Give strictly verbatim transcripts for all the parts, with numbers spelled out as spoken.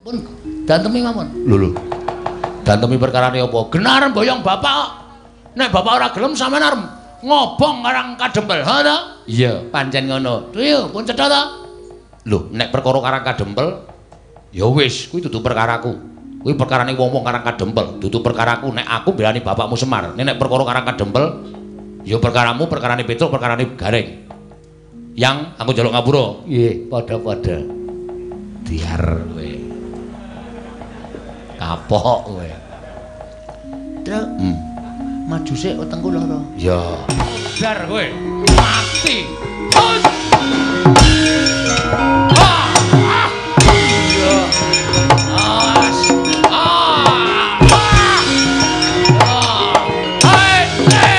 Pun dantemi mawon. Lho lho. Dantemi perkarane apa? Genar boyong bapak. Nek bapak ora gelem sampean arep ngobong karang kadempel, ha ta? Iya, pancen ngono. Yo, pun cetha ta? Lho, nek perkara karang kadempel ya wis, kuwi dudu perkaraku. Kuwi perkarane wong-wong karang kadempel, dudu perkaraku. Nek aku belani bapakmu Semar. Nek perkara karang kadempel ya perkaramu, perkarane Petruk, perkarane Gareng. Yang aku njaluk ngapura. Nggih, padha-padha. Diar kowe. Kapok kowe. Truk. Hmm. Maju sik wetengku lara. Ya. Dar kowe. Mati. Hus. Ah. Ah. Ya. As. Ah. Ah. Hai. Hai.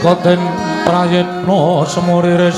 koten prayitna semuriris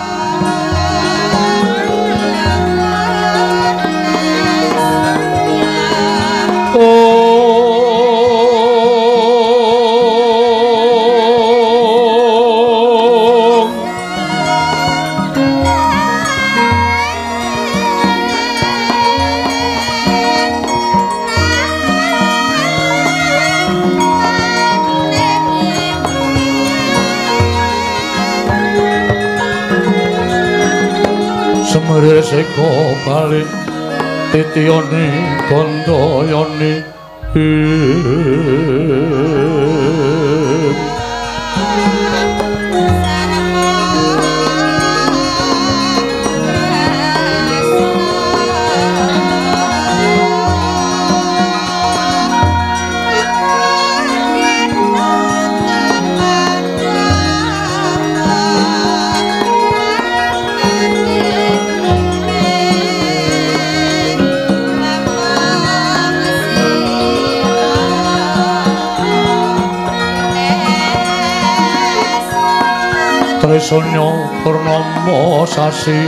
Seko balik titiyoni kandayani Tresna purnama sasi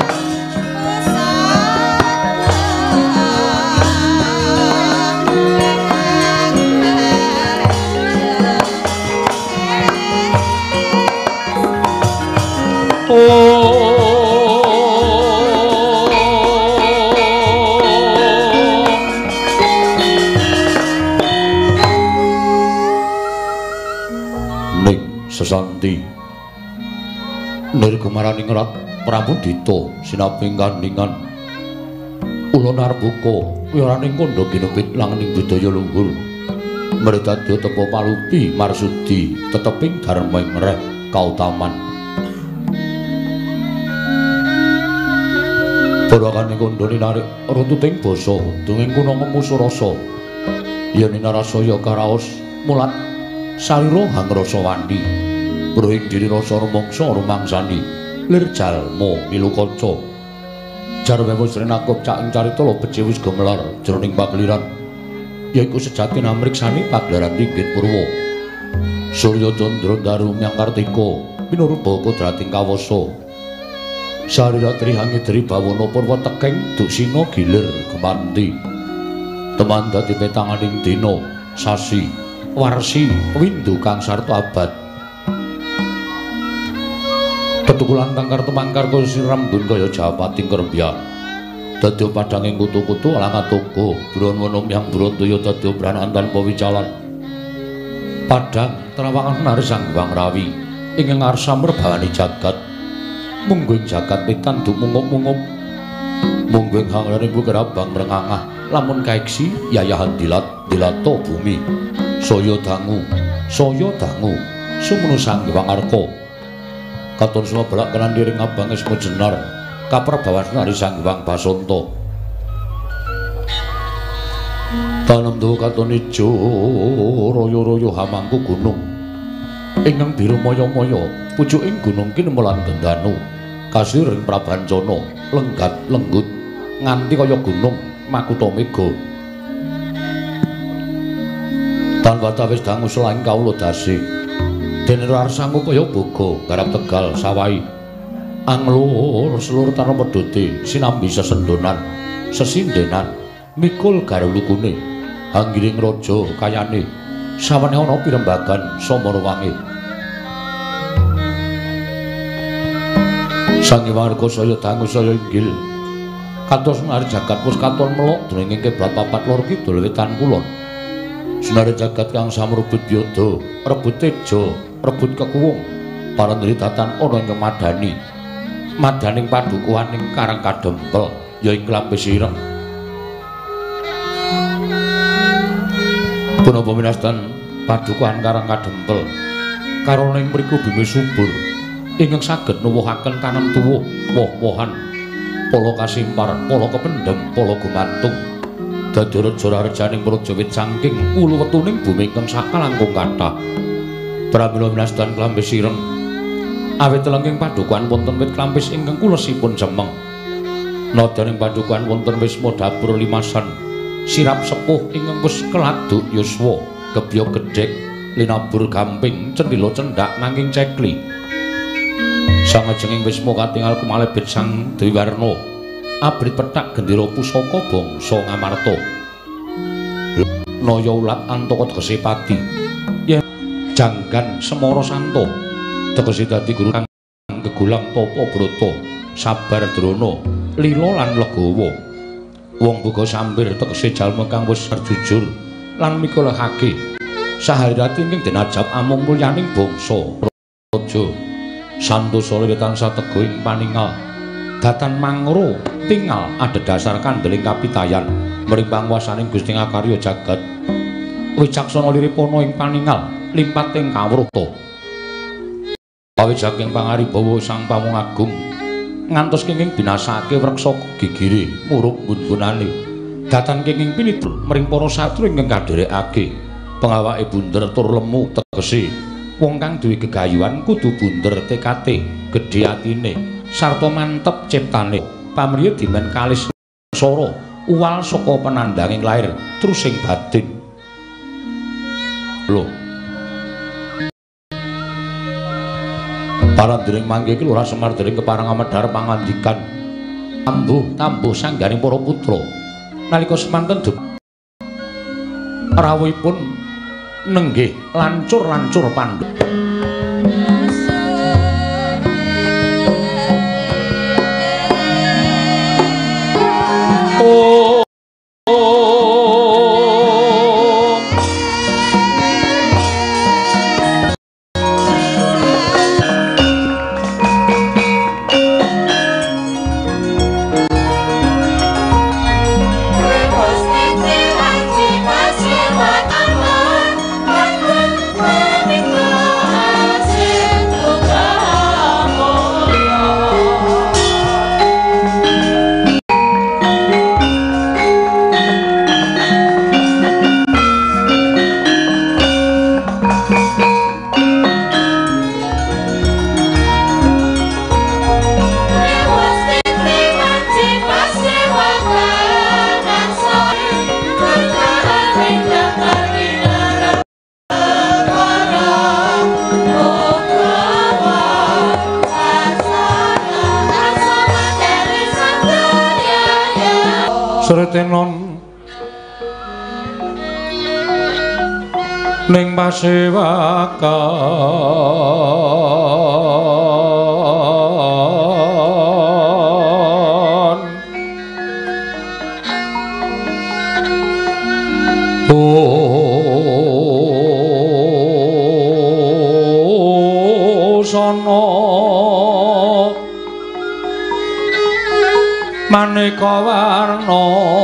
Ning sesanti nirgemaraning rat Prabu Dita sinaping kandhingan ula narbuka wiraning kandha ginepit langening budaya luhur mridadya tepa palupi marsudi teteping dharming reh kautaman barakaning kandha ninarik runtuting basa dongeng kuna ngemusu rasa yen ninarasaya karaos mulat sarira hangrasa wani Broing diri rasa rumangsa rumangsani lir jalma milu kaca jarwe wis renakop cak ing carita lo becik wis gemelar jroning pagliran yaiku sejati namriksani pagelaran ringgit purwa Surya Candra Daru Myang Kartika pinurupa kodrating kawasa sarira trihangi dri bawana purwa tekeng duksina gilir gemanti teman dadi petanganing dina sasi warsi windu kang sarta abad Ketukulan kang kartu mangkar kaya sirambun kaya japating kerbya dadya padhanging kutu-kutu alangatoko Branwana Myang Brataya dadya branahan tanpa wicalan padhang trawangan nari Sang Hyang Rawi ingkang arsa merbawani jagat mungguing jagat pitan dumungup-mungup mungguing hangrene bu kerabang mrengangah lamun kaeksi yayahan dilat dilato bumi saya dangu saya dangu sumunu Sang Hyang Arka katon semua belak kenan diring abang ismu jenar kaperbawas nari Sang Hyang Basanta tanem tuh katon ijo royo-royo hamangku gunung ingkang biru moyo-moyo pucuking gunung kinemelan gendanu kasiring prabancana lenggat lenggut nganti kaya gunung makuta mega tanpa tawis dangu selaing kawula dasi dene rarsangku kaya boga garap tegal sawai anglur selur tanah medhote sinambi sesendonan sesindenan mikul garulukune hanggiring raja kayane sawane ana pirembagan samara wangi Sang Hyang Arka saya dangu saya inggil kados nari jagat wis katon melok dening keblat papat lor kidul wetan kulon sinare jagat kang samrebut byada rebut teja rebut kekuwung parandri datan ana ing madani madaning padukuhaning Karang Kadempel ya ing Klampis Ireng punapa minastan padukuhan Karang Kadempel karana ing mriku bumi subur ingkang saged nuwuhaken kanem tuwuh woh-wohan pala kasimpar pala kependhem pala gumantung dadi raja rajaning praja wit saking ulu wetuning bumi ingkang sakalangkung kathah pramila minastan Klampis Ireng awit telenging padukuhan wonten wit klampis ingkang kulesipun jemeng nadaning padukuhan wonten wisma dapur limasan sirap sepuh ingkang wis keladuk yuswa gebya gedhek linabur gamping cendhila cendhak nanging cekli. Sangajenging wisma katingal kemalebet sang Dewi Warna abrit petak gendera pusaka bangsa Ngamarta. Naya ulat antaka tegese pati. Yen janggan semara santo tegese dadi guru kang kegulang tapa brata sabar drana lila lan legawa. Wong buka sambir tegese jalma kang wis jujur lan mikolehake sahariyati ing denajab amung mulyaning bangsa raja santosa liwat tansah tego ing paningal datan mangro tingal adhedhasar kandeling kapitayan mring panguwasaning Gusti ngakarya jagat wicaksana liripana ing paningal limpat ing kawruta pawijaking pangaribawa sang pamung agung ngantos kenging binasake wreksa gigire muruk gun-gunane datan kenging pinitur mring para satru ingkang kadherekake pengawake bunder tur lemu tegese wong kang duwe gegayuhan kudu bunder tekate gedhe atine sarta mantep ciptane pamriya dimen kalis sara uwal saka penandanging lair terus sing batin lho Parandering mangke iki Lurah Semar dening keparang Amedhar pangandikan tambuh tambuh sanggaring para putra nalika semanten rawuhipun nenggih lancur-lancur pandhu oh Sretenon ning pasewakan oh sono maneka warna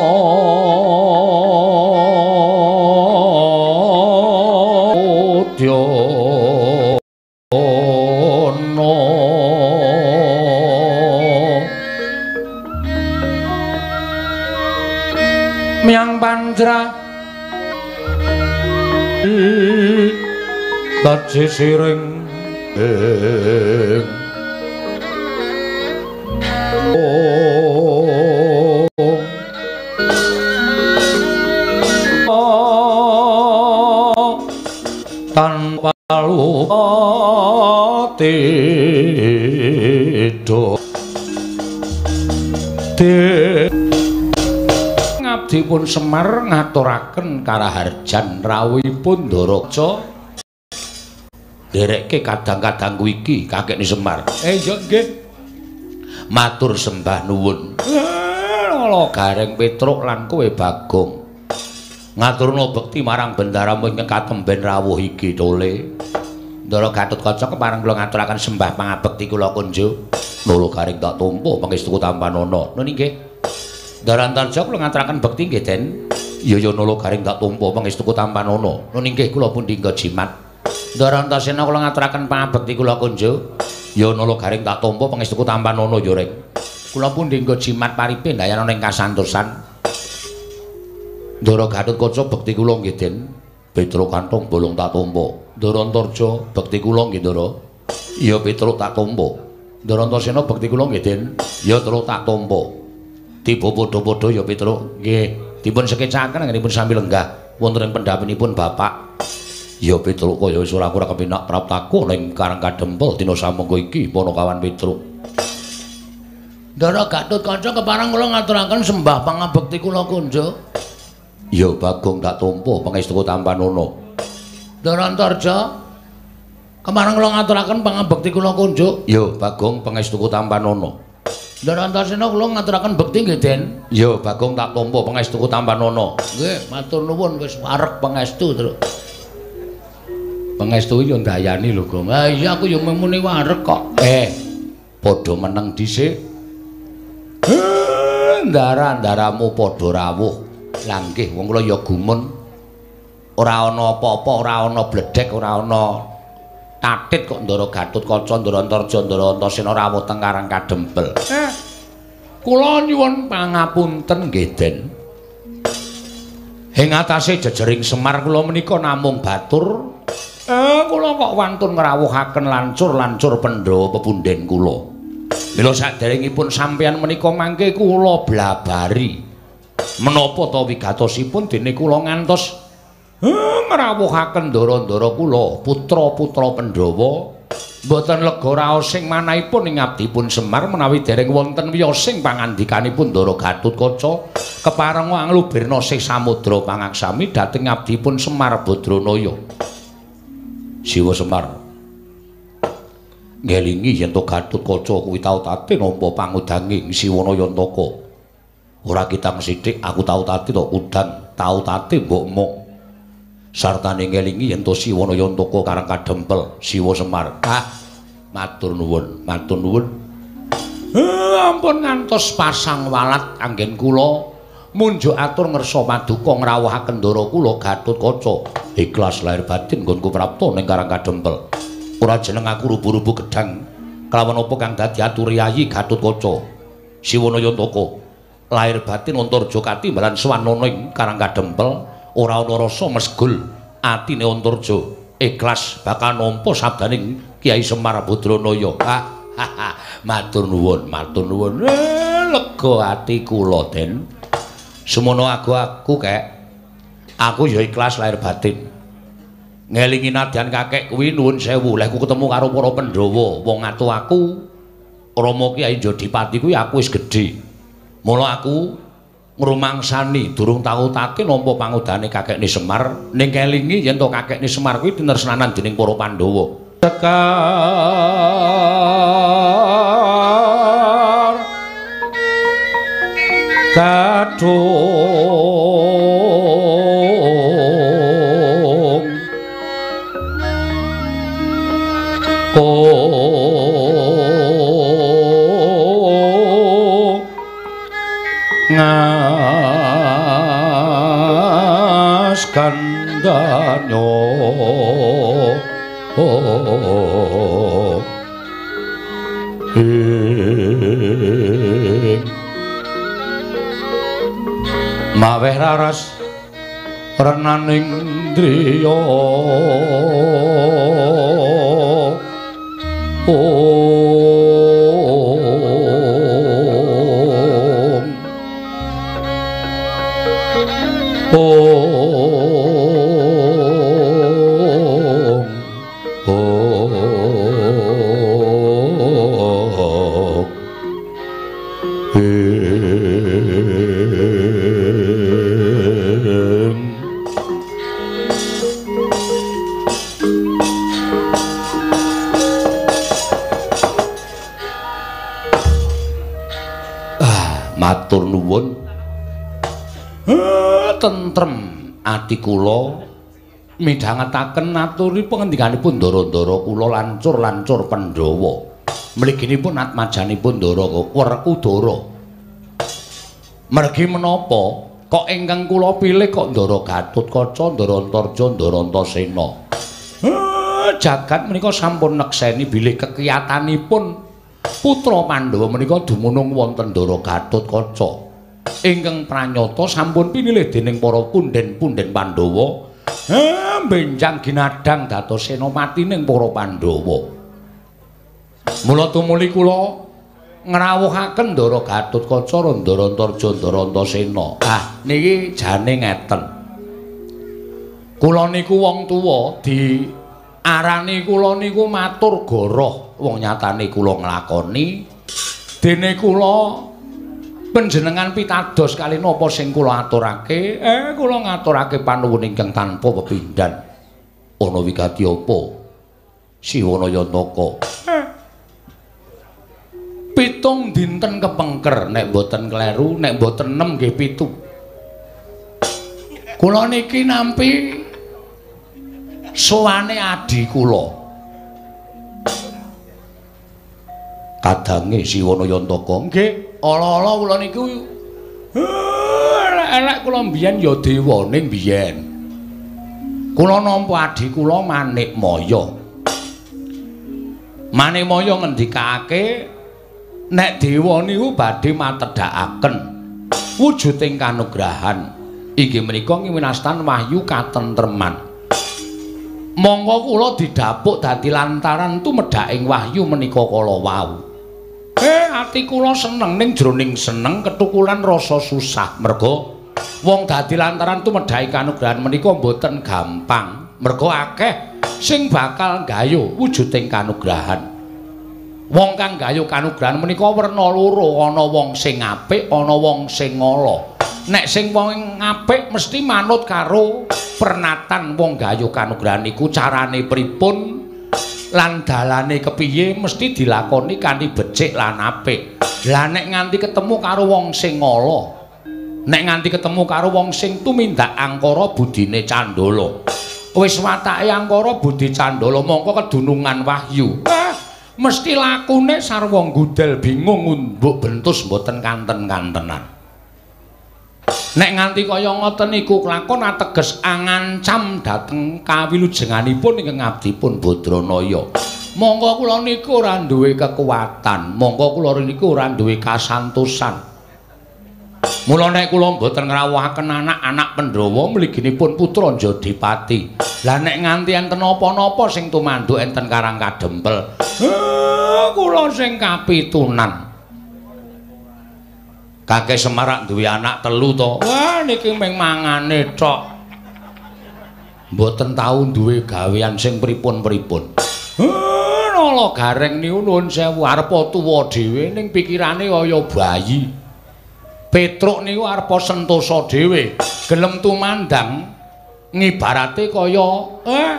udyana miang pandra dadi siring ing tanpa lupa tido ngabdipun Semar ngaturaken karaharjan rawuhipun Ndaraja nderekke kadang-kadang iki kakekne Semar eh yo nggih matur sembah nuwun ala gareng Petruk lan kowe Bagong ngaturna bekti marang bendaramu ingkang katemben rawuh iki tole Ndara Gatotkaca kepareng kula ngaturaken sembah pangabekti kula kunjo loro garing tak tumpu pangestuku tampanana nun nggih Ndara Antarja kula ngaturaken bekti nggih Den ya ya nolo garing tak tumpu pangestuku tampanana nun nggih kula pun dinggo jimat Ndara Antasena kula ngaturaken pangabekti kula kunjo ya nolo garing tak tumpu pangestuku tampanana ya rek kula pun dinggo jimat paripe ndayana ning kasantosan Ndara Gatotkaca bekti kula nggih Den Petruk kantong bolong tak tampa Ndara Antarja bekti kula nggih Ndara ya Petruk tak tampa Ndara Antasena bekti kula nggih Den ya terus tak tampa tiba padha-padha ya Petruk nggih dipun sekecaken anggenipun sami lenggah wonten ing pendhapinipun Bapak Ya Petruk kaya wis ora ora kepenak praptaku ning Karang Kadempel dina samengko iki Panakawan Petruk. Ndara Gatotkaca kepareng kula ngaturaken sembah pangabekti kula kunjuk. Ya Bagong tak tampa pangestuku Tampanana. Ndara Antarja kepareng kula ngaturaken pangabekti kula kunjuk. Ya Bagong pangestuku Tampanana. Ndara Antarsena kula ngaturaken bekti nggih Den. Ya Bagong tak tampa pangestuku Tampanana. Nggih, matur nuwun wis wareg pangestu terus. Pangestu ya ndayani lho, Gong. Ha iya aku ya muni wareg kok. Eh, padha meneng dhisik. Ndara-ndaramu padha rawuh. Lah nggih, wong kula ya gumun. Ora ana apa-apa, ora ana bledhek, ora ana tatit kok Ndara Gatotkaca, Ndara Antarja, Ndara Antasena rawuh teng Karang Kadempel. Eh, kula nyuwun pangapunten nggih, Den. Ing atase jejering Semar kula menika namung batur. Eh, kula kok wantun ngrawuhaken lancur-lancur Pandhawa pepunden kula. Mila saderengipun sampeyan menika mangke kula blabari menapa ta wigatosipun dene kula ngantos eh, ngrawuhaken ndara-ndara kula putra-putra Pandhawa mboten lega raos sing manahipun ing abdipun Semar menawi dereng wonten wiyosing pangandikanipun Ndara Gatotkaca kepareng anglubirna sih samudra pangaksami dhateng abdipun Semar Badranaya. Siwa Semar ngelingi yen to Gatotkaca kuwi tau tate nampa pangudanging Siwanayantaka. Ora kitang sithik aku tau tate to udang, tau tate mbokmu. Sartane ngelingi yen to Siwanayantaka Karang Kadempel, Siwa Semar. Ah, matur nuwun, matur nuwun. Eh, ampun ngantos pasang walat anggen kula munjuk atur ngersa paduka ngrawuhaken ndara kula Gatotkaca. Ikhlas lahir batin nggonku prapta ning Karang Kadempel. Ora jeneng aku rubu-rubu gedhang kelawan apa kang dadi aturiyayi Gatotkaca. Siwanayantaka lahir batin Antarja katimbalan swanana ing Karang Kadempel ora ana rasa mesgul atine Antarja ikhlas bakal nampa sabdaning Kyai Semar Badranaya. Ah, matur nuwun, matur nuwun. Eh, lega ati kula, Den. Semono aku aku kek. Aku ya ikhlas lahir batin. Ngelingi nadyan kakek kuwi nuwun sewu leh ku ketemu karo para Pandhawa, wong atu aku Rama Kyai Jodipati kuwi aku wis gedhe. Mula aku ngrumangsani durung tau take nampa pangudane kakekne Semar ning kelingi yen to kakekne Semar kuwi tinresnanan dening para Pandhawa. Sekar kadung oh ngas kandanyo oh ing maweh raras renaning driya om om om matur nuwun tentrem ati kula midhangetaken aturi pangendikanipun ndara-ndara kula lancur-lancur Pandhawa mliginipun atmajanipun Ndara Werkudara mergi menapa kok ingkang kula pilih kok Ndara Gatotkaca, Ndara Antarja, Ndara Antasena jagat menika sampun nekseni bilih kekiyatanipun putra Pandhawa menika dumunung wonten Ndara Gatotkaca ingkang pranyata sampun pinilih dening para punden-punden Pandhawa benjang ginadhang dados senopatining para Pandhawa. Mula tumuli kula ngrawuhaken Ndara Gatotkaca, Ndara Antarja, Ndara Antasena. Ah, niki jane ngeten. Kula niku wong tuwa di arani kula niku matur goroh wong nyatane kula nglakoni dene kula panjenengan pitados kali napa sing kula aturake eh kula ngaturake panuwun ingkang tanpa pepindhan ana wigati apa Siwana Yantaka eh. Pitung dinten kepengker nek boten kleru nek boten enem nggih pitu kula niki nampi sowane adi kula kadange Siwana Yantaka nggih ala-ala kula niku elek-elek kula mbiyen ya dewane mbiyen kula nampa adi kula Manikmaya Manikmaya ngendikake nek dewa niku badhe matedhakaken wujuding kanugrahan inggih menika winastan wahyu katentreman monggo kula didhapuk dadi lantaran tumedhaking wahyu menika kala wau eh ati kula seneng ning jroning seneng ketukulan rasa susah mergo wong dadi lantaran tumedhaking kanugrahan menika mboten gampang mergo akeh sing bakal gayuh wujuding kanugrahan wong kang gayuh kanugrahan menika werna loro ana wong sing apik ana wong sing ala nek sing wong apik mesti manut karo pernatan wong gayuh kanugrahan iku carane pripun lan dalane kepiye mesti dilakoni kanthi becik lan apik lah nek nganti ketemu karo wong sing ala nek nganti ketemu karo wong sing tumindak angkara budine Candala wis watake angkara budi Candala mongko kedunungan wahyu ah, mesti lakune sarwa gudel bingung mbok bentus mboten kanten-kantenan nek nganti kaya ngoten niku kelakon ateges angancam dhateng kawilujenganipun ingkang abdipun Badranaya monggo kula niku ora duwe kekuatan monggo kula niku ora duwe kasantosan mula nek kula mboten ngrawuhaken anak-anak Pandhawa mliginipun putra Jodipati. Lah nek nganti enten apa-napa sing tumanduk enten Karang Kadempel. Eh, kula sing kapitunan. Kakek Semarak duwe anak telu to. Wah niki mung mangane tok. Mboten tau duwe gawean sing pripun-pripun. Eh, nala gareng niku nuwun sewu arep tuwa dhewe ning pikirane kaya bayi. Petruk niku arepa sentosa dhewe, gelem tumandang ngibarate kaya eh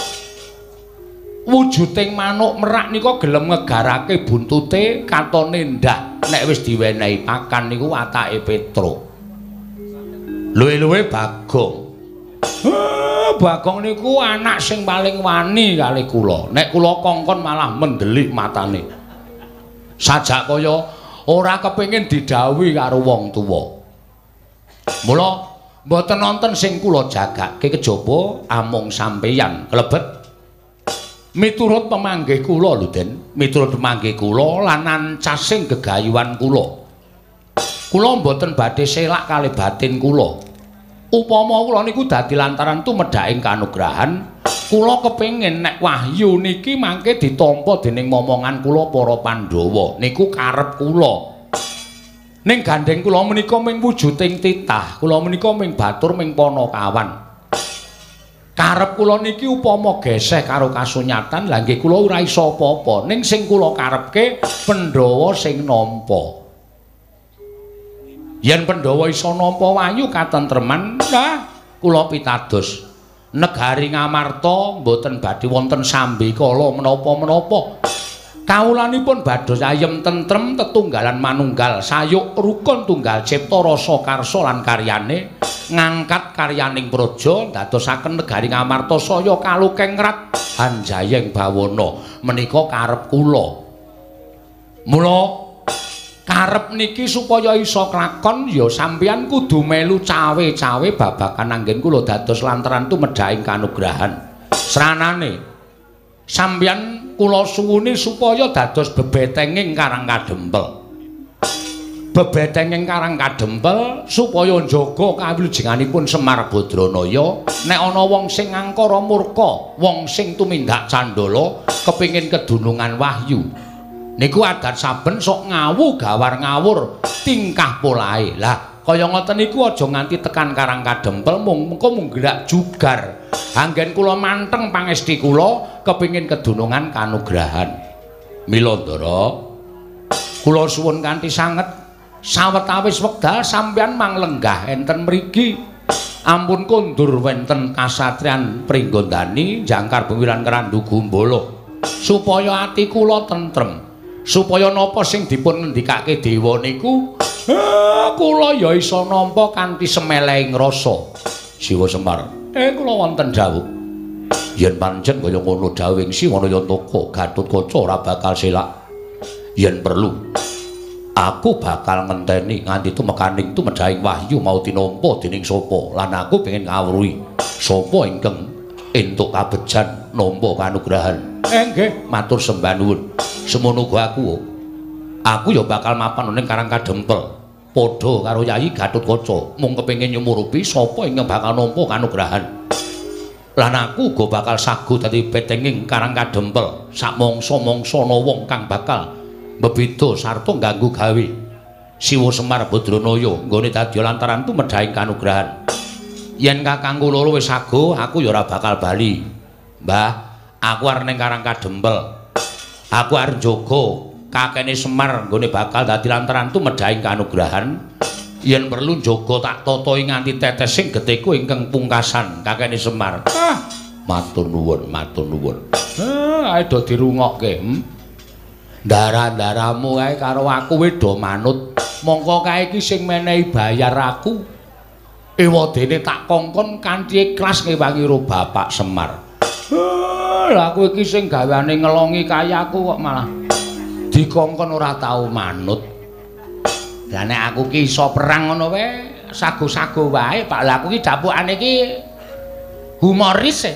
wujuding manuk merak nika gelem ngegarake buntute katone ndak nek wis diwenehi pakan niku watake Petruk. Luwe-luwe Bagong. Eh, Bagong niku anak sing paling wani kali kula. Nek kula kongkon malah mendelik matane. Sajak kaya ora kepengin didhawuhi karo wong tuwa. Mula mboten nonton sing kula jagake kejaba amung sampeyan klebet miturut pemanggih kula lho Den, miturut pemanggih kula lan ancasing gegayuhan kula. Kula mboten badhe selak kalih batin kula. Upama kula niku dadi lantaran tumedhaking kanugrahan, kula kepengin nek wahyu niki mangke ditampa dening momongan kula para Pandhawa niku karep kula ning gandeng kula menika ming wujuding titah kula menika ming batur ming Panakawan karep kula niki upama geseh karo kasunyatan lha nggih kula ora iso apa-apa ning sing kula karepke Pandhawa sing nampa yen Pandhawa iso nampa wahyu katentreman nah kula pitados negari Ngamarta mboten badhe wonten sambi kala menapa-menapa. Kawulanipun bados ayem tentrem tetunggalan manunggal sayuk rukun tunggal cipta rasa karsa lan karyane ngangkat karyaning praja dadosaken negari Ngamarta saya kalukengrat hanjayeng bawana menika karep kula. Mula karep niki supaya iso klakon ya sampeyan kudu melu cawe-cawe babakan anggen kula dados lantaran tumedhaing kanugrahan. Sranane sampeyan kula suwuni supaya dados bebetenging Karang Kadempel. Bebetenging Karang Kadempel supaya njaga kawilujenganipun Semar Badranaya nek ana wong sing angkara murka, wong sing tumindak Candala kepingin kedunungan wahyu. Niku adat saben sok ngawu gawar ngawur tingkah polahe. Lah kaya ngoten niku aja nganti tekan Karang Kadempel mung mengko mung gerak jugar. Anggen kula manteng pangesti kula kepingin kedunungan kanugrahan. Mila Ndara, kula suwun kanthi sanget sawetawis wekdal sampeyan manglenggah enten mriki. Ampun kondur wenten kasatriyan Pringgondani jangkar bewiran Kerandu Gumbala supaya ati kula tentrem supaya napa sing dipun ngendikake dewa niku eh, kula ya isa nampa kanthi semelehing rasa. Siwa Semar eh kula wonten dawuh yen pancen kaya ngono dawuhing Si Wanayantaka Gatotkaca ora bakal selak yen perlu aku bakal ngenteni nganti tumekaning tumedhahing wahyu mau tinampa dening sapa lan aku pengen ngawruhi sapa ingkang entuk kabejan nampa kanugrahan. Eh nggih, matur sembah nuwun. Semono uga aku. Aku ya bakal mapan ning Karang Kadempel padha karo Yayi Gatotkaca mung kepengin nyumurupi sapa ingkang bakal nampa kanugrahan. Lan aku uga bakal sagu dadi petenging Karang Kadempel sak mangsa-mangsana wong kang bakal bebeda sarta ngganggu gawe Siwa Semar Badranaya nggone dadi lantaran tumedhahing kanugrahan. Yen kakang kula wis sago, aku ya ora bakal bali. Mbah, aku arep ning Karang Kadempel. Aku arep njaga kakene Semar nggone bakal dadi lantaran tumedhahing kanugrahan. Yen perlu njaga tak tatahi nganti tetesing getiku ingkang pungkasan kakene Semar. Ah, matur nuwun, matur nuwun. Ah, ae do dirungokke. Hmm? Darah-darahmu kae karo aku wis do manut. Mongko kae iki sing menehi bayar aku. Ewadene tak kongkon kanthi ikhlas ngewangi ro Bapak Semar. Lah aku iki sing gaweane ngelongi kayaku kok malah dikongkon ora tau manut. Lah nek aku ki iso perang ngono wae, sago-sago wae, Pak. Lah aku ki dapukane iki humoris e.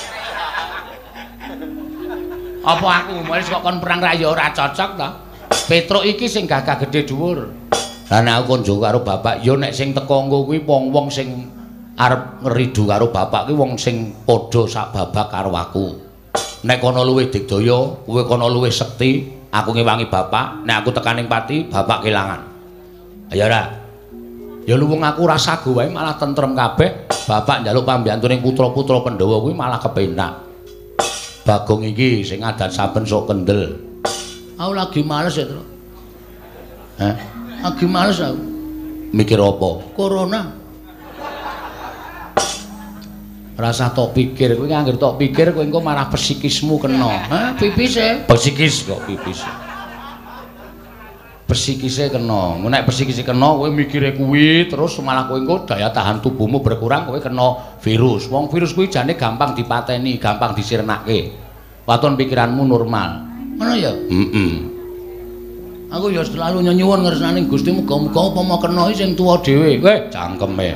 Apa aku humoris kok kon perang ra ya ora cocok to? Petruk iki sing gagah gedhe dhuwur. Lah nek aku njogo karo bapak ya nek sing teko nggo kuwi wong-wong sing arep ngridu karo bapak kuwi wong sing padha sak babak karo aku. Nek kono luwih digdaya, kowe kono luwih sekti, aku ngewangi bapak, nek aku tekaning pati, bapak kelangan. Ayo ora. Ya luwung aku ora sago wae malah tentrem kabeh. Bapak njaluk pambiyantuning putra-putra Pandhawa kuwi malah kepenak. Bagong iki sing adan saben sok kendel. Aku lagi males ya, Tru. Hah? Lagi males aku. Mikir apa? Corona. Rasa tok pikir, kowe anggere tok pikir kowe engko marah psikismu kena. Hah? Pipise? Psikis kok pipis. Psikise kena. Nek psikise kena kowe mikire kuwi terus malah kowe engko daya tahan tubuhmu berkurang kowe kena virus. Wong virus kuwi jane gampang dipateni, gampang disirnake. Waton pikiranmu normal. Ngono ya? Heeh. Aku ya selalu nyuwun ngersani Gusti muga-muga apa mau kena sing tuwa dhewe. Kowe cangkeme.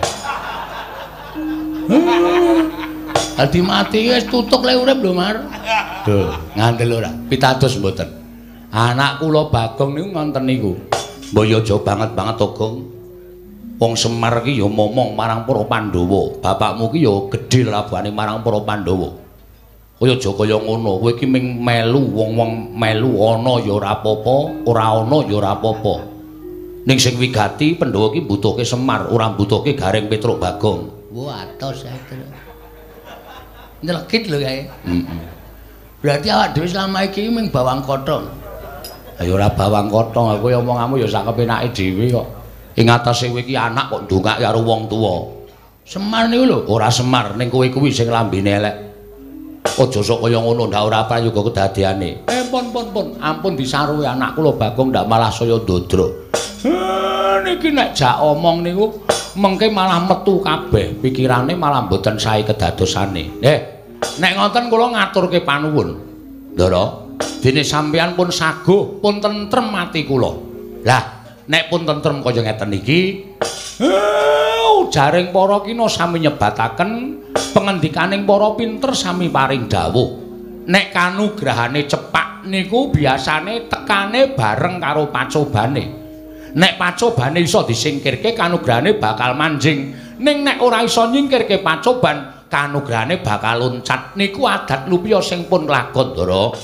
Adi mati wis tutuk le urip lho, Mar. Duh, ngandel ora? Pitados mboten. Anak kula Bagong niku ngonten niku. Mbaya aja banget-banget to, Gong. Wong Semar ki ya momong marang para Pandhawa. Bapakmu ki ya gedhe labane marang para Pandhawa. Kaya aja kaya ngono. Kowe iki ming melu wong-wong melu ana ya ora apa-apa, ora ana ya ora apa-apa. Ning sing wigati Pandhawa ki mbutuhke Semar, ora mbutuhke Gareng Petruk Bagong. Wah, atos ya, Tru. Ndelekit lho kae. Heeh. Berarti awak dhewe selama iki ming bawang kothong. Ya ora bawang kothong, kowe omonganmu ya sak kepenake dhewe kok. Ing atase kowe iki anak kok ndongak karo wong tuwa. Semar niku lho, ora Semar ning kowe kuwi sing lambene elek. Aja sok kaya ngono, ndak ora prayoga kedadeane. Eh pun pun pun, ampun disaruhi anak kula Bagong ndak malah saya ndodro. Eh niki nek jak omong niku mengke malah metu kabeh, pikirane malah mboten sae kedadosane. Eh, nek ngoten kula ngaturke panuwun. Ndara, dene sampeyan pun saguh, pun tentrem ati kula. Lah, nek pun tentrem kaya ngeten iki, eh jaring para kina sami nyebataken, pengendikaning para pinter sami paring dawuh. Nek kanugrahane cepak niku biasane tekane bareng karo pacobane. Nek pacobane iso disingkirke kanugrahane bakal manjing. Ning nek ora iso nyingkirke pacoban, kanugrahane bakal loncat. Niku adat lupiya sing pun lakon, Ndara.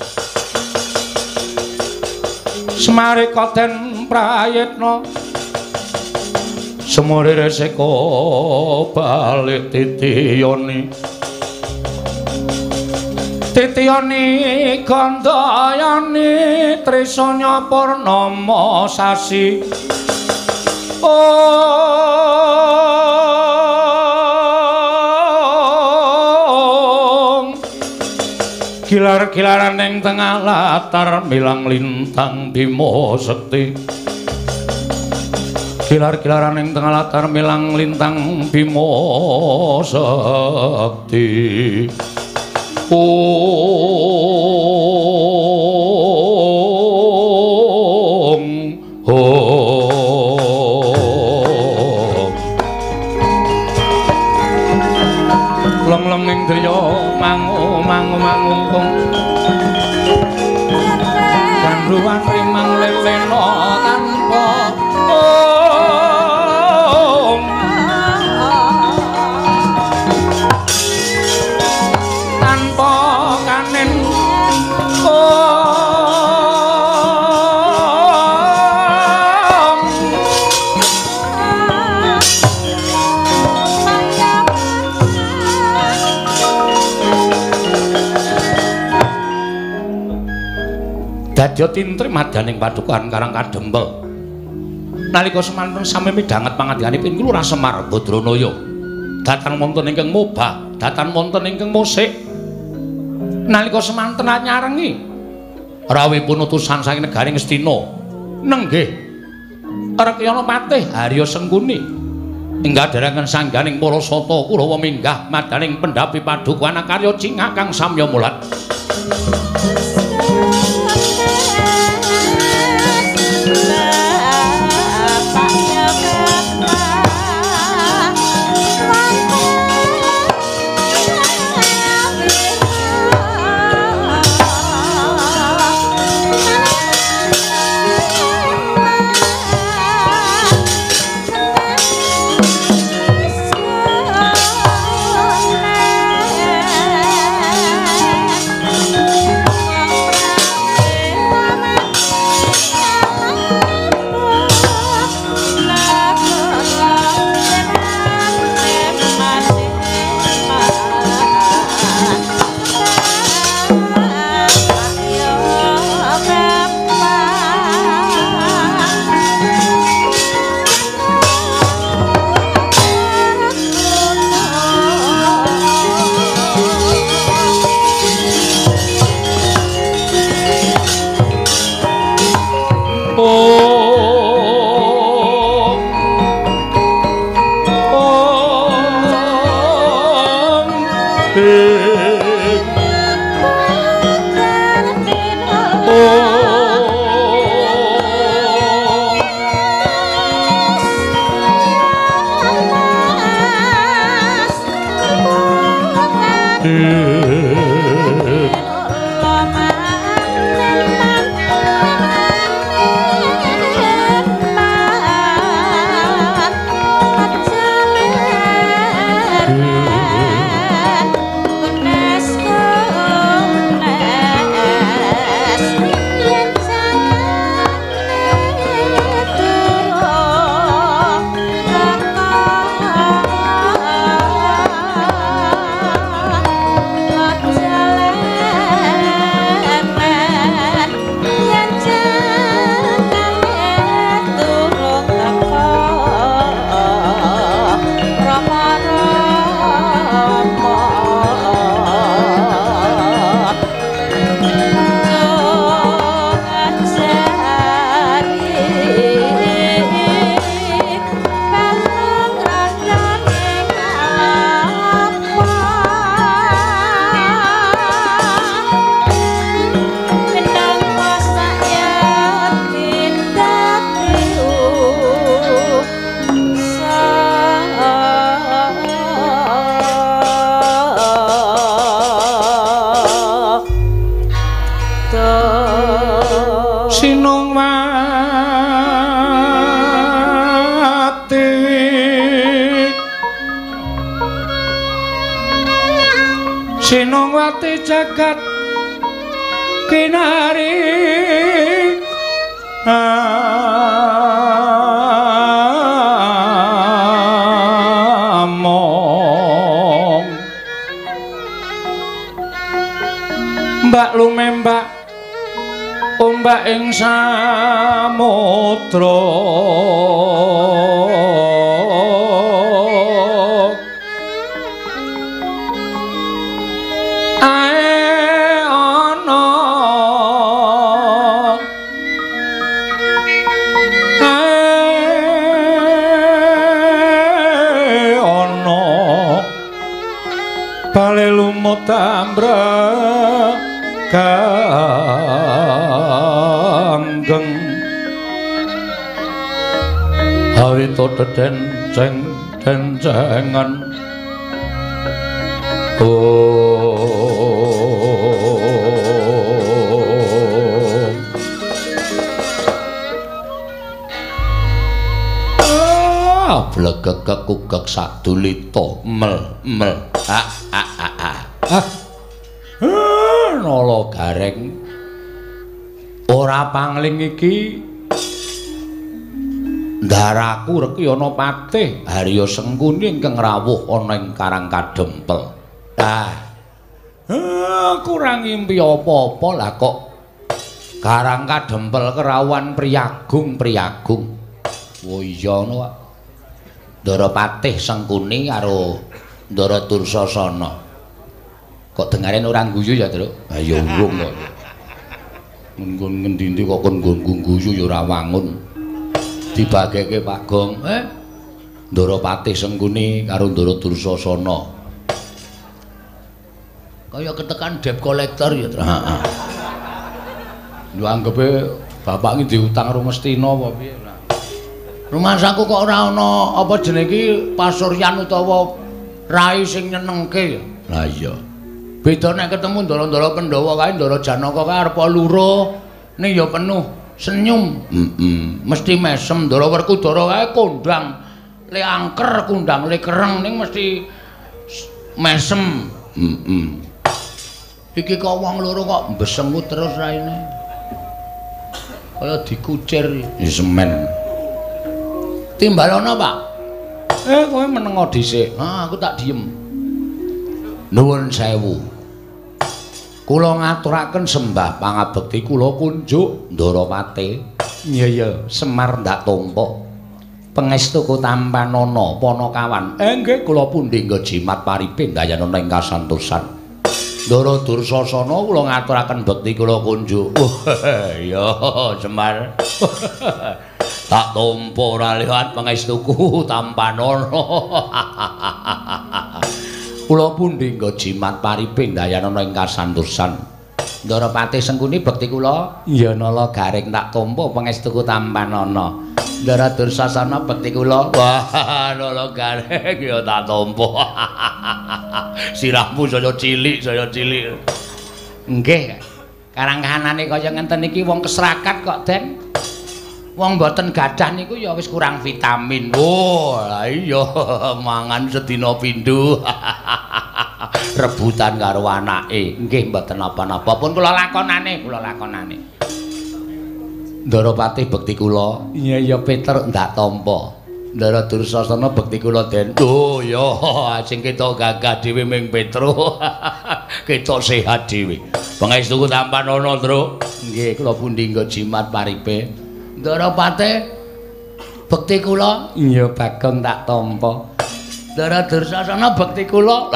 Semare koten prayitna semore reseko balik titiyoni titiyoni gandayani trisanya purnama sasi om gilar-gilaran ing tengah latar milang lintang Bima Sekti gilar-gilaran ing tengah latar milang lintang Bima Sekti om om lem-lem ning driya mangu mangu mangungkung gandruwan rimang lelena tanpa om tanpa kanen om dadya tintri madaning padukan Karang Kadempel nalika semanten sami midhanget pangandikanipun Lurah Semar Badranaya datang wonten ingkang mobah datang wonten ingkang musik nalika semanten nyarengi rawuhipun utusan saking negaring Ngastina nenggih Rekyana Patih Harya Sengkuni inggih derengan sangganing para sata Kurawa minggah madaning pendhapi padukan karya Cingak kang samya mulat Sinongwati jagat kinari ah Mbak lumembak ombak ing samudra ae ana ae ana bale lumut kanggeng awita deden ceng dencengan oh ah blegek kugek sadulita mel mel ah ah ah ah ah nala gareng ora pangling iki ndaraku Rekyana Patih Harya Sengkuni ingkang rawuh ana ing Karang Kadempel. Ah. Kurang ngimpi apa-apa lah kok Karang Kadempel kerawan priyagung-priyagung. Oh iya ngono Pak. Ndara Patih Sengkuni karo Ndara Dursasana. Kok dengaren ora guyu ya, Tru? Ha ya urung kok. Nggon ngendi-endi kok kon nggon guyu ya ora wangun. Dibageke Pak Gong, eh? Ndara Patih Sengkuni karo Ndara Dursasana. Kaya ketekan debt collector ya, Tru. Heeh. Yo anggepe bapak iki diutang Rumestina apa piye? Rumah saku kok ora ana apa jenenge iki pasuryan utawa rai sing nyenengke. Lah iya. Beda nek ketemu ndara-ndara Pandhawa kae Ndara Janaka kae arep luro ning ya penuh senyum. Heeh. Mesti mesem Ndara Werkudara kae kondang le angker kondang le kereng ning mesti mesem. Heeh. Iki kok wong loro kok mbesengu terus raine. Kaya dikucir iki semen. Timbalana, Pak. Eh kowe menengo dhisik. Ah aku tak diem. Nuwun sewu. Kula ngaturaken sembah pangabekti kula kunjuk Ndara Patih. Iya iya, Semar ndak tompo. Pangestuku Tampanana Panakawan. Eh nggih kula pundi nggo jimat paripe dayanana ing kasantosan. Ndara Dursasana kula ngaturaken bekti kula kunjuk. Oh iya Semar. Tak tompo ora liwat pangestuku Tampanana. Kula pundi nggo jimat paripe dayanana ing kasantosan. Ndara Patih Sengkuni bekti kula ya nala garing tak tampa pangestuku Tampanana. Ndara Dursasana bekti kula wah nala garing ya tak tampa. Sirahmu saya cilik, saya cilik. Nggih. Karang-kahanane kaya ngenten iki wong keserakat kok, Den. Wong mboten gadah niku ya wis kurang vitamin. Oh, lah iya mangan sedina pindho. Rebutan karo anake. Nggih mboten napa-napa. Pun kula lakonane, kula lakonane. Ndara Patih bekti kula. Iya iya Peter ndak tampa. Ndara Dursasana bekti kula Den. Oh ya, sing ketok gagah dhewe ming Petro. Ketok sehat dhewe. Pangestuku Tampanana, Tru. Nggih, kula pundi nggo jimat paripe. Ndara Patih bekti kula iya Bagong tak tampa. Ndara Dursasana bekti kula.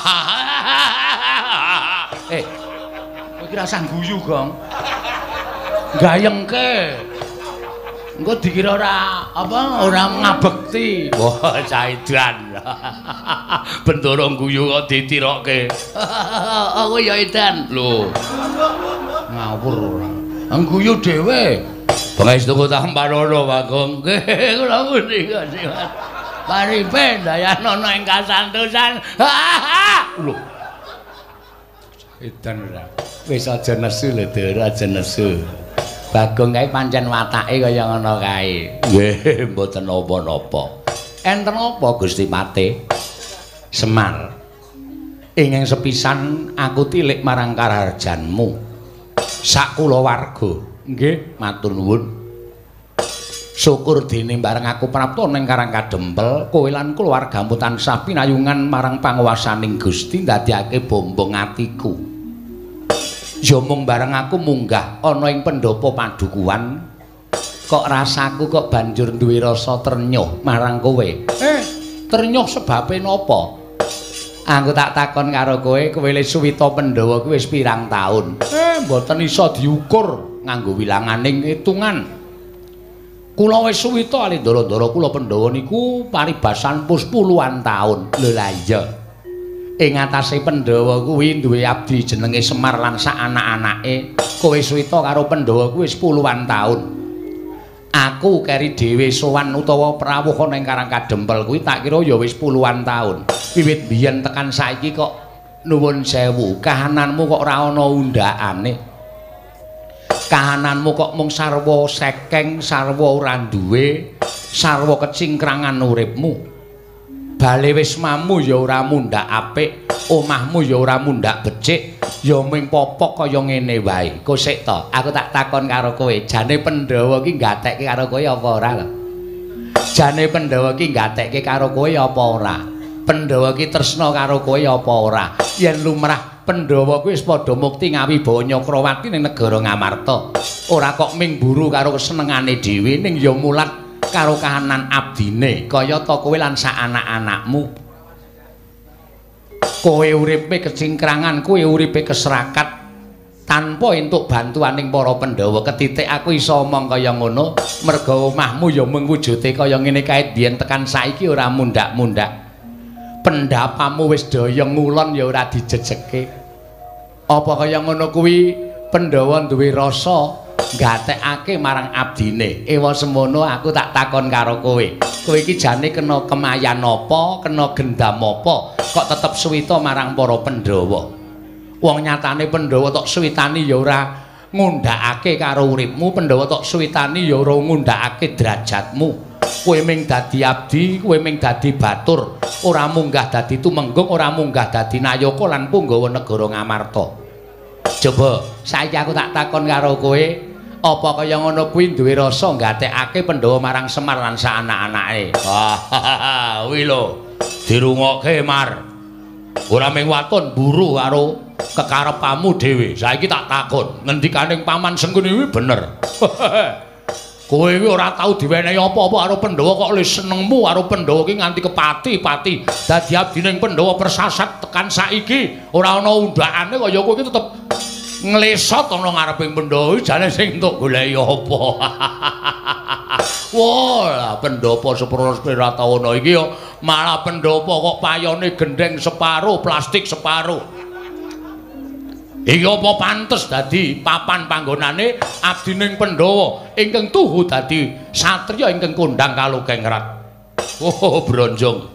Eh, kowe iki rasah guyu, Gong. Gayengke. Engko dikira ora apa ora ngabekti. Wah, caidan. Bendoro guyu kok ditirokke. Aku ya edan. Lho. Ngawur ora. Ngguyu dhewe. Pangestuku Tampanana Bagong. Kula pundi kasihan. Paripe dayanana ing kasantosan. Lho. Edan ora. Wis aja nesu lho, Der, aja nesu. Bagong kae pancen watake kaya ngono kae. Nggih, mboten napa-napa. Enten apa Gusti Patih? Semar. Inging sepisan aku tilik marang karaharjanmu. Sak kulawarga. Nggih, matur nuwun. Syukur dene bareng aku prapta ning Karang Kadempel, kowe lan kulawargamu tansah pinayungan marang panguwasaning Gusti ndadekake bombong atiku. ya mung bareng aku munggah ana ing pendopo padukuhan kok rasaku kok banjur duwe rasa ternyuh marang kowe. Eh, ternyuh sebabe napa? Aku tak takon karo kowe, kowe le Suwita Pandhawa kuwi wis pirang taun? Eh, mboten iso diukur nganggo wilanganing hitungan. Kula wis suwita ali ndara-ndara kula Pandhawa niku paribasan pus puluhan taun. Lho la iya. Ing atase Pandhawa kuwi duwe abdi jenenge Semar lan sak anak-anake. Kowe suwita karo Pandhawa kuwi wis puluhan taun. Aku keri dhewe sowan utawa prawuh ana ing Karang Kadempel kuwi tak kira ya wis puluhan taun. Wiwit biyen tekan saiki kok nuwun sewu, kahananmu kok ora ana undhakane. Kahananmu kok mung sarwa sekeng, sarwa ora duwe, sarwa kecingkrangan uripmu. Bale wis mamu ya ora mundhak apik, omahmu ya ora mundhak becik, ya ming popok kaya ngene wae. Kosik to, aku tak takon karo kowe, jane Pandhawa ki gatekke karo kowe apa ora lho? Jane Pandhawa ki gatekke karo kowe apa ora? Pandhawa ki tresna karo kowe apa ora? Yen lumrah Pandhawa kuwi wis padha mukti ngawibawa Nyakrawati ning negara Ngamarta. Ora kok ming buru karo kesenengane dhewe ning ya mulat karo kahanan abdine kaya ta kowe lan sak anak-anakmu. Kowe uripe kecingkrangan, kowe uripe keserakat tanpa entuk bantuaning para Pandhawa. Ketitik aku iso omong kaya ngono merga omahmu ya mung wujude kaya ngene kae biyen tekan saiki ora mundhak-mundhak. Pendapamu wis daya ngulon ya ora dijejeke. Apa kaya ngono kuwi Pandhawa duwe rasa gatekake marang abdine. Ewa semono aku tak takon karo kowe. Kowe iki jane kena kemayan apa, kena gendam apa kok tetep suwita marang para Pandhawa. Wong nyatane Pandhawa tok suwitani ya ora ngundhakake karo uripmu, Pandhawa tok suwitani ya ora ngundhakake derajatmu. Kowe ming dadi abdi, kowe ming dadi batur, ora munggah dadi tumenggung, ora munggah dadi nayaka lan punggawa negara Ngamarta. Coba saiki aku tak takon karo kowe, apa kaya ngono kuwi duwe rasa gatekake Pandhawa marang Semar lan sak anak-anake? Wah, kuwi lho, dirungokke Mar. Ora ming waton buru karo kekarepamu dhewe. Saiki tak takon, ngendikaning Paman Sengkuni kuwi bener. Kowe iki ora tau diwenehi apa-apa karo Pandhawa kok le senengmu karo Pandhawa ki nganti kepati-pati. Dadi abdining Pandhawa persasat tekan saiki ora ana undhakane kaya kowe iki tetep nglesot ana ngareping Pandhawa jane sing entuk goleki apa. Wah, pendopo sepuluh sepira taun iki yo malah pendopo kok payone gendeng separo, plastik separo. Iki apa pantes dadi papan panggonane abdining Pandhawa ingkang tuhu dadi satriya ingkang kondhang kalukengrat. Oh, bronjong.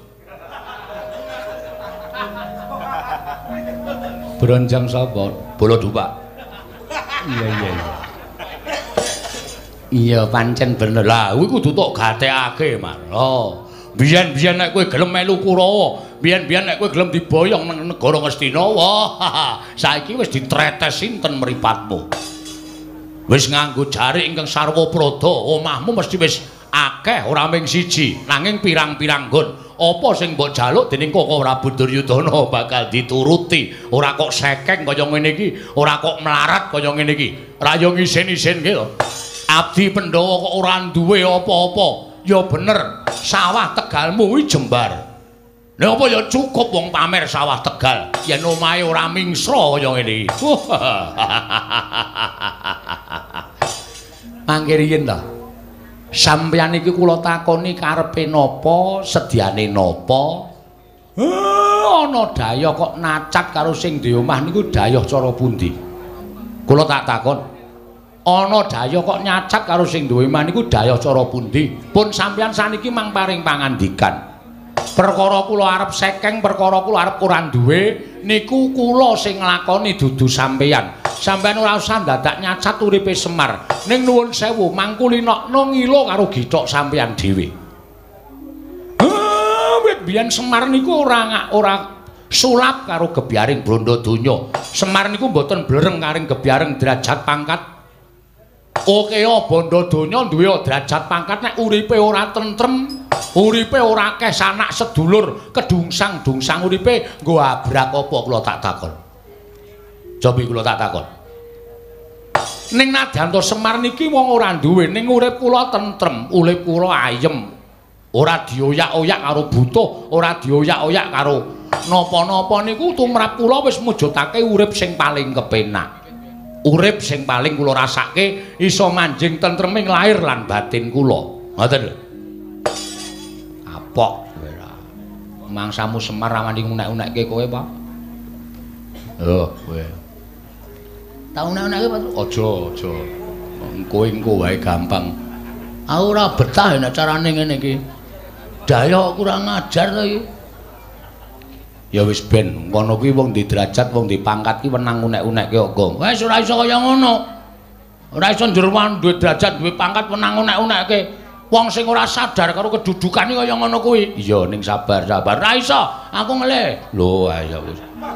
Bronjong sapa? Baladupa. Iya iya iya. Iya pancen bener. Lah kuwi kudu tok gatekake, Mas. Oh. Biyen-biyen nek kowe gelem melu Kurawa, biyen-biyen nek kowe gelem diboyong nang negara Ngastina, wah, saiki wis ditretes sinten mripatmu. Wis nganggo jarik ingkang sarwa prada, omahmu mesti wis akeh ora ming siji, nanging pirang-pirang nggon. Apa sing mbok jaluk dening Koko Prabu Duryudana bakal dituruti. Ora kok sekeng kaya ngene iki, ora kok melarat kaya ngene iki. Ora yo ngisin-isinke lho. Abdi Pandhawa kok ora duwe apa-apa. Ya bener, sawah Tegalmu kuwi jembar. Nek apa ya cukup wong pamer sawah Tegal, yen omahe ora mingsra kaya ngene iki. Mangke riyen ta. Sampeyan iki kula takoni karepe napa, sedyane napa? Eh, ana daya kok nacat karo sing di omah niku dayah cara pundi? Kula tak takon. Ana daya kok nyacat karo sing duwe omah niku daya cara pundi? Pun sampeyan saniki mang paring pangandikan. Perkara kula arep sekeng, perkara kula arep ora duwe niku kula sing nglakoni dudu sampeyan. Sampeyan ora usah dadak nyacat uripe Semar. Ning nuwun sewu, mangkulinokno ngilo karo githok sampeyan dhewe. Ah, wit biyen Semar niku ora ora sulap karo gebyaring Brondodonya. Semar niku mboten blereng karing gebyaring derajat pangkat. Oke ya bondo donya duwe derajat pangkat nek uripe ora tentrem, uripe ora akeh sanak sedulur, kedungsang-dungsang uripe nggo abrak apa kula tak takon. Cobi kula tak takon. Ning nadyanto Semar niki wong ora duwe ning urip kula tentrem, urip kula ayem. Ora dioyak-oyak karo butuh, ora dioyak-oyak karo napa-napa niku tumrap kula wis mujudake urip sing paling kepenak. Urip sing paling kula rasake iso manjing tentreming lahir lan batin kula. Ngoten lho. Kapok kowe ra. Mangsamu Semar rawani ngunek-unekke kowe, Pak. Oh, kowe. Tak unek-unekke, Pak. Aja, aja. Kowe engko wae gampang. Aku ora betah nek carane ngene iki. Daya kurang ajar to iki. Ya wis ben, ngono kuwi wong di derajat, wong di pangkat ki wenang unek-unekke kok. Wis ora iso kaya ngono. Ora iso njerwan duwe derajat, duwe pangkat wenang unek-unekke. Wong sing ora sadar karo kedudukane kaya ngono kuwi. Iya ning sabar, sabar. Ora iso, aku ngelih. Lho, ayo wis.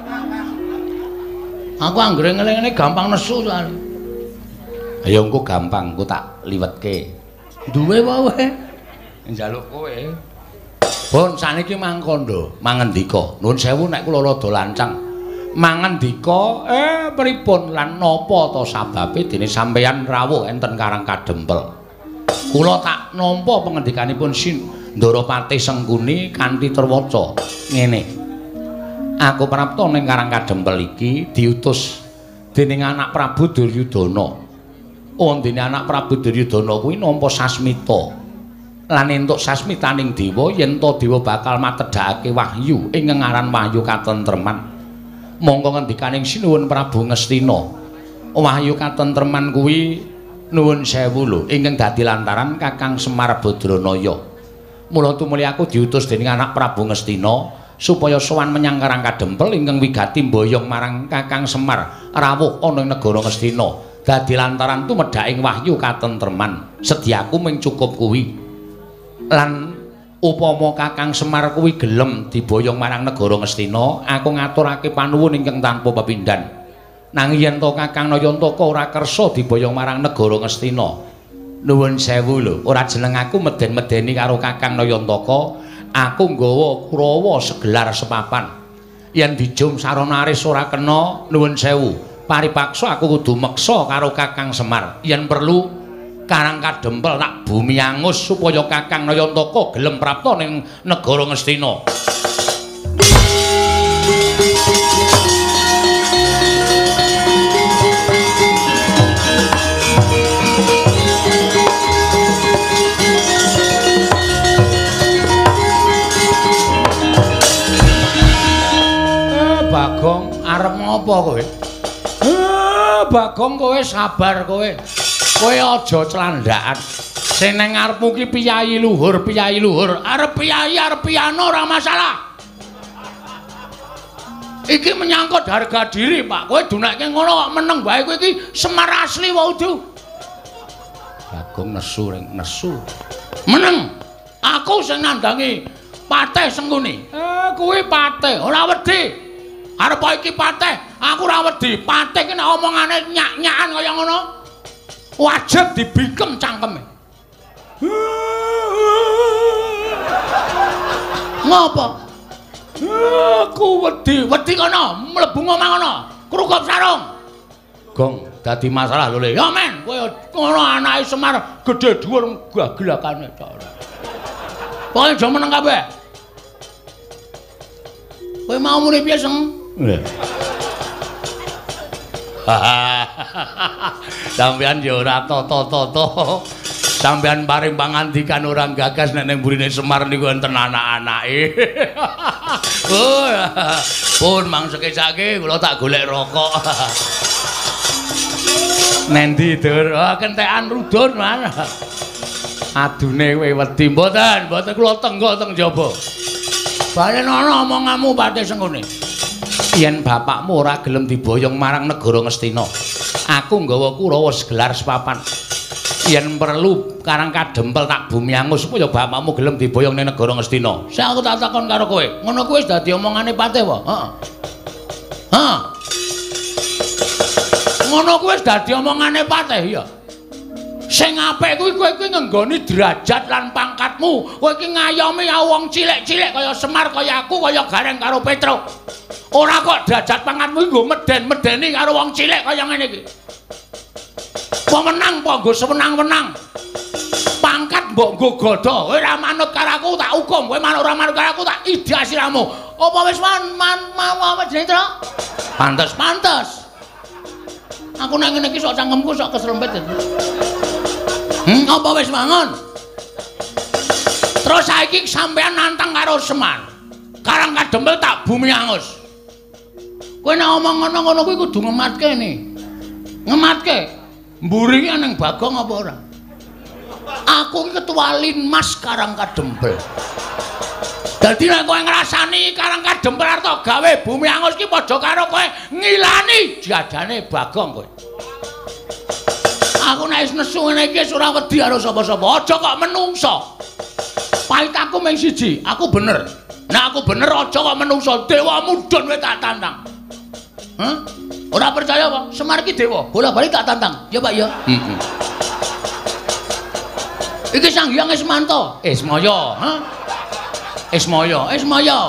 Aku anggere ngelih ngene gampang nesu soalé. Ayo engko gampang, engko tak liwetke. Duwe wae. Njaluk kowe. Pun saniki mangkondo, mangendika. Nuwun sewu nek kula rada lancang. Mangendika eh pripun lan napa ta sababe dene sampeyan rawuh enten Karang Kadempel. Kula tak nampa pengendikanipun Sindorapati Sengkuni kanthi terwaca ngene. Aku prapta ning Karang Kadempel iki diutus dening anak Prabu Duryudana. Oh dene anak Prabu Duryudana kuwi nampa sasmita. Lan entuk sasmitaning dewa yen to dewa bakal matedhakake wahyu ing ngaran wahyu katentreman. Monggo ngendikaning sinuwun Prabu Ngastina. Wahyu katentreman kuwi nuwun sewu lho ingkang dadi lantaran Kakang Semar Badranaya. Mula tumuli aku diutus dening anak Prabu Ngastina supaya sowan menyang Karang Kadempel ingkang wigati mboyong marang Kakang Semar rawuh ana ing negara Ngastina. Dadi lantaran tumedhaking wahyu katentreman. Sediaku mung cukup kuwi. Lan upama Kakang Semar kuwi gelem diboyong marang negara Ngastina, aku ngaturake panuwun ingkang tanpa pepindhan. Nanging yen to Kakang Nayantaka ora kersa diboyong marang negara Ngastina, nuwun sewu lho, ora jeneng aku meden-medeni karo Kakang Nayantaka, aku nggawa Kurawa segelar sepapan. Yen dijum Saronaris ora kena, nuwun sewu, paripaksa aku kudu meksa karo Kakang Semar. Yen perlu Karang Kadempel tak bumi angus supaya Kakang Nayantaka gelem prapta ning negara Ngastina. Eh Bagong arep ngopo kowe? Eh Bagong kowe sabar kowe. Kowe aja clandhakan. Sing nang ngarepmu ki piyayi luhur, piyayi luhur. Arep piyayi arep piano ora masalah. Iki menyangkut harga diri, Pak. Kowe dunake ngono kok meneng bae kowe iki Semar asli wae udu. Bagong nesu ring nesu. Meneng. Aku sing nandangi Patih Sengkuni. Eh kuwi Patih, ora wedi. Arep iki Patih, aku ora wedi. Patih ki nek omongane nyak-nyakan kaya ngono. Wajib dibikem cangkeme. Ngopo? Aku wedi, wedi kono, mlebu ngomong kono, krukup sarung. Gong, dadi masalah lho, Le. Ya men, kowe ngono anake Semar gedhe dhuwur gagelakane tok. Pokoke aja meneng kabeh. Kowe mau muni piye, Seng? Lho. Sampeyan ya ora tata-tata. Sampeyan paring pangandikan orang gagas nek ning burine Semar niku enten anak-anake. Oh, pun mangseke sake kula tak golek rokok. Nendi dur, oh, kentekan rudun man. Adune kowe wedi mboten, mboten kula tenggo teng jaba. Balen ana omonganmu Patih Sengkuni. Yen bapakmu ora gelem diboyong marang negara Ngastina, aku nggawa Kurawa segelar sepapan. Yen perlu Karang Kadempel tak bumi angus supaya bapakmu gelem diboyong ning negara Ngastina. Sing aku tak takon karo kowe, ngono kuwi wis dadi omongane Patih apa? Heeh. Hah? Ngono kuwi wis dadi omongane Patih ya. Sing apik kuwi kowe iki ngenggoni derajat lan pangkatmu. Kowe iki ngayomi wong cilik-cilik kaya Semar, kaya aku, kaya Gareng karo Petruk. Ora kok derajat pangkatmu nggo meden-medeni karo wong cilik kaya ngene iki. Pemenang apa nggo sewenang-wenang. Pangkat mbok nggo godho. Kowe ora manut karo aku tak hukum. Kowe manut ora manut karo aku tak idas siramu. Apa wis man man mau apa jenenge, Tru? Pantes, pantes. Aku nang ngene iki sok cangkemku sok keslempet. Hmm, apa wis mangon? Terus saiki sampean nantang karo Semar. Karang Kadempel tak bumi angus. Kowe nek ngomong ngono-ngono kuwi kudu ngematke ne. Ngematke. Mburi ning Bagong apa ora? Aku iki ketua Linmas Karang Kadempel. Dadi nek kowe ngrasani Karang Kadempel arep gawe bumi angus ki padha karo kowe ngilani jadane Bagong kowe. Aku nek wis nesu ngene iki ora wedi karo sapa-sapa. Aja kok menungso. Pahit aku mung siji, aku bener. Nah aku bener aja kok menungso. Dewa mudhun kowe tak tantang. Hah? Ora percaya apa? Semar iki dewa, bola-bali tak tantang. Ya Pak ya. Heeh. Iki Sang Hyang Ismanto, Ismaya, ha? Ismaya, Ismaya.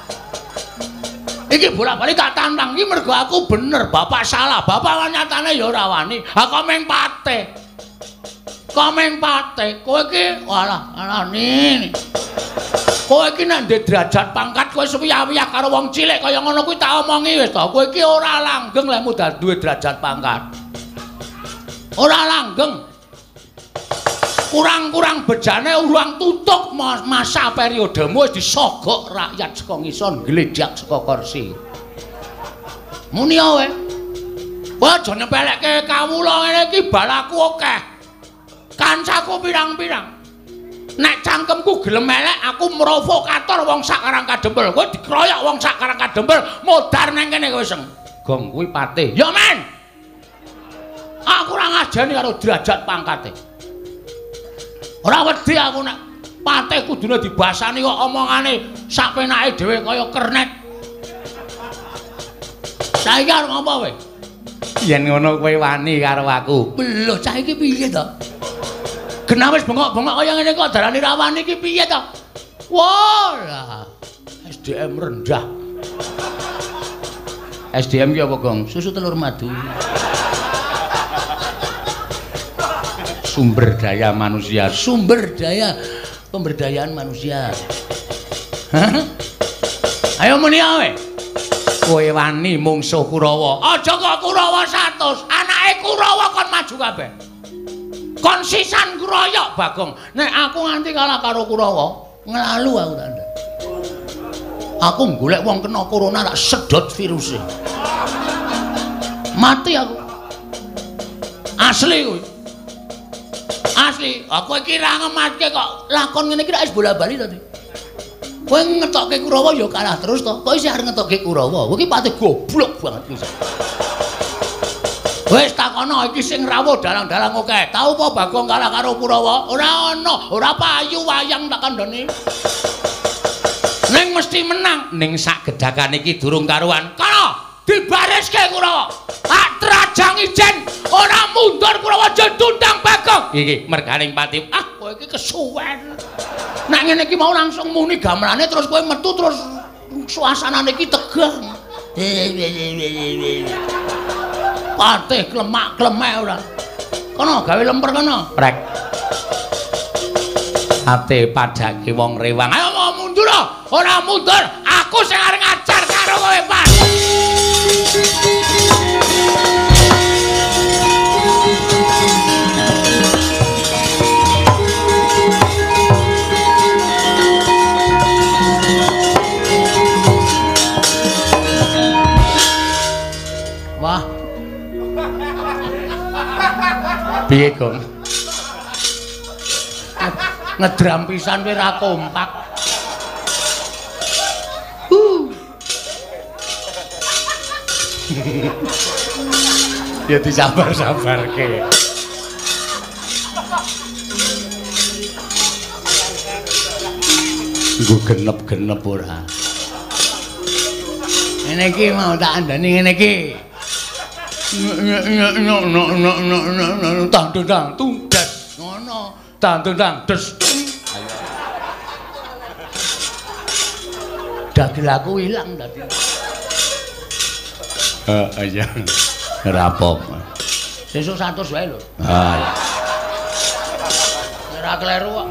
Iki bola-bali tak tantang iki mergo aku bener, bapak salah. Bapak nyatane ya ora wani. Aku meng pate. Komeng pate, kowe iki walah, alane. Kowe iki nek ndek derajat pangkat kowe suwi-wiyah karo wong cilik kaya ngono kuwi tak omongi wis to. Kowe iki ora langgeng lek mudal duwe derajat pangkat. Ora langgeng. Kurang-kurang bejane urang tutuk masa periodemu wis disogok rakyat saka ngisor gledhak saka kursi. Muni wae. Kowe aja nyepelekke kawula ngene iki balaku akeh. Kancaku pirang-pirang. Nek cangkemku gelem elek aku provokator wong sak Karang Kadempel. Kowe dikeroyok wong sak Karang Kadempel modar nang kene kowe seng. Gong kuwi pate. Ya men. Aku ora ngajeni karo derajat pangkate. Ora wedi aku nek pate kudune dibasani kok omongane sak penake dhewe kaya kernet. Saiki arep ngopo kowe? Yen ngono kowe wani karo aku. Lho cah iki piye to? Kenapa wis bengok-bengok kaya ngene kok darani rawani iki piye to? Wah, S D M rendah. S D M ki apa, Gong? Susu telur madu. Sumber daya manusia, sumber daya pemberdayaan manusia. Hah? Ayo muni ae. Kowe wani mungsuh Kurawa. Aja kok Kurawa seratus, anake Kurawa kon maju kabeh. Kon sisan kroyok Bagong. Nek aku nganti kalah karo Kurawa, nglalu aku tanda. Aku golek wong kena corona tak sedot viruse. Mati aku. Asli kuwi. Asli, aku iki ra ngematke kok lakon ngene iki ra wis bola-bali to. Kowe ngetokke Kurawa ya kalah terus to. Kok isih arep ngetokke Kurawa? Kowe iki pati goblok banget iki. Wis takono iki sing rawuh dalang-dalang akeh. Tau apa Bagong kalah karo Kurawa? Ora ana, ora payu wayang tak kandhane. Ning mesti menang. Ning sak gedhakan iki durung karuan. Kana dibariske Kurawa. Tak trajang ijen ora mundur Kurawa jendundang Bagong. Iki merganing pati. Ah, kowe iki kesuwen. Nek ngene iki mau langsung muni gamelane terus kowe metu terus suasanane iki tegang. Patih klemak-klemek ora. Kono gawe lemper kono. Prek. Ate padake wong rewang. Ayo mau mundur ora mundur. Aku sing arep ngajar karo kowe, Pak. Wah. Piye, Gong? Ngedram pisan kowe ra kompak. Uh. Ya disabar-sabarke. Nggo genep-genep ora. Ngene iki mau tak andani ngene iki. Nyok nyok nyok nyok nyok nyok tang tang tundas ngono tang tang des dagel aku ilang dadi. Heeh ya ora apa-apa. Sesuk seratus wae lho. Ha. Ora kleru kok.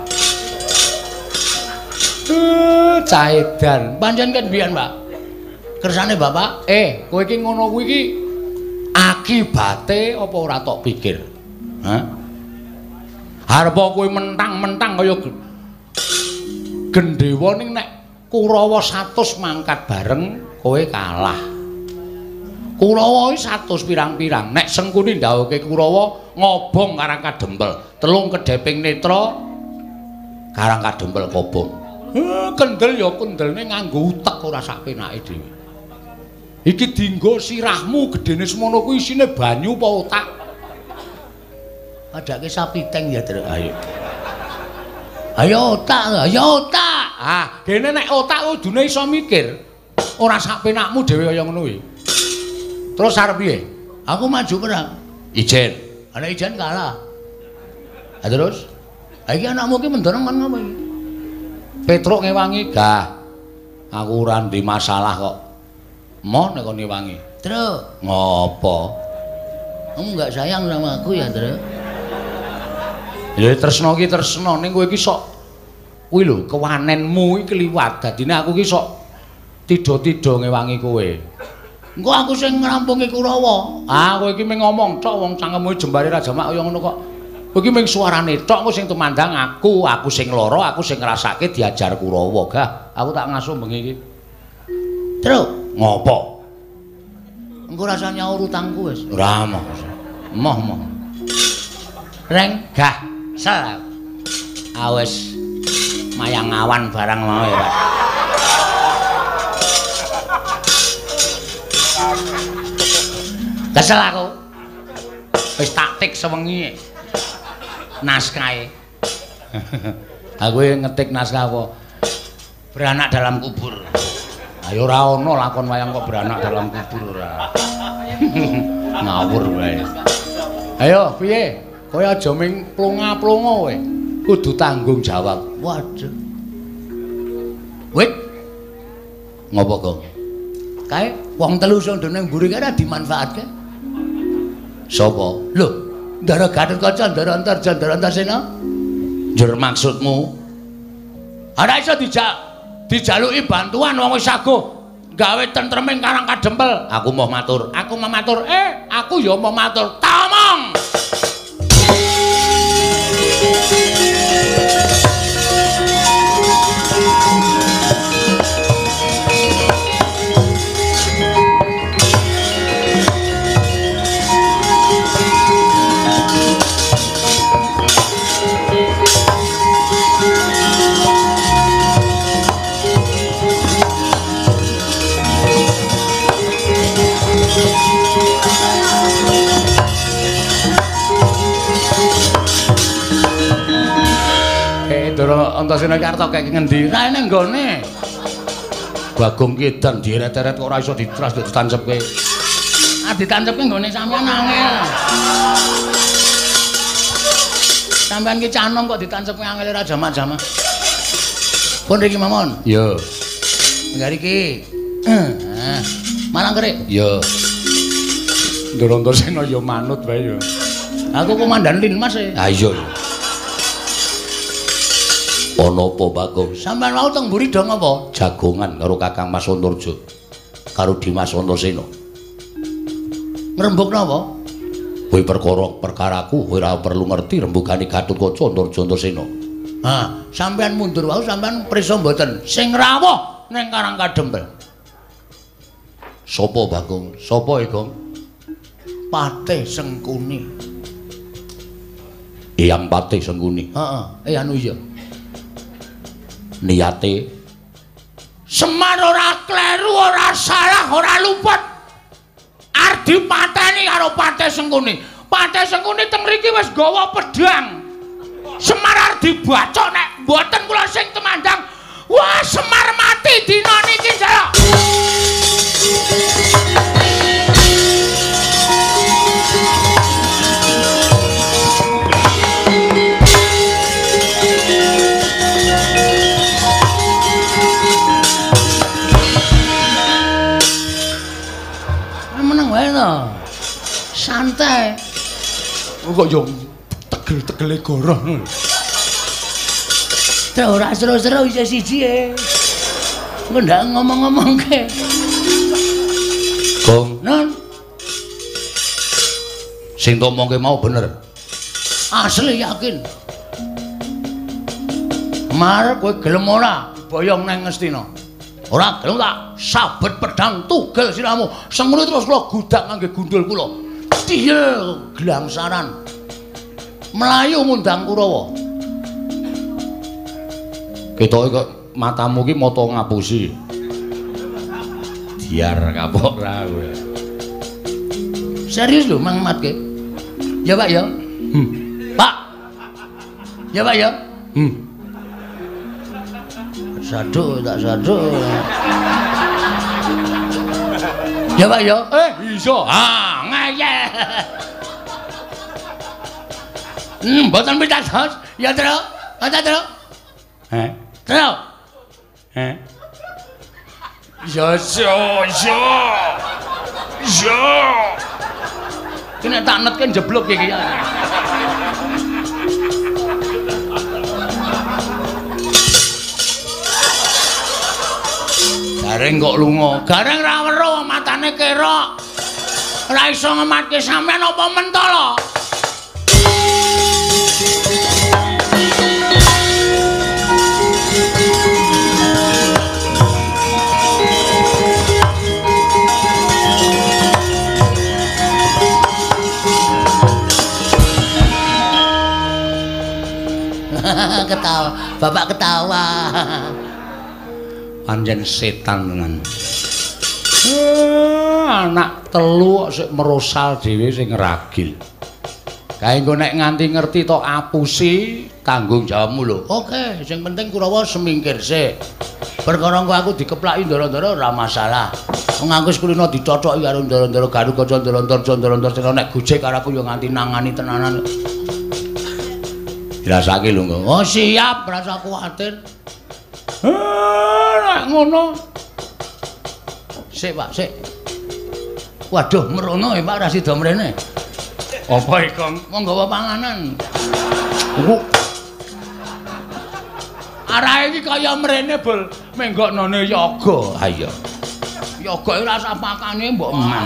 Uh, caedan. Pancen ket mbiyen, Mbak. Kersane Bapak, eh, kowe iki ngono kuwi iki akibate apa ora tok pikir? Hah? Harep kowe mentang-mentang kaya gendhewa ning nek Kurawa seratus mangkat bareng kowe kalah. Kurawa iki seratus pirang-pirang. Nek Sengkuni ndhawuhke Kurawa ngobong Karang Kadempel, telung kedheping netra Karang Kadempel kobong. Heh, kendel ya kendelne nganggo utek ora sak penake dhewe. Iki dienggo sirahmu gedene semono kuwi isine banyu apa otak? Adake sapiteng ya, Truk. Ayo. Ayo otak, ayo otak. Ah, kene nek otak kudune iso mikir. Ora sak penakmu dhewe kaya ngono kuwi. Terus arep piye? Aku maju perang. Ijen. Ana ijen kalah. Ha terus? Ha iki anakmu ki mendorong kan ngapa iki? Petruk ngewangi, gah. Aku ora ndek masalah kok. Mo nek kon ngewangi. Truk, ngopo? Kamu enggak sayang sama aku ya, Truk? Ya tresno ki tresno ning kowe iki sok kuwi lho kewanenmu iki kliwat. Dadine aku ki sok tido-tido ngewangi kowe. Engko aku sing ngrampungi Kurawa. Ah, kowe iki mung ngomong tok wong cangkemmu jembare Raja Mak kaya ngono kok. Kowe iki mung suarane tok, kowe sing tumandang aku, aku sing lara, aku sing ngrasake diajar Kurawa. Gah, aku tak ngasuh bengi iki. Truk, ngopo? Engko rasa nyaur utangku wis. Ora moh. Moh-moh. Reng, gah, sel. Awes mayang awan barang mau ya, Pak. Kesel aku. Wis taktik sewengi. Naskahe. Aku ngetik naskah apa? Beranak dalam kubur. Ayo ora ono lakon wayang kok beranak dalam kubur ora. Ngawur wae. Ayo piye? Kowe aja ming plonga-plonga kowe. Kudu tanggung jawab. Waduh. Wit. Ngopo, Gong? Kae wong telu sing ndene mburi kae ora dimanfaatke. Sapa? Lho, Ndara Gatotkaca, Ndara Antarja, Ndara Antarsena. Njur maksudmu? Ora iso dijak dijaluki bantuan wong wis saguh gawe tentreming Karang Kadempel. Aku mau matur. Aku mau matur. Eh, aku ya mau matur. Tamong. Ndara Antasena Karta kek ngendi? Ra ning nggone. Bagong Kidan diret-eret kok ora iso ditras ditancepke. Ah ditancepke nggone sampean angel. Sampean ki canom kok ditancepke angel ora jama-jama. Pun riki mawon. Yo. Nggari ki. Ah, Malang kerik. Yo. Ndara Antasena yo manut wae yo. Aku komandan Linmas e. Ha iya. Ana apa Bagong? Sampeyan mau teng mburi dong apa? Jagongan karo Kakang Mas Antarja. Karo Dimas Antasena. Ngrembug napa? Kowe perkara perkaraku kowe ora perlu ngerti rembugane Gatotkaca Antarja Antasena. Ha, sampeyan mundur wae sampeyan prisa mboten sing rawuh ning Karang Kadempel. Sopo Bagong? Sopo e, Gong? Patih Sengkuni. Eyang Patih Sengkuni. Heeh, eh anu iya. Niate Semar ora kleru, ora salah, ora luput. Arep dipateni karo Patih Sengkuni. Patih Sengkuni teng mriki wis gawa pedhang. Semar arep dibacok nek mboten kula sing temandang. Wah, Semar mati dina niki, Jaya. Meneng wae to. Santai. Kok yo tegel-tegele goroh. Terus ora seru-seru isa siji e. Engko ndak ngomong-ngomongke. Gong, Nun. sing tomongke mau bener. Asli yakin. Mar kowe gelem ora boyong nang Ngastina? Ora gelem tak sabet pedang tugel siramu. Semene terus kula gudak ngangge gundul kula. Tiyel glangsaran. Melayu ngundang Kurawa. Ketoke kok matamu ki mata ngapusi. Diar kapok ra kowe. Serius lho Mang Matke? Ya Pak ya. Hmm. Pak. Ya Pak ya. Hmm. Sadu tak sadu. Ya Pak ya. Eh, iso. Ah, ngayeh. Hmm, mboten pitados. Ya, Tru. Ada Tru. Heh. Tru. Heh. Ya, ya, ya. Ya. Kene tak netke jeblok iki ya. Gareng kok lunga. Gareng ra weruh matane kerok. Ora iso ngematke sampean apa mentala? Ketawa, bapak ketawa. Panjen setan tenan. Eh, anak telu kok sik merosal dhewe sing ngeragil. Kae engko nek nganti ngerti to apusi tanggung jawabmu lho. Oke, sing penting Kurawa semingkir sik. Perkara engko aku dikeplaki ndara-ndara ora masalah. Wong aku kulino dicothoki karo ndara-ndara Garukaca ndara-ndara ndara-ndara sing nek gojek karo aku yo nganti nangani tenanan. Dirasake lho engko. Oh, siap, ora usah kuwatir. Nek ngono. Sik, Pak, sik. Waduh, merono ya, Pak, ra sida mrene. Apa iki, Kang? Mau nggawa panganan. Iku arahe iki kaya mrene bol menggoknone yoga. Ha iya. Yoga ora sak pakane mbok eman.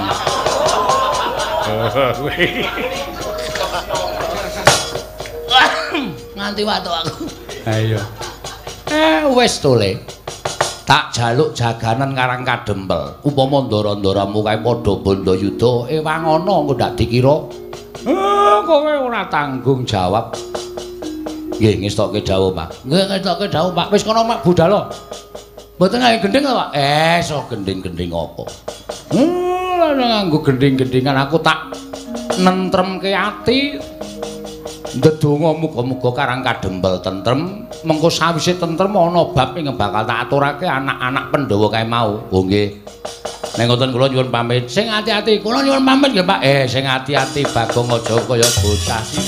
Nganti watu aku. Ha iya. Eh wis to Le. Tak jaluk jaganan Karang Kadempel. Upama ndara-ndaramu kae padha Bandayuda ewang ana engko ndak dikira. Eh kowe ora tanggung jawab. Nggih ngestokke dawuh, Pak. Nggih ngestokke dawuh, Pak. Wis kono Mak budal. Mboten gawe gending Pak. Eh so gending-gending apa? Hmm, nganggo gending-gendingan aku tak nentremke ati. Ndedonga muga-muga Karang Kadempel tentrem, mengko sawise tentrem ana bab ing bakal tak aturake anak-anak Pandhawa kae mau. Oh nggih. Nek ngoten kula nyuwun pamit. Sing ati-ati, kula nyuwun pamit nggih, Pak. Eh, sing ati-ati Bagong aja kaya bocah sih.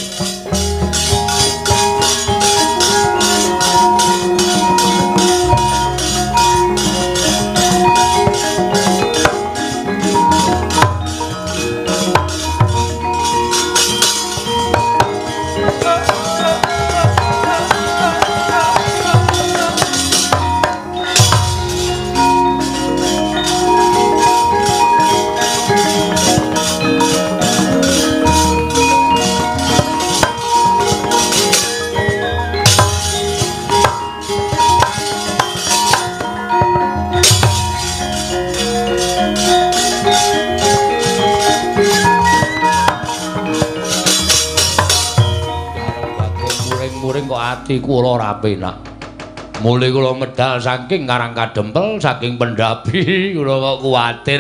Ati kula ora penak. Mulih kula medal saking Karang Kadempel, saking Pendapi, kula kok kuwatir.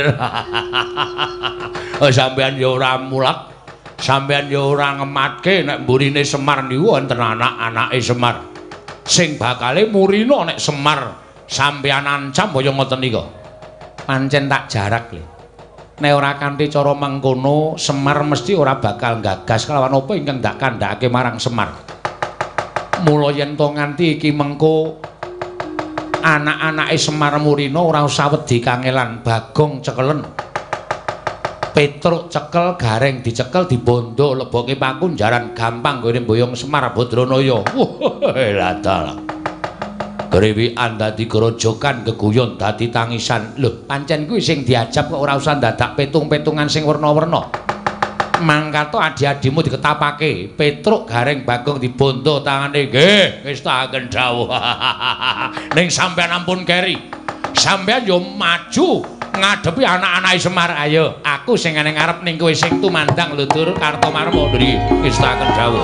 Sampeyan ya ora mulak, sampeyan ya ora ngematke nek mburine Semar niku wonten anak-anake Semar. Sing bakale murina nek Semar sampeyan ancam kaya ngoten nika. Pancen tak jarak lho. Nek ora kanthi cara mengkono, Semar mesti ora bakal gagas kelawan apa ingkang dak kandhakake marang Semar. Mula yen to nganti iki mengko anak-anake Semar Murina ora usah wedi kangelan Bagong cekelen. Petruk cekel gareng dicekel dibondo leboke pakunjaran gampang gone mboyong Semar Badranaya. Wah, ladal. Grewikan dadi grojokan geguyon dadi tangisan. Lho, pancen kuwi sing diajab kok ora usah dadak petung-petungan sing werna-werna. Mangkato adi-adimu diketapake. Petruk gareng Bagong dibondo tangane. Nggih, ngestaken dawuh. Ning sampean ampun keri. Sampean yo maju ngadepi anak-anake Semar. Ayo, aku sing ngene ngarep ning kowe sing tumandang lho Dur Kartomarma. Nggih, ngestaken dawuh.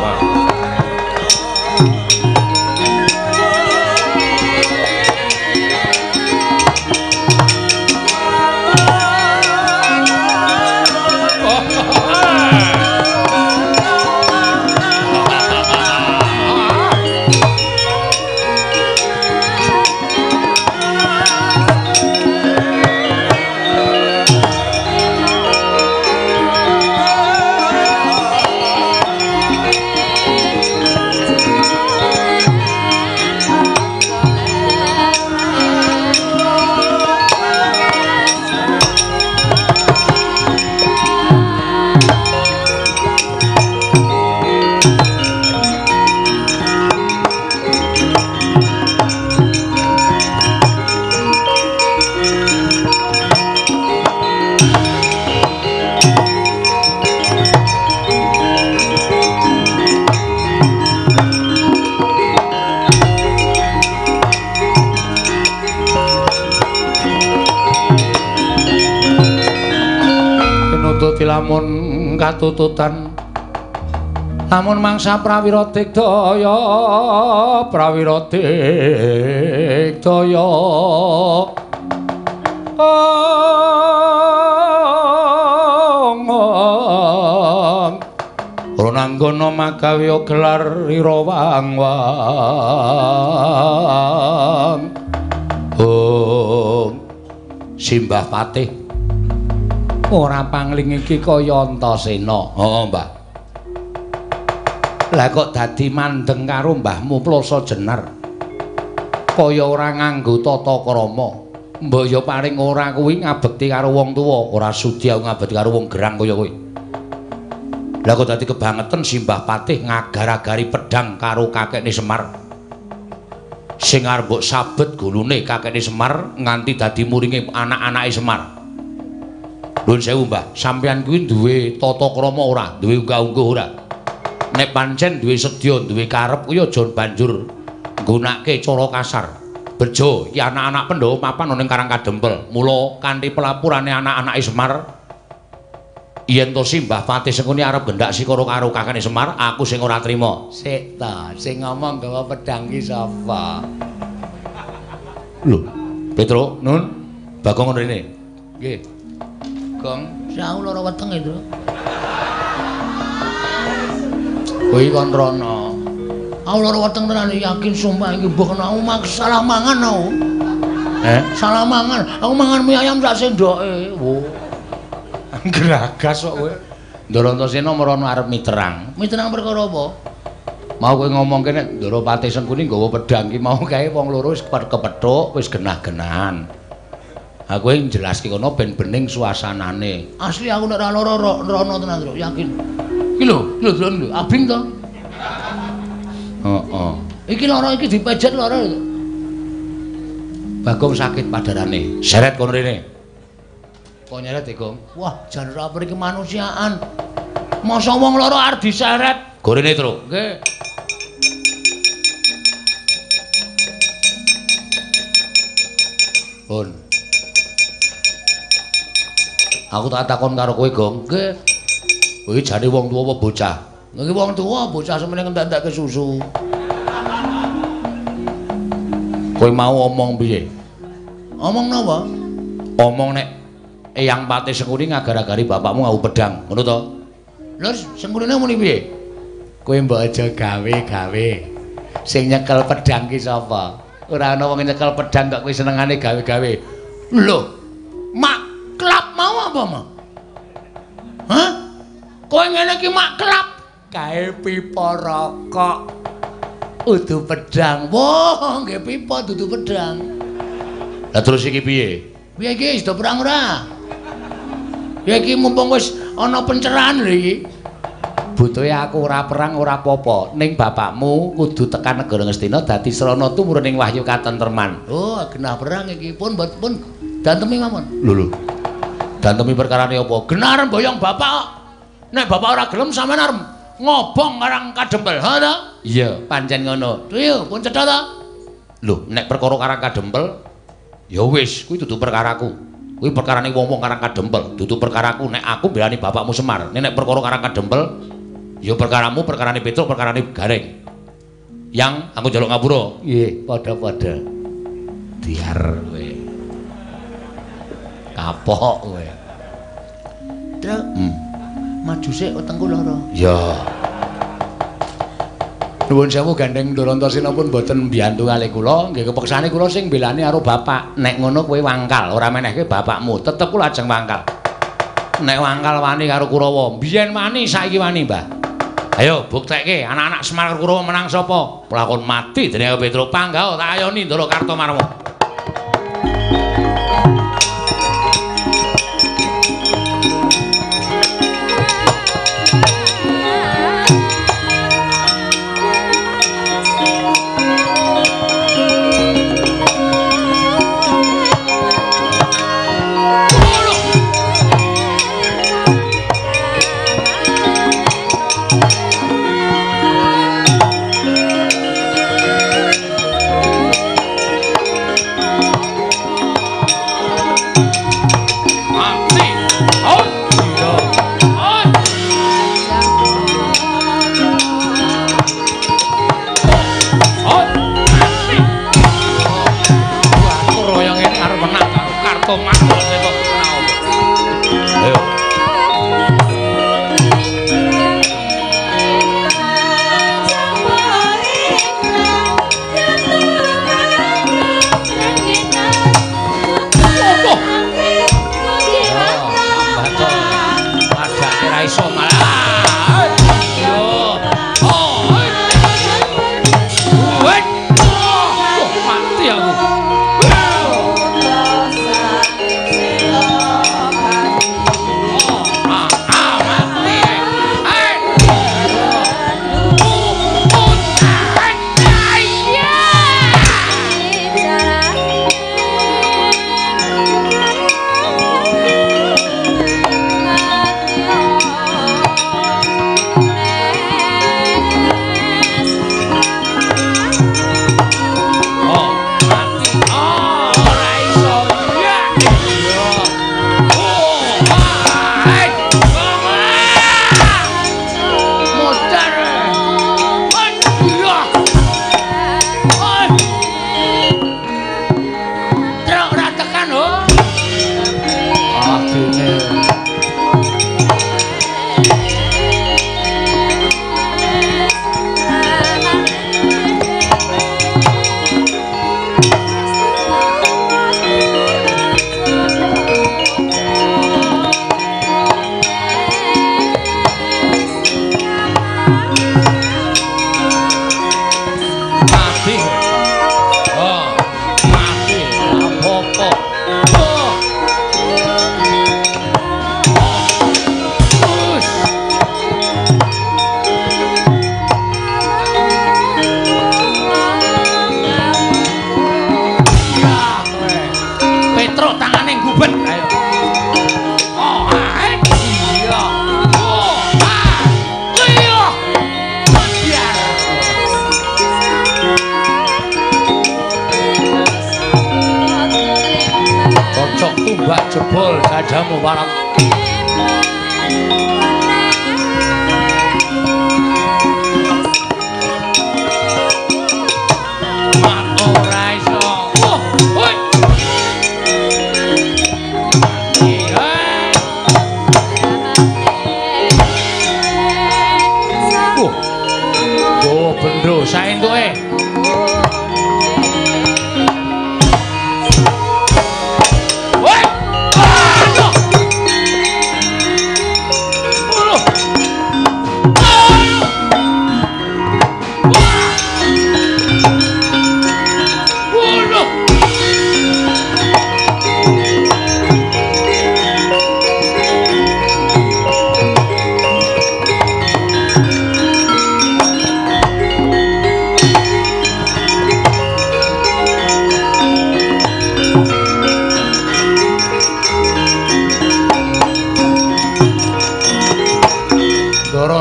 Lamun katututan lamun mangsa prawira digdaya prawira digdaya ora nanggono magawe gelar ira wang-wang oh Simbah Patih ora pangling iki kaya Antasena. Oh, Mbah. Lah kok dadi mandeng karo mbahmu Plasa Jenar. Kaya ora nganggo tata krama. Mbok ya paring ora kuwi ngabekti karo wong tuwa, ora sudi aku ngabekti karo wong gerang kaya kowe. Lah kok dadi kebangetan Simbah Patih ngagar-agari pedhang karo kakekne Semar. Sing arep mbok sabet gulune kakekne Semar nganti dadi muringe anak-anake Semar. Nuwun sewu, Mbah, sampeyan kuwi duwe tata krama ora, duwe unggah-ungguh ora? Nek pancen duwe sedya, duwe karep kuwi aja banjur nggunakake cara kasar. Bejo, iki anak-anak Pandhawa mapan ana ning Karang Kadempel. Mula kanthi pelapurane anak-anake Semar, yen to Simbah Patih sengkuni arep gendak sikara karo kakane Semar, aku sing ora trima. Sik ta, sing ngomong gawa pedhang ki sapa? Lho, Petruk, Nun, Bagong rene. Nggih. Gong, aku lara weteng itu. Kuwi kon rono. Aku lara weteng tenan yakin sumpah iki mbok kena aku mak salah mangan aku. Eh, salah mangan. Aku mangan mie ayam sak sendoke. Wo. Geragas kok kowe. Ndara Antasena merono arep miterang. Miterang perkara apa? Mau kowe ngomong kene Ndara Patih Sengkuni nggawa pedhang ki mau kae wong loro wis kepethuk, wis genah-genahan. Aku yang jelaske kono ben bening suasanane. Asli aku nek ora lara rono tenan, Tru, yakin. Iki lho, lho Dron lho, abing to. Heeh. Iki lara iki dipejet lara lho. Bagong sakit padarane. Seret kono rene. Kok nyeret e, Gong? Wah, jan ora mriki kemanusiaan. Masa wong lara arep diseret. Gorene, Tru. Nggih. Pun. Aku tak takon karo kowe, Gong. Nggih. Kowe jane wong tuwa apa bocah? Nggih wong tuwa, bocah semene ngentek-entek susu. Kowe mau omong piye? Omong napa? Omong nek Eyang Patih Sengkuni ngagar-agari bapakmu ngau pedhang, ngono to? Lho, Sengkunine muni piye? Kowe mbok aja gawe-gawe. Sing nyekel pedhang ki sapa? Ora ana wong nyekel pedhang kok kowe senengane gawe-gawe. Lho, mak klap mau apa, Mak? Hah? Kowe ngene iki mak klap kae pipa rokok. Udu pedhang. Wah, nggih pipa dudu pedhang. Lah terus iki piye? Piye iki? Sudah perang ora? Ya iki mumpung wis ana pencerahan lho iki. Butuhe aku ora perang ora apa-apa, ning bapakmu kudu tekan negara Ngastina dadi srana tumurun ing wahyu katentreman. Oh, genah perang iki pun pun dantemi mawon. Lho lho. Dantemi perkarane apa? Genah boyong bapak. Nek bapak ora gelem sampean arep ngobong karang kadempel, ha ta? Iya, pancen ngono. Yo, pun cedhak ta? Lho, nek perkara karang kadempel ya wis, kuwi dudu perkaraku. Kuwi perkarane wong-wong karang kadempel, dudu perkaraku. Nek aku belani bapakmu Semar, nek perkara karang kadempel ya perkaramu, perkarane Petruk, perkarane Gareng. Yang aku njaluk ngapura. Nggih, padha-padha. Biar kowe. Kapok kowe. Truk. Hmm. Maju sik wetengku lara. Ya. Nuwun sewu Gandeng Durantasena pun boten mbiyantu kalih kula, nggih kepeksane kula sing mbelani karo bapak. Nek ngono kowe wangkal, ora menehke bapakmu, tetep kula ajeng wangkal. Nek wangkal wani karo Kurawa, biyen wani saiki wani, Mbah. Ayo buktekke anak-anak Semar Kurawa menang sapa? Pelakon mati dening Petruk Panggao tak ayoni Ndara Kartomarma. Jebol sajamu warat. Mak ora iso. Oh, hoi. Iya. Oh. Oh, bendro saentuke.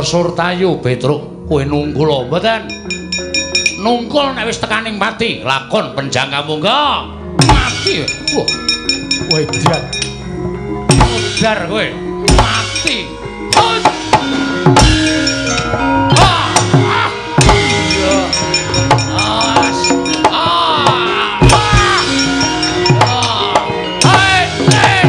Para Surtayu Petruk kowe nungkul mboten? Nungkul nek wis tekaning mati, lakon penjangka monggo. Mati. Wah. Kowe edan. Udar kowe. Mati. Hus. Ah. Ah. Iya. As. Ah. Ah. Hai. Hai.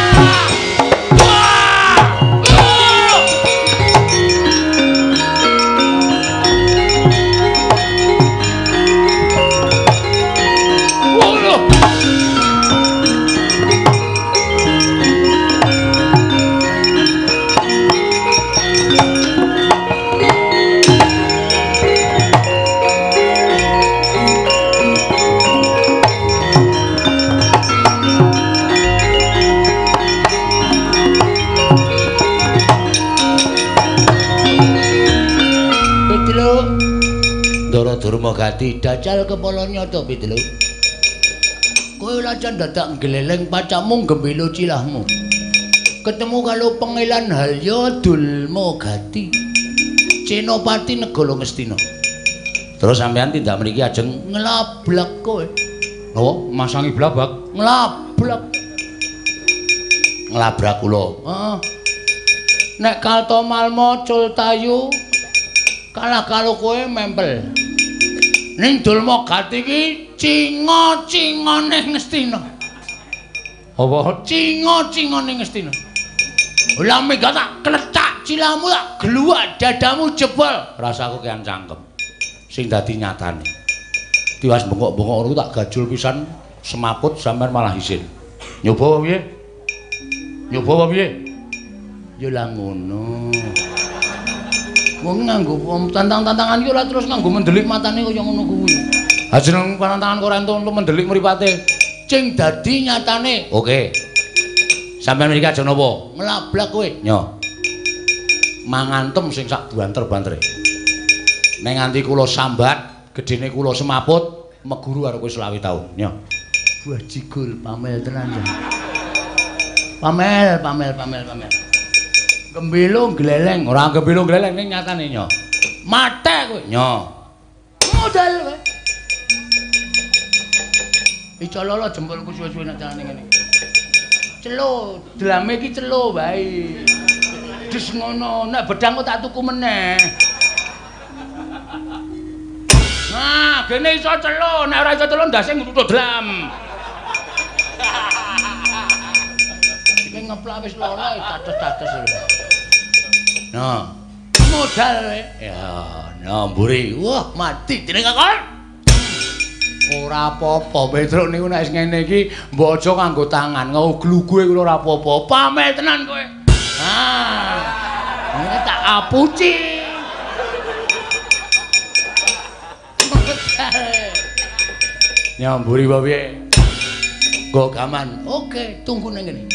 Durmagati dajal kepala nyata Pitelu. Kowe lajan dadak gleleng pacamu gembelo cilahmu. Ketemu karo pengilan Halya Dulmagati. Cenopati Negara Ngastina. Terus sampean tindak mriki ajeng nglablak kowe. Napa masangi blabak? Nglablak. Nglabrak kula. Heeh. Nek Kaltomalma Cultayu kalah karo kowe mempel. Ning Dulmagati iki cinga-cingane Ngastina. Apa cinga-cingane Ngastina? Lah mega tak kletak cilahmu tak gluwak dadamu jebol. Rasaku kean cangkem. Sing dadi nyatane. Tiwas bengok-bengok ngono tak gajul pisan semaput sampean malah isin. Nyoba piye? Nyoba piye? Ya lah ngono. Wong nganggo tantang-tantangan iki ora terus nganggo mendelik matane kaya ngono kuwi. Ha jeneng pantangan kok ora entuk mendelik mripate. Cing dadi nyatane. Oke. Sampeyan mriki aja napa? Nglablak kowe. Nyo. Mangantem sing sak banter-bantere. Ning nganti kula sambat, gedene kula semaput, meguru karo kowe selawe taun. Nyo. Buah jigul pamel tenan. Pamel, pamel, pamel, pamel. Gembelo gleleng, ora gembelo gleleng ning nyatane nyo. Mate kowe, nyo. Modal kowe. Icololo jempolku suwe-suwe nek carane ngene. Celo, drame iki celo bae. Dis ngono, nek bedang kok tak tuku meneh. Nah, gene iso celo, nek ora iso celo ndase ngutuk dram. Iki ngeplak wis lara cates-cates. Nah, modal kowe. Ya, nah mburi. Wah, mati jeneng kakon. Ora apa-apa, Petruk niku nek ngene iki mbok aja kanggo tangan, nggo glugue kula ora apa-apa. Pamel tenan kowe. Ah. Ini tak apuci. Nyamburi apa piye? Nggo gaman. Oke, tunggu nang kene.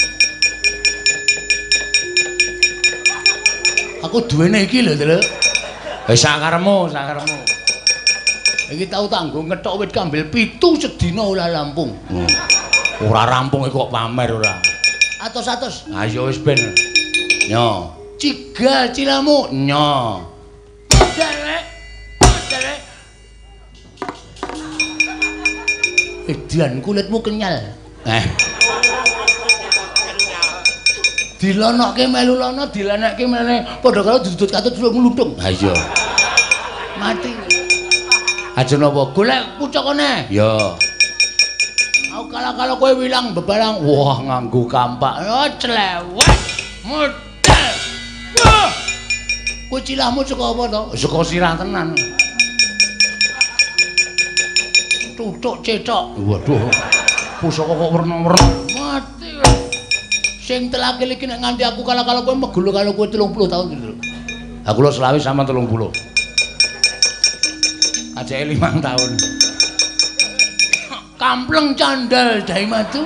Aku duwene iki lho, Tru. Wis sakaremu, sakaremu. Iki tau tanggo ngethok wit kambil pitu sedina ora rampung. Hmm. Ora rampung kok pamer ora. Atos-atos. Ha ya wis ben. Nyo. Cigal cilamu. Nyo. Dere. Dere. Edian kulitmu kenyal. Eh. Dilonokke melu lono, dilenekke meneh padha karo dudut katut ngluthung. Ha iya. Mati. Aja napa golek pucukane? Ya. Aku kala-kala kowe wilang bebarang, wah nganggo kampak. Oh clewek. Model. Wah. Kowe cilahmu saka apa to? Saka sirah tenan. Tutuk cetok. Waduh. Pusaka kok werna-werna. Mati. Sing telakil iki nek nganti aku kala-kala kowe megulu karo kowe telung puluh tahun gitu. Aku lho selawi sama telung puluh. Aja limang tahun. Kampleng candal dai matu.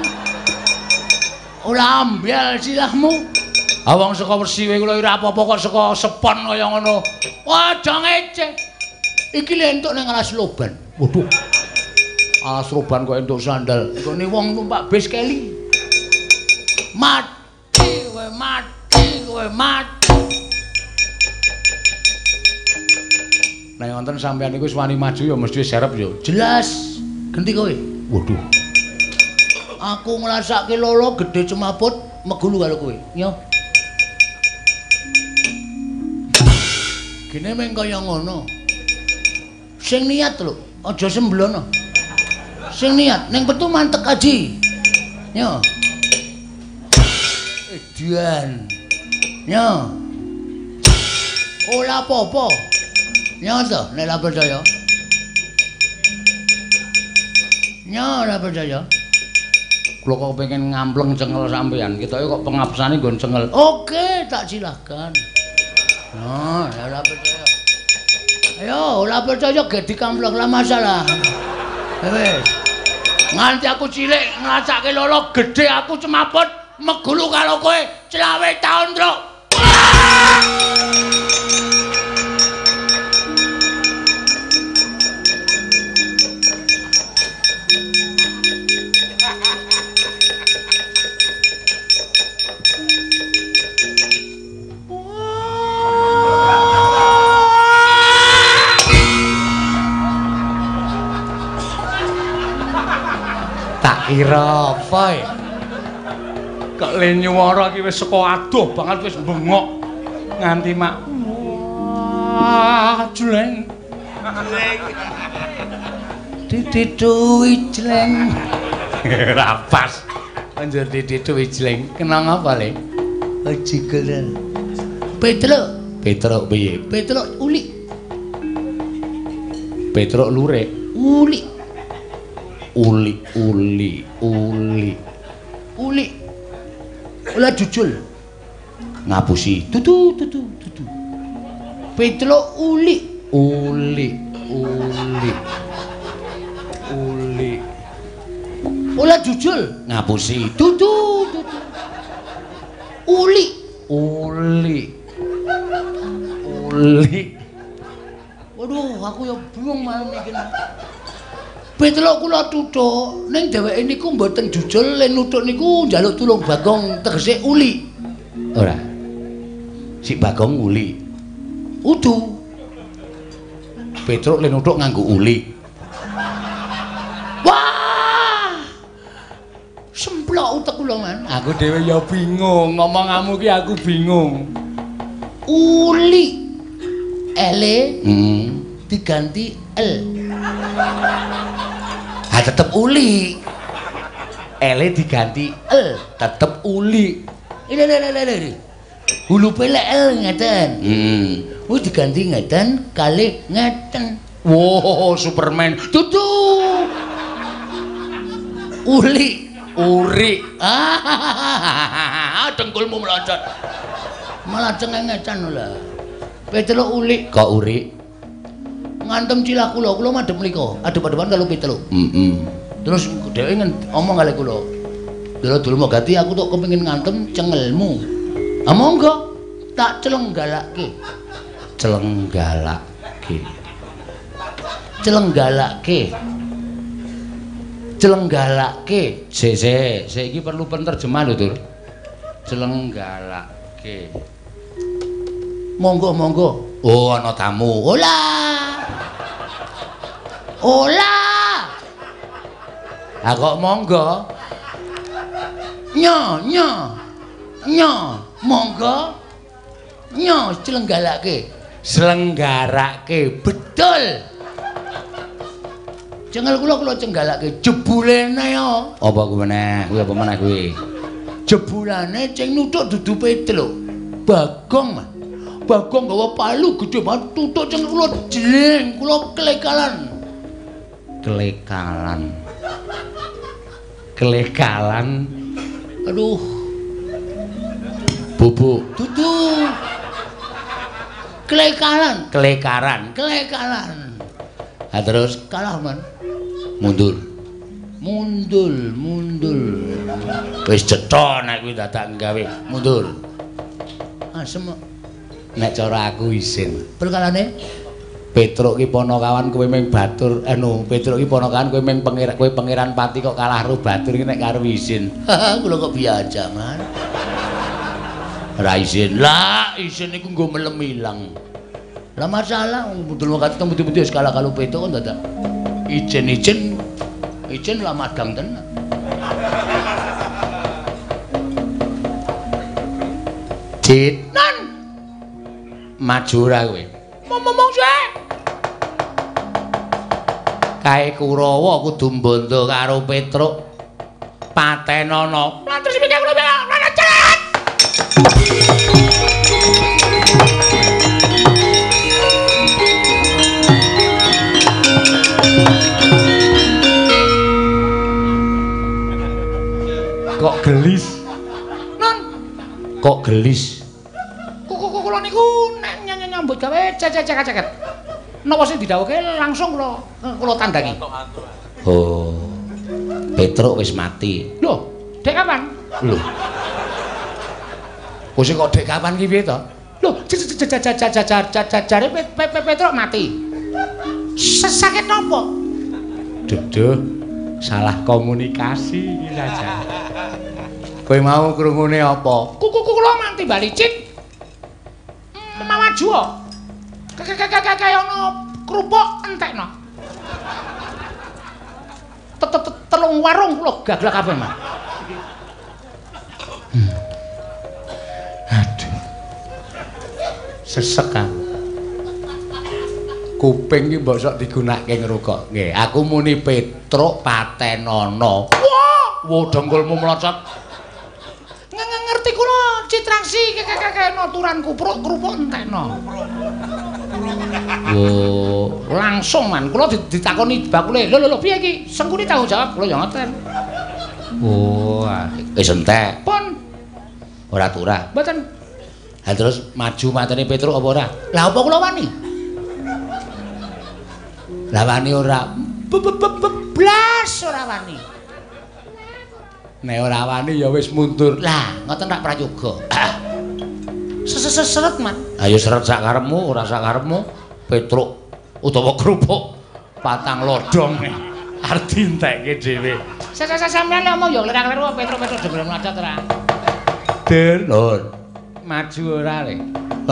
Ora ambyal silahmu. Ha wong saka Wesi kowe kula ora apa-apa kok saka Sepon kaya ngono. Aja ngeceh. Iki lho entuk ning alas loban. Waduh. Alas loban kok entuk sandal. Ngene wong numpak bis keli. Mati kowe, mati kowe, mati. Nek wonten sampeyan iku wis wani maju ya mesti serep ya. Jelas. Genti kowe. Waduh. Aku ngrasake lolo gedhe cemaput megulu karo kowe. Yo. Gene meng kaya ngono. Sing niat lho, aja semblono. Sing niat ning petu mantek aji. Yo. Edian. Yo. Ora apa-apa. Yo to, nek ora percaya. Yo ora percaya. Kula kok pengen ngampleng cengel sampean, ketoke kok pengabsane nggon cengel. Oke, tak silahkan. Nah, ora percaya. Ayo, ora percaya ge dikampleng lah masalah. Wes. Nganti aku cilik ngrasake lolo gedhe aku cemaput megulu karo kowe selawe taun, Truk. Kira apa ya? Kok le nyuwara iki wis saka adoh banget wis bengok nganti mak. Wah, jleng. Dititu ijleng. Rapas. Anjur dititu ijleng. Kenang apa le? Aji gelen. Petruk. Petruk piye? Petruk uli. Petruk lurik. Uli. Uli, uli, uli. Uli. Ula jujul. Ngapusi. Tutu, tutu, tutu. Petruk uli. Uli, uli. Uli. Ula jujul. Ngapusi. Tutu, tutu. Uli. Uli. Uli. Waduh, aku ya bingung malam iki. Petruk kula tuthuk, ning dheweke niku mboten jujul, len nuthuk niku njaluk tulung Bagong tegese uli. Ora. Si Bagong uli. Udu. Petruk le nuthuk nganggo uli. Wah! Semplok utek kula man. Aku dhewe ya bingung, ngomonganmu ki aku bingung. Uli. L Hmm. diganti L. Ha tetep uli. L diganti L, tetep uli. Ini ini ini ini. Hulu pelek L ngeten. Hmm. Wis diganti ngeten kali ngeten. Wow, Superman. Tutu. Uli, Uri. ah, dengkulmu meloncat. Malah cengengecan lho. Petruk uli. Kok uri? Ngantem cilah kula, kula madhep mriko, adep-adepan karo Petruk. Heeh. Terus dhewe ngomong kali kula. Dulu dulu mau ganti aku tuh kepengin ngantem cengelmu. Ah monggo tak celenggalake. Celenggalake. Celenggalake. Celenggalake. Sik sik, sik iki perlu penerjemah lho, Dur. Celenggalake. Monggo monggo. Oh, ana tamu. Ola. Ola. Ah kok monggo? Nyo nyo. Nyo, monggo. Nyo celenggalake. Selenggarake. Betul. Cengel kula kula cenggalake jebulene yo. Apa kuwi meneh? Kuwi apa meneh kuwi? Jebulane ceng nuthuk dudu Petruk. Bagong mah. Bagong gawa palu gedhe banget tutuk cengel kula jling, kula klekalan. Klekalan. Klekalan. Aduh. Bubuk. Dudu. Klekalan, Klekaran. klekalan. Ha terus Kalah man. mundur. Mundul, mundul. Wis cetha nek kuwi dadak gawe mundur. Asem Nek cara aku isin. perkarane Petruk ki ponokawan kowe ming batur anu Petruk ki ponokawan kowe ming pangeran kowe pangeran pati kok kalah ro batur ki nek karo isin. kula kok biasa man. Ra isin. Lah, isin iku nggo melem ilang. Lah masalah mudul waktu teng budi-budi wis kalah karo Petruk kok dadak. Ijen-ijen ijen lah madang tenan. Dinan maju ora kowe. Momong sik. Kae Kurawa kudu mbondo karo Petruk. Patenana. Lantur sing kula lan cerat. Kok gelis? Non. Kok gelis? Kok kula niku nek nyambut gawe cecek-ceket. Napa sing didhawuhke langsung kula kula tandangi. Oh. Petruk wis mati. Lho, dek kapan? Lho. Kok sing kok dek kapan ki piye to? Lho, jare Petruk mati. Sakit napa? Duduh, salah komunikasi iki saja. Kowe mau krungune apa? Kuku kula manti balicik. Mawaju kok. Kaya ana krupuk entekno. Telung warung kula gaglak kabeh, Mas. Aduh. Sesek kan. Kuping iki mbok sok digunakake ngrokok. Nggih, aku muni Petruk Patenana. Wah, wo dengkulmu mlocot. Ngerti kula citraksi kaya noturan kupruk krupuk entekno. Wo, langsung man kula ditakoni bakule. Lho lho piye iki? Sengkuni tanggung jawab kula ya ngoten. Oh, wis entek. Pun ora turah. Mboten. Ha terus maju matene Petruk apa ora? Lah apa kula wani? Lah wani ora. Blas ora wani. Nek ora wani ya wis mundur. Lah, ngoten tak prayoga. Seseret man. Ayo seret sak karepmu, ora sak karepmu. Petruk utawa krupuk patang lodong. Arti entekke dhewe. Sesuk sampeyan ngomong ya klerak-kleru Petruk-Petruk jebul mlacat ora. Den, lho. Maju ora le.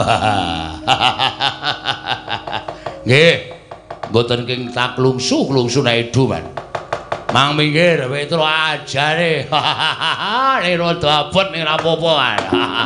Nggih. Mboten king tak klungsu, klungsu nek edu man. Mang minggir Petruk ajane. Nek rada abot ning rapopo kan.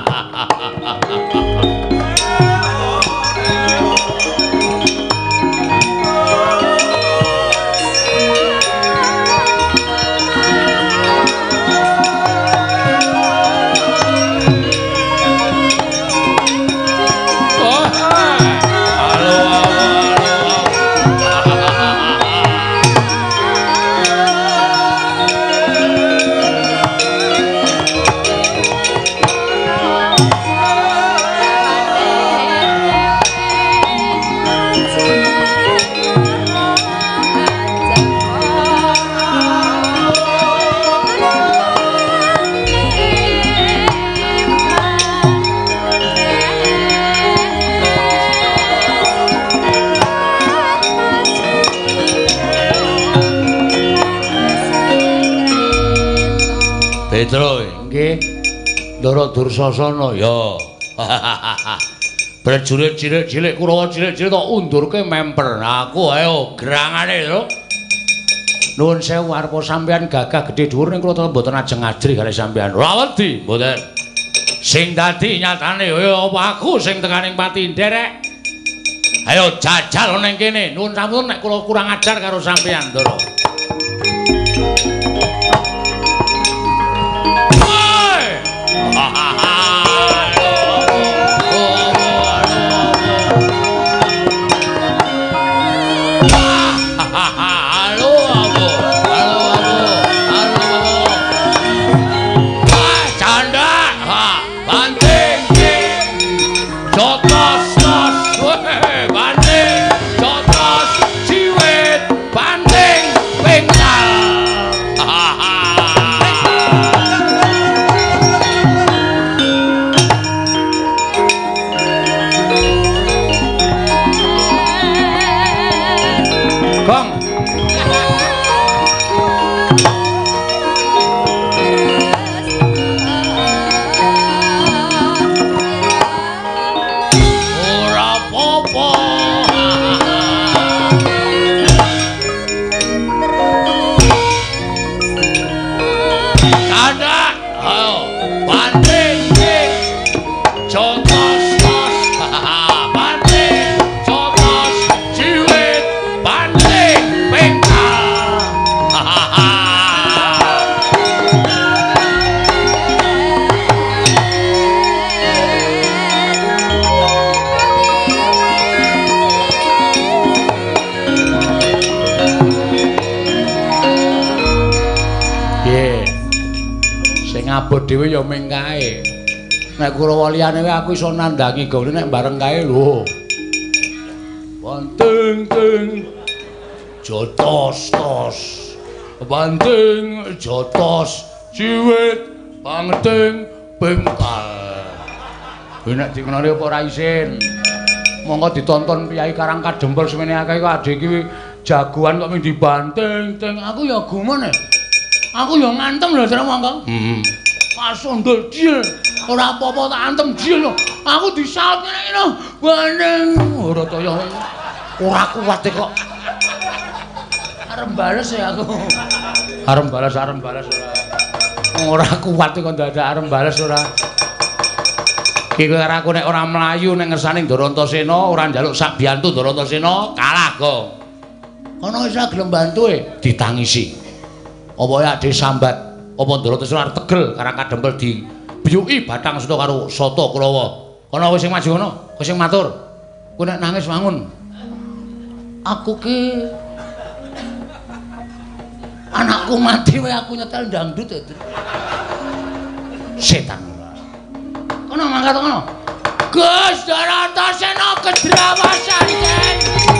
Petruk nggih. Ndara Dursasana ya. Prajurit cilik-cilik Kurawa cilik-cilik tak undurke memper. Aku ayo gerangane lho. Nuwun sewu arepa sampeyan gagah gedhe dhuwur ning kula mboten ajeng ngajri kali sampeyan. Ora wedi mboten. Sing dadi nyatane ya apa aku sing tekaning pati nderek. Ayo jajal ning kene. Nuwun sampun nek kula kurang ajar karo sampeyan, Ndara. Kandak. Ayo, banting ting. Jotos tos. Banting jotos jiwit banting pengkal. Ngabot dhewe ya ming kae. Nek Kurawa liyane aku iso nandangi gone nek bareng kae lho. Banting ting jotos tos. Banting jotos jiwit banting bengkal. Kuwi nek dikenali apa ora isin. Monggo ditonton Piyai Karang Kadempel semene akeh kok adhe iki jagoan kok ming dibanting ting. Aku ya gumun. Aku ya ngantem lho, Cara monggo. Heeh. Kasondol jil. Ora apa-apa tak antem jil lho. Aku disaut ngene lho. Bandeng. Ora kaya ora kuat kok. Arep bales ya aku. Arep bales, arep bales ora. Ora kuat kok dadak arep bales ora. Iki karo aku nek ora mlayu ning ngersane Ndarantasena, ora njaluk sak biyantu Ndarantasena, kalah kok. Kono wis gelem bantu e ditangisi. Apa ya ade sambat apa Ndarantasena arep tegel Karang Kadempel di biyuki Bathang Seta karo Sata Kurawa. Kono wis sing maju kono, kowe sing matur. Kowe nek nangis wangun. Aku ki anakku mati wae aku nyetel dangdut itu. Setan. Kono mangkat kono. Gus Ndarantasena kedrawasanten.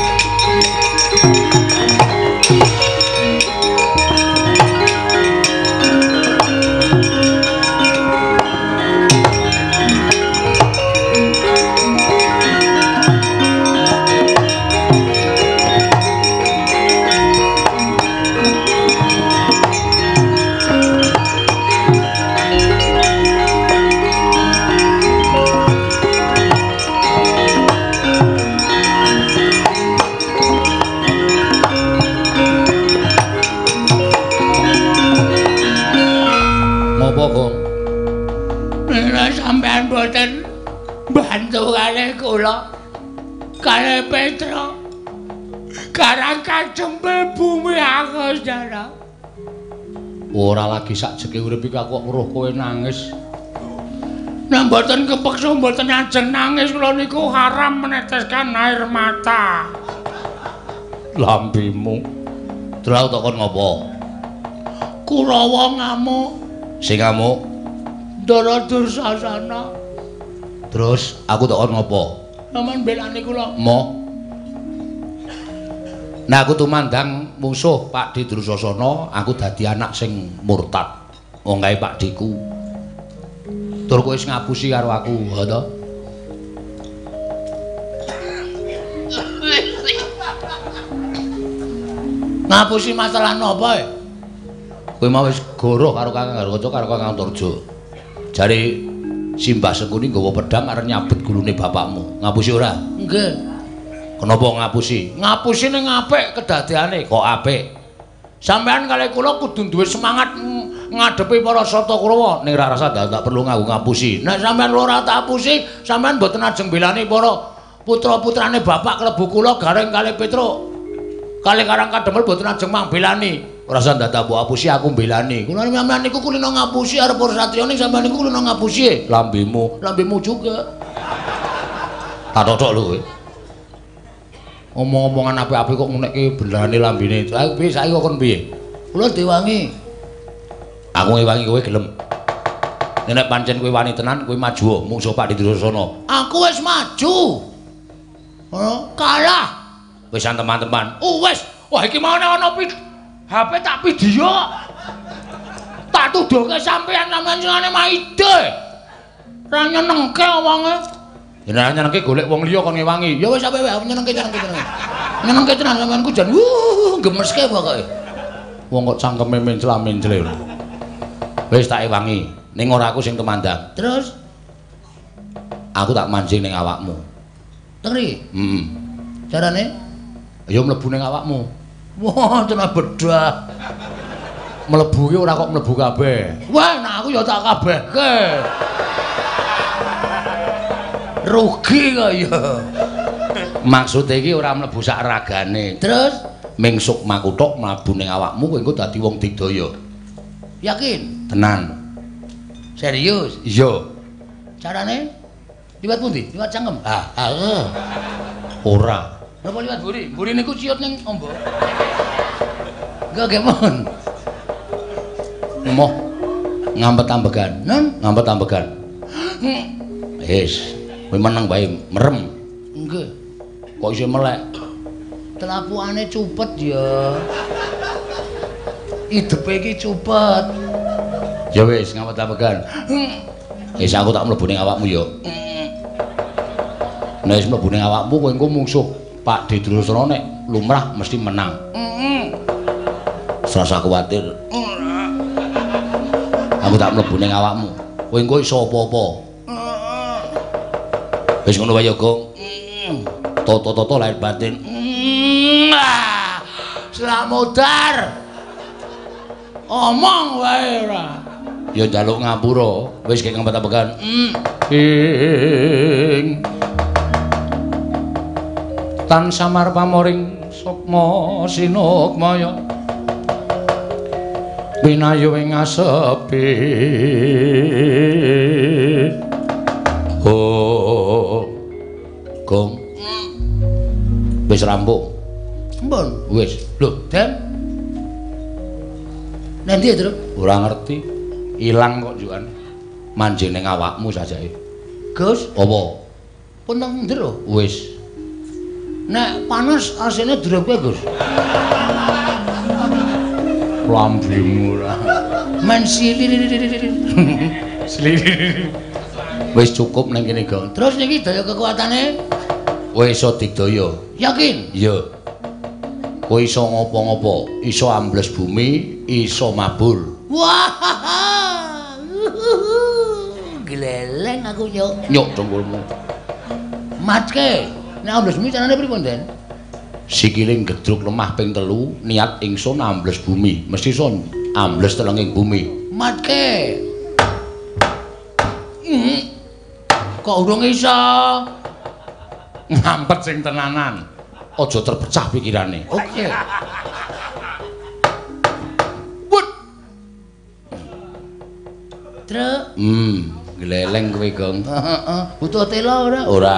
Sampeyan boten bantu kalih kula kalih Petra Karang Kadempel bumi Angasara. Ora lagi sak jeke urip iki aku weruh kowe nangis. Nek mboten kepeksa mboten ajeng nangis kula niku haram meneteskan air mata. Lambimu. Terus tak kon ngopo? Kurawa ngamuk. Sing ngamuk Ndara Dursasana. Terus aku tak kon ngopo? Sampeyan belani kula. Mo. Nah aku tumandang musuh Pak Di Dursasana, aku dadi anak sing murtad. Wong kae Pak Diku. Tur kowe wis ngapusi karo aku, ha to? Ngapusi masalah napa e? Kowe mau wis goroh karo Kakang Garwaca karo Kakang Turjo. Jare Simbah Sengkuni nggawa pedhang arep nyabet gulune bapakmu. Ngapusi ora? Nggih. Kenapa ngapusi? Ngapusi ning apik kedadeane, kok apik. Sampeyan kalih kula kudu duwe semangat ngadepi para Sata Kurawa ning ra rasa tak perlu nganggo ngapusi. Nek sampeyan ora tak apusi, sampeyan mboten ajeng belani para putra-putrane bapak klebu kula Gareng kalih Petruk. Kalih Karang Kadempel mboten ajeng mang belani. Ora usah dadak mbok apusi aku mbelani. Kula sampeyan niku kulino ngapusi arep Satya ning sampeyan niku kulino ngapusi. Lambemu, lambemu juga. Tak totok lho kowe. Omong-omongan apik-apik kok ngunekke benerane lambene. Saiki piye saiki kok kon piye? Kula diwangi. Aku ngewangi kowe gelem. Nek pancen kowe wani tenan kowe maju mungsuh Pak Didursasana. Aku wis maju. Ono kalah. Wis teman-teman. Oh wis. Wah iki mau ana H P tak video. Tak tuduhke sampeyan sampeyan jenenge Maide. Ra nyenengke wonge. Yen ra nyenengke golek wong liya kon ngewangi. Ya wis sampe wae nyenengke nyenengke nyenengke. Nyenengke tenan sampeyanku jan wuh gemeske pokoke. Wong kok cangkeme mencla-mencle. Wis tak ewangi. Ning ora aku sing temandang. Terus aku tak mancing ning awakmu. Tengri? Heeh. Carane? Ya mlebu ning awakmu. Wah, tenan bedah. Mlebu ki ora kok mlebu kabeh. Wah, nah aku ya tak kabehke. Rugi kok ya. Maksud iki ora mlebu sak ragane. Terus ming sukmaku tok mlabu ning awakmu kowe engko dadi wong digdaya. Yakin? Tenan. Serius? Iya. Carane? Liwat pundi? Liwat cangkem? Ah, ah. Ora. Napa liwat mburi? Mburi niku ciut ning ombo. Enggak gemon. Moh ngampet ambegan. Nun, ngampet ambegan. Wis, kowe meneng bae, merem. Nggih. Kok isih melek? Telapukane cupet ya. Hidupe iki cupet. Ya wis, ngampet ambegan. Wis aku tak mlebu ning awakmu ya. Nek wis mlebu ning awakmu kowe engko mungsuh Pak Dedrusra nek lumrah mesti menang. Heeh. Serasa kuwatir. Aku tak mlebu ning awakmu. Kowe engko iso apa-apa. Heeh. Wis ngono wae ya, Gong. Toto-toto lahir batin. Selamutar. Omong wae ora. Ya njaluk ngapura. Wis kek ngempet ambegan. Ing tan samar pamoring sukma sinukmaya. Winayu ing asepi. Oh. Gong. Wis rampung. Mbon. Wis. Lho, Den. Nanti ya, Tru? ora ngerti. Ilang kok jukan. Manjing ning awakmu sajake. Gus, Apa? pun nang ndero. Wis. Nek panas asine drep kowe, Gus. Lambemu ora. Men silir. Wis cukup ning kene, Gong. Terus niki daya kekuatane Kowe iso digdaya. yakin? Iya. Kowe iso ngopo-ngopo, iso ambles bumi, iso mabur. Wah. Gleleng aku yo. Nyuk dengkulmu. Matke. Nek ambles bumi carane pripun, Den? Sikile gedruk lemah ping telu, niat ingsun ambles bumi. Mesti son ambles telenging bumi. Matke. Hmm. Kok urung iso? Ngampet sing tenanan. Aja terpecah pikirane. Oke. Put. Truk. Hmm, gleleng kowe, Gong. Heeh. Butuh tela ora? Ora.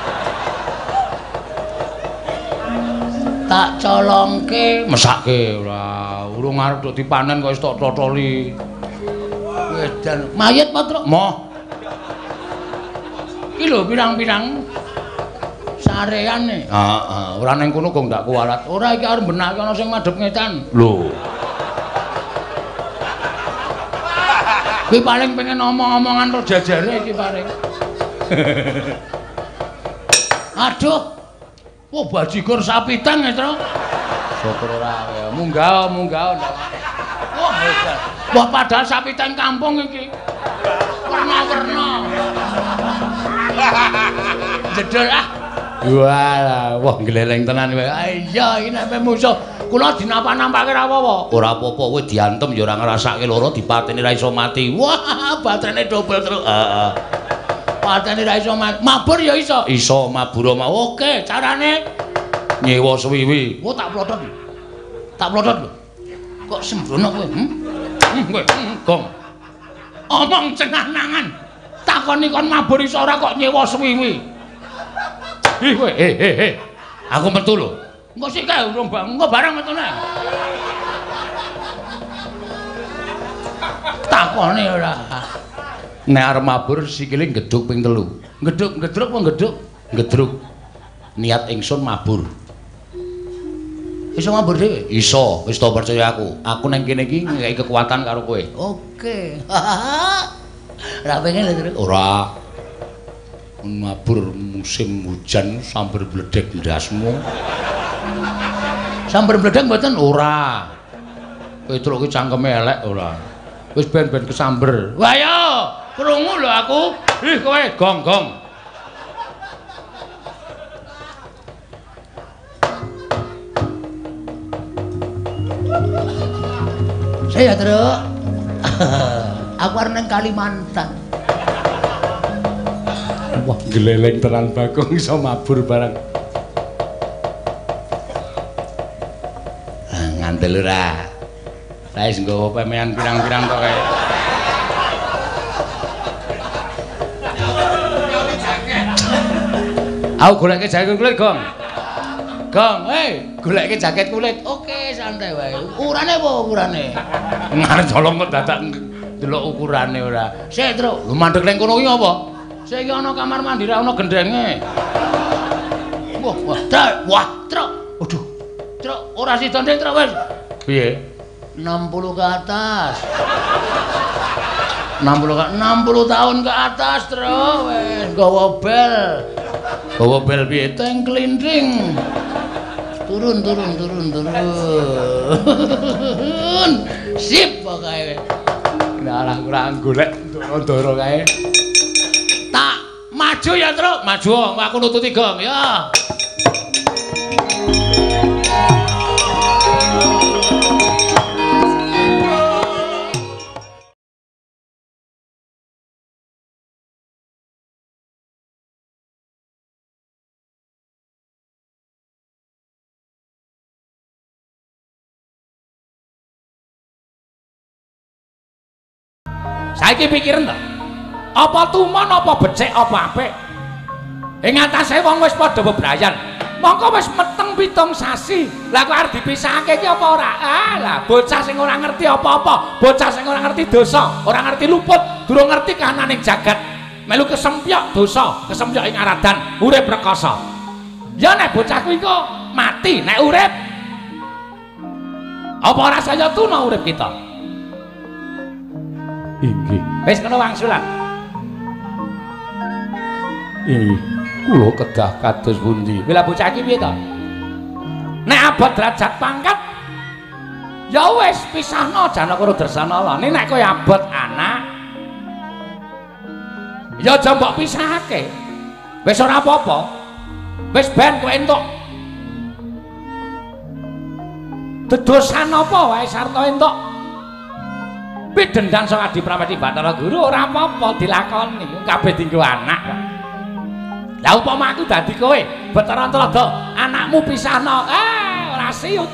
Tak colongke. Mesake ora. Urung arep dok dipanen kok wis tok totoli. Wedan. Mayit Patro. Moh. Iki lho pirang-pirang sareane. Heeh, ora ning kono Gong ndak kualat. Ora iki arep benake ana sing madhep ngetan. Lho. Kuwi paling pengen omong-omongan karo jajare iki paling. Aduh. Wah, bajigur sapitan ya, Tru. Syukur ora ya. Munggah, munggah. Wah, hebat. Wah, padahal sapitan kampung iki. Warna-warna. Jedul ah. Wah, wah gleleng tenan kowe. Ah, iya, iki nek musuh kula dinampak-nampake ra apa-apa. Ora apa-apa kowe diantem ya ora ngrasake lara dipateni ra iso mati. Wah, baterene dobel terus. Heeh. Pateni ra iso mati. Mabur ya iso. Iso mabura mau. Oke, carane Nyewa suwiwi. oh tak plotot. Tak plotot lho. Kok sembrono kowe? Hm? Hm, kowe. Hm, Gong. Omong cenah-nangan. Takoni kon mabur iso ora kok nyewa suwiwi. Ih kowe, eh eh eh. Aku metu lho. Engko sik kae urung bang, engko barang metune. Takoni ora. Nek arep mabur sikile gedhuk ping telu. Gedhuk, gedruk apa gedhuk? Gedruk. Niat ingsun mabur. Iso mabur dhewe. Iso, wis to percaya aku. Aku nang kene iki ngekeki kekuatan karo kowe. Oke. Ora pengen lho, Tru. Ora. Mabur musim hujan sambar bledek ndasmu. Sambar bledek mboten? Ora. Kowe truk ki cangkeme elek ora. Wis ben-ben kesamber. Wah yo, krungu lho aku. Ih kowe gong-gong. Si ya, Truk. Aku arep ning Kalimantan. Wah, geleleng tenan Bagong iso mabur bareng. Ah, ngandel ora. Lah wis nggawa pemean pirang-pirang tok kae. Aku goleke jaket kulit, Gong. Gong, hei, goleke jaket kulit. Oke, santai wae. Ukurane apa ukurane? Ngarep colong kok dadak delok ukurane ora. Sik, Truk. Lu mandeg ning kono ki apa? Sik iki ana kamar mandi ra ana gendenge. Wah, wah, Truk. Wah, Truk. Waduh. Truk, ora sida ndeng, Truk wis. Piye? enam puluh ke atas. enam puluh ke enam puluh tahun ke atas, Truk. Wis nggawa bel. Gawa bel piye teng klindring. Turun turun turun turun. Sip pokoke. Lah kurang golek ndoro kae. Tak maju ya, Truk. Maju aku nututi, Gong ya. Saiki pikiran to. Apa tuman apa becik apa apik? Ing atase wong wis padha bebrayan. Mongko wis meteng pitung sasi. Lah kok arep dipisahake iki apa ora? Ah, lah bocah sing ora ngerti apa-apa, bocah sing ora ngerti dosa, ora ngerti luput, durung ngerti kahananing jagat. Melu kesempyok dosa, kesempyok ing aradan, urip rekoso. Ya nek bocah kuwi kok mati, nek urip apa ora saya tuna urip kita? Inggih. Wis kena wangsulan. Iya, kula kedah kados pundi? Bila bocah iki piye to? Nek abot derajat pangkat ya wis pisahno Janaka Dresana. Nek kowe abot anak ya aja mbok pisahake. Wis ora apa-apa. Wis ben kowe entuk. Dedosan apa wae sarta entuk. Pidendang sang Adi Pramesti Bathara Guru ora apa-apa dilakoni, kabeh dienggo anak. Lah upama aku dadi kowe, Bathara Antarada, anakmu pisahno, eh ora siut.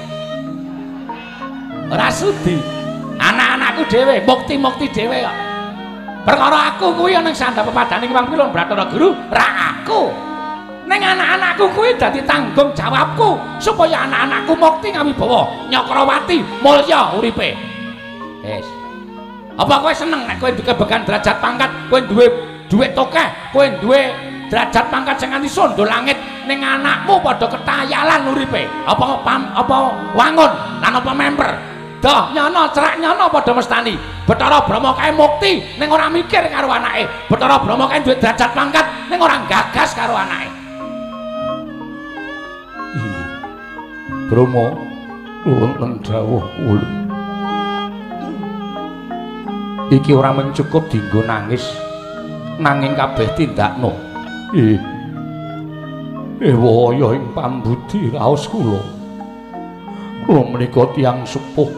Ora sudi. Anak-anakku dhewe, mukti-mukti dhewe kok. Perkara aku kuwi ana ing sandhap pepadane Kiwang Pilon Bathara Guru, ra aku. Ning anak-anakku kuwi dadi tanggung jawabku supaya anak-anakku mukti ngawibawa Nyakrawati mulya uripe. Wis. Apa kowe seneng nek kowe duwe derajat pangkat, kowe duwe dhuwit tokeh, kowe duwe derajat pangkat sing nganti sondo langit ning anakmu padha ketayalan uripe? Apa pam, apa wangun lan apa memper? Dah nyono cerak nyono padha mestani. Bathara Brahma kae mukti ning ora mikir karo anake. Bathara Brahma kae duwe derajat pangkat ning ora gagas karo anake. Brahma wonten dawuh kula. Iki ora mung cukup dienggo nangis nanging kabeh tindakno. Eh. Ewaya ing pambudi raos kula. Kula menika tiyang sepuh.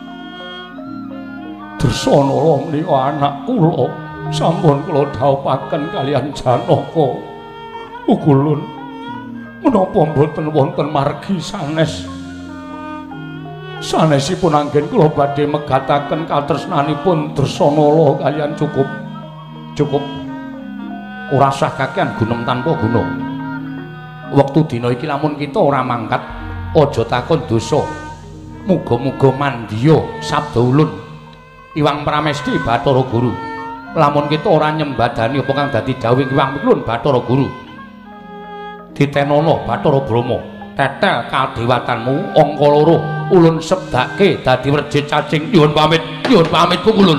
Dresana menika anak kula. Sampun kula dhawuhaken kaliyan Janaka. Ukulun menapa mboten wonten margi sanes. Sanesipun anggen kula badhe megataken katresnanipun Dresana kaliyan cukup cukup ora sah kakehan gunung tanpa gunung. Wektu dina iki lamun kita ora mangkat aja takon dosa. Muga-muga mandya sabda ulun Iwang Pramesti Bathara Guru. Lamun kita ora nyembadani apa kang dadi dawuh Iwang Pilon Bathara Guru. Ditenono Bathara Brahma. Tetel kadewatanmu angka loro ulun sebdake dadi werjit cacing. Nyuwun pamit, nyuwun pamit ulun.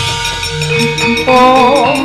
Oh.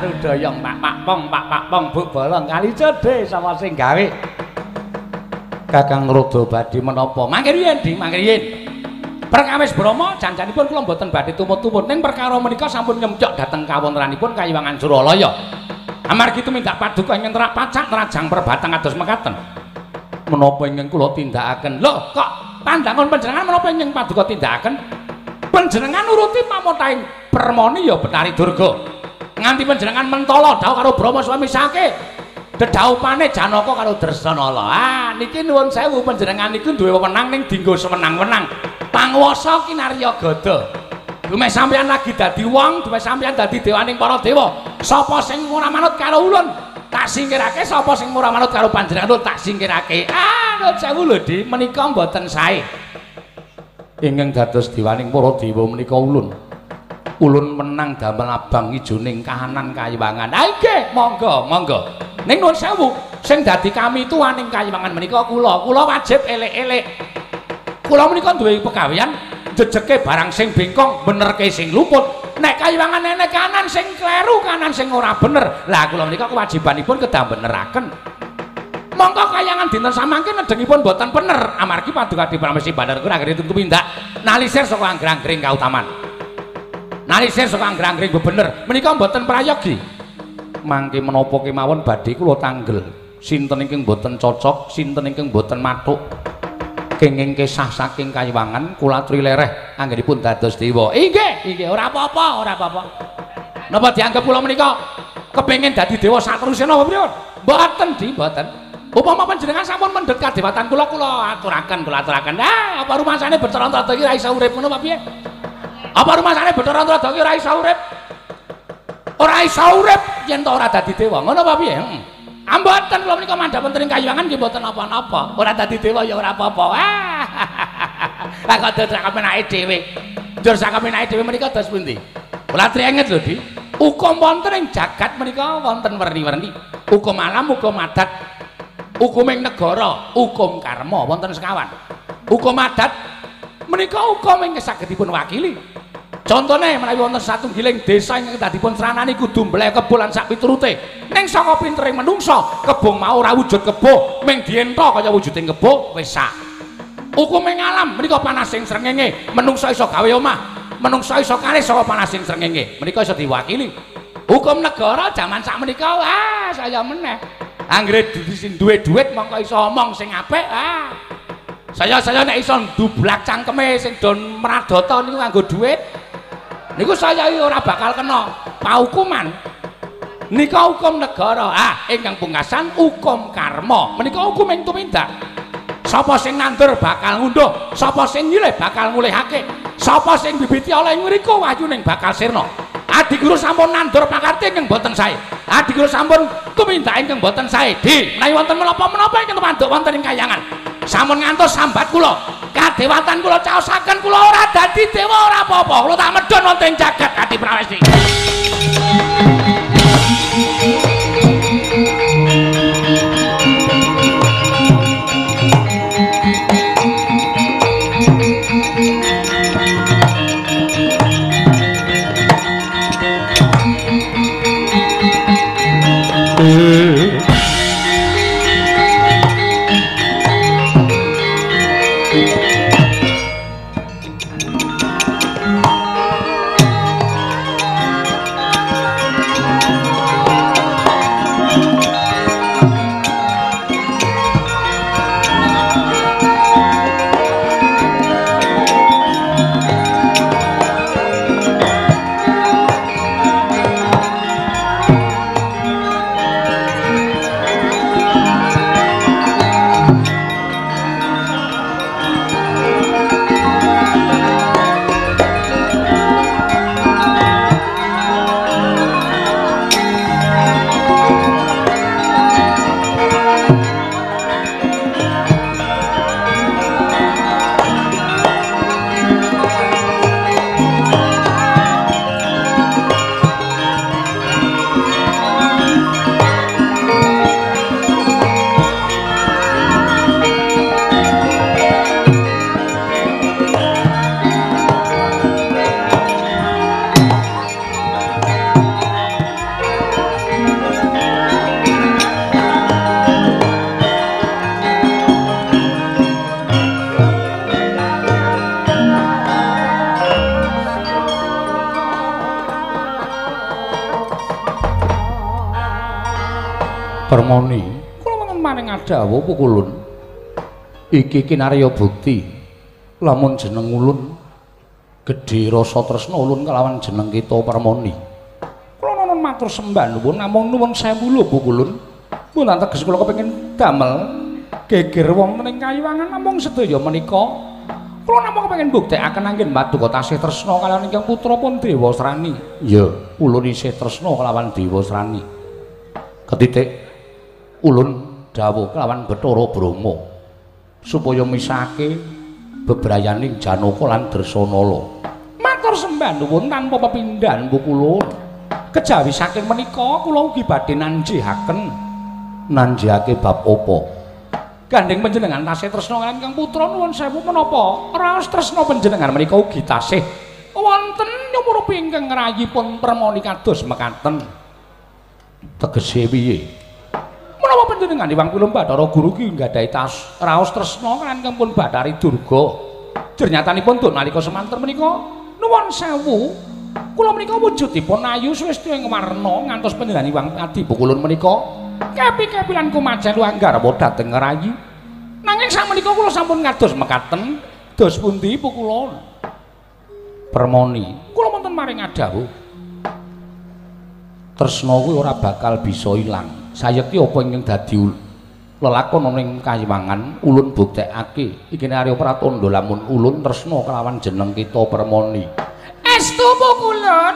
Doyong pak pak pong pak pak pong buk bolong kali cedhe sapa sing gawe Kakang Rada badhe menapa? Mangke riyen, Di, mangke riyen. Perkawis Brama janjanipun kula mboten badhe tumut-tumut ning perkara menika sampun nyemcok dhateng kawontenanipun Kayuwangan Suralaya. Amargi tumindak paduka ingkang terak pacak nerajang perbatang kados mekaten. Menapa ingkang kula tindakaken? Lho, kok pandangan panjenengan menapa ingkang paduka tindakaken? Panjenengan nuruti pamotahing permoni ya Betari Durga. Nganti panjenengan mentala dawuh karo Brama swami sake. Dedhaupane Janaka karo Dresanala. Ah, niki nuwun sewu panjenengan niku duwe wewenang ning dinggo semenang-menang. Panguwasa kinarya gada. Dumeh sampeyan lagi dadi wong, dumeh sampeyan dadi dewaning para dewa. Sapa sing ora manut karo ulun, tak singkirake. Sapa sing ora manut karo panjenengan, tak singkirake. Ah, nuwun sewu lho, Di, menika mboten sae. Ingkang dados dewaning para dewa menika ulun. Ulun menang damel abang ijoning kahanan Kayuwangan. Ha nggih, monggo, monggo. Ning nuwun sewu, sing dadi kami tuwaning Kayuwangan menika kula. Kula wajib elek-elek. Kula menika duwe pegawean jejeke barang sing bengkong, benerke sing luput. Nek Kayuwangan enek kanan sing kleru, kanan sing ora bener. Lah kula menika kewajibanipun kedah beneraken. Monggo Kayuwangan dinten samangke nedengipun boten bener amargi paduka dipramesi bandar kula akhire tumindak nalisir saka anggrang-angring kautaman. Nalisir saka anggrang-angring bebener menika mboten prayogi. Mangke menapa kemawon badhe kula tanggel. Sinten ingkang mboten cocok, sinten ingkang mboten mathuk. Kenging kesah saking Kayuwangan kula trilereh anggenipun dados dewa. Inggih, inggih, ora apa-apa, ora apa-apa. Napa dianggep kula menika kepengin dadi dewa saterusena apa pripun? Mboten, Di, mboten. Upama panjenengan sampun mendhet kadewatan kula, kula aturaken, kula aturaken. Ah, apa rumasane Bathara Antrada iki ora iso urip ngono apa piye? Apa rumasane Bathara Antrada iki ora iso urip? Ora iso urip yen to ora dadi dewa. Ngono apa piye? Heeh. Amboten kula menika mandhap wonten ing Kayuwangan nggih mboten apa-apa. Ora dadi dewa ya ora apa-apa. Ah. Lah kok dadi kamenake dhewe. Njur sak kamenake dhewe menika dos pundi? Kula trienget lho, Di. Hukum wonten ing jagat menika wonten werni-werni. Hukum alam, hukum adat. Hukum ing negara, hukum karma wonten sekawan. Hukum adat menika hukum ing sagedipun wakili. Contone menawi wonten satunggiling desa ingkang dadipun sranani kudu mblek kebo lan sak piturute. Ning saka pintering manungsa, kebo mau ora wujud kebo, ming dientho kaya wujuding kebo wis sak. Hukum ing alam menika panasing srengenge, manungsa iso gawe omah, manungsa iso kalis saka panasing srengenge. Menika iso diwakili. Hukum negara jaman sak menika ah saya meneh. Anggere duwe duit mongko iso omong sing apik ah. Saya-saya nek iso ndublak cangkeme sing don mradata niku nganggo duit. Niku saya ora bakal kena paukuman. Nika hukum negara. Ah, ingkang pungkasan hukum karma. Menika hukum ing tumindak. Sapa sing nandur bakal ngunduh, sapa sing nyilih bakal ngulihake. Sapa sing bibiti oleh ngriku wayuning bakal sirna. Adi guru sampun nandur pakarte ingkang boten sae. Adi guru sampun tumindak ingkang boten sae. Di, menawi wonten menapa-menapa ingkang mandhuk wonten ing Kayuwangan. Sampun ngantos sambat kula. Kadewatan kula caosaken kula ora dadi dewa ora apa-apa. Kula tak medhon wonten ing jagat Adi Prawesi. Permoni, kula mengken maring adawa pukulun. Iki kinarya bukti lamun jeneng ulun gedhe rasa tresna ulun kelawan jeneng kita Permoni. Kula nuwun matur sembah nuwun namung nuwun sewu lho pukulun. Mun ateges kula kepengin damel geger wonten ing Kayuwangan namung sedaya menika kula namung kepengin mbuktekaken anggen paduka tasih tresna kaliyan ingkang putra pun Dewasrani. Ya, ulun isih tresna kelawan Dewasrani. Ketitik ulun dawuh kelawan Bathara Brahma supaya misahake bebrayaning Janaka lan Dresanala. Matur sembah nuwun tanpa pepindhan Bu kula. Kejawi saking menika kula ugi badhe nanjihaken. Nanjihake bab apa? Gandeng panjenengan tasih tresna kaliyan Kang Putra nuwun sewu menapa raos tresna panjenengan menika ugi tasih wonten nyumurupi ingkang ngrayipun Permoni kados mekaten. Tegese piye? Menapa panjenengan Iwang Pilem Bathara Guru ki nggadahi tas raos tresna kaliyan Kang Pun Bathari Durga. Jernyatanipun duk nalika semanten menika nuwun sewu kula menika wujudipun ayu swesti ing warna ngantos panjenengan Iwang Adi Bukulun menika kepi-kepilan kumajan anggar apa dhateng ngerayi. Nanging sakmenika kula sampun kados mekaten. Dos pundi Bu kula? Permoni, kula wonten maring adhawuh. Tresna kuwi ora bakal bisa ilang. Sayekti apa ingkang dadi lelakon ana ing Kayuwangan ulun buktekake iki arya pratandha lamun ulun tresna kelawan jeneng kita Permoni. Estu Bu kulun?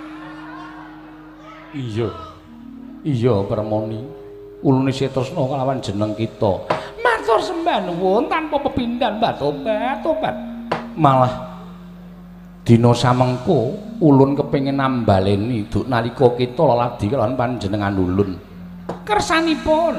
Iya. Iya Permoni. Ulun isih tresna kelawan jeneng kita. Matur sembah nuwun tanpa pepindhan Mbah Tobat, tobat. Malah dina samengko ulun kepengin nambaleni duk nalika kita leladi kelawan panjenengan ulun. Kersanipun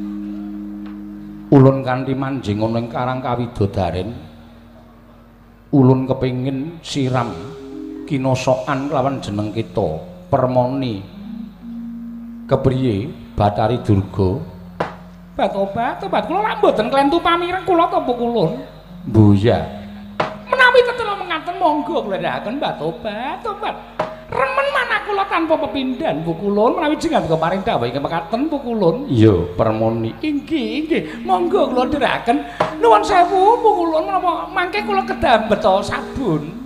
ulun kanthi manjing ana ing Karang Kawidodaren. Ulun kepengin siram kinosokan kelawan jeneng kita Permoni. Kepriye Bathari Durga? Mbah Tobat, tobat kula lak mboten klentu pamireng kula ta Bu kulun. Mbuya. Menawi tetela mengaten monggo kula ndhakaken Mbah Tobat, tobat. Remen manah kula tanpa pepindhan Bu kulun menawi jenengan kula paring dawuh ingkang mekaten Bu kulun. Iya, Permoni. Inggih, inggih. Monggo kula ndherekaken. Nuwun sewu Bu kulun menapa mangke kula kedah mbeta sabun.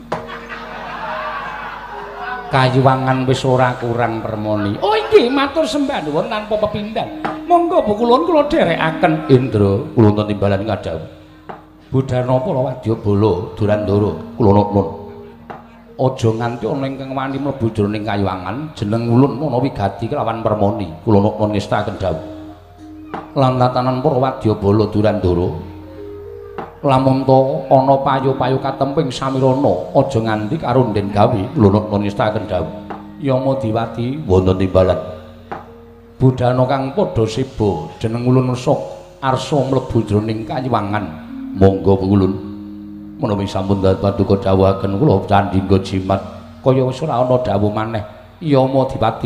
Kayuwangan wis ora kurang Permoni. Oh inggih matur sembah nuwun tanpa pepindhan. Monggo Bu kulun kula dherekaken. Indra, kula wonten timbalan kadhawuh. Budarna para Wadyabala Durandara kula nuwun. Aja nganti ana ingkang wani mlebu jroning Kayuwangan jeneng ulun ana wigati kelawan Permoni. Kula nuwun ngestaken dawuh. Lan tatanan para Wadyabala Durandara lamun to ana payu-payu katemping samirana aja nganti karo nden gawe lunuk nistakaken dawuh Yama Diwati wonten timbalan budana kang padha siba jeneng ulun sok arsa mlebu jroning Kayuwangan monggo ulun menawi sampun paduka dawuhaken kula candhingga jimat kaya wis ora ana dawuh maneh Yama Diwati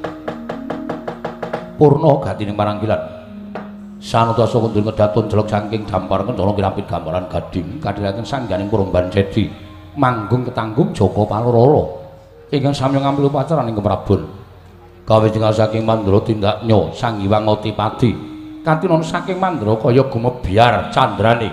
purna gatining marangkilan sanadasa kundur ngedatun jelek saking dampar kendala kirampit gambaran gading kadhiraken sangganing Purban Cedi manggung ketanggung Jaka Palorara ingkang sami ngambil upacara ing Keprabon kawijengan saking Mandra tindaknya Sang Hyang Otipati katinon saking Mandra kaya gumebyar candrane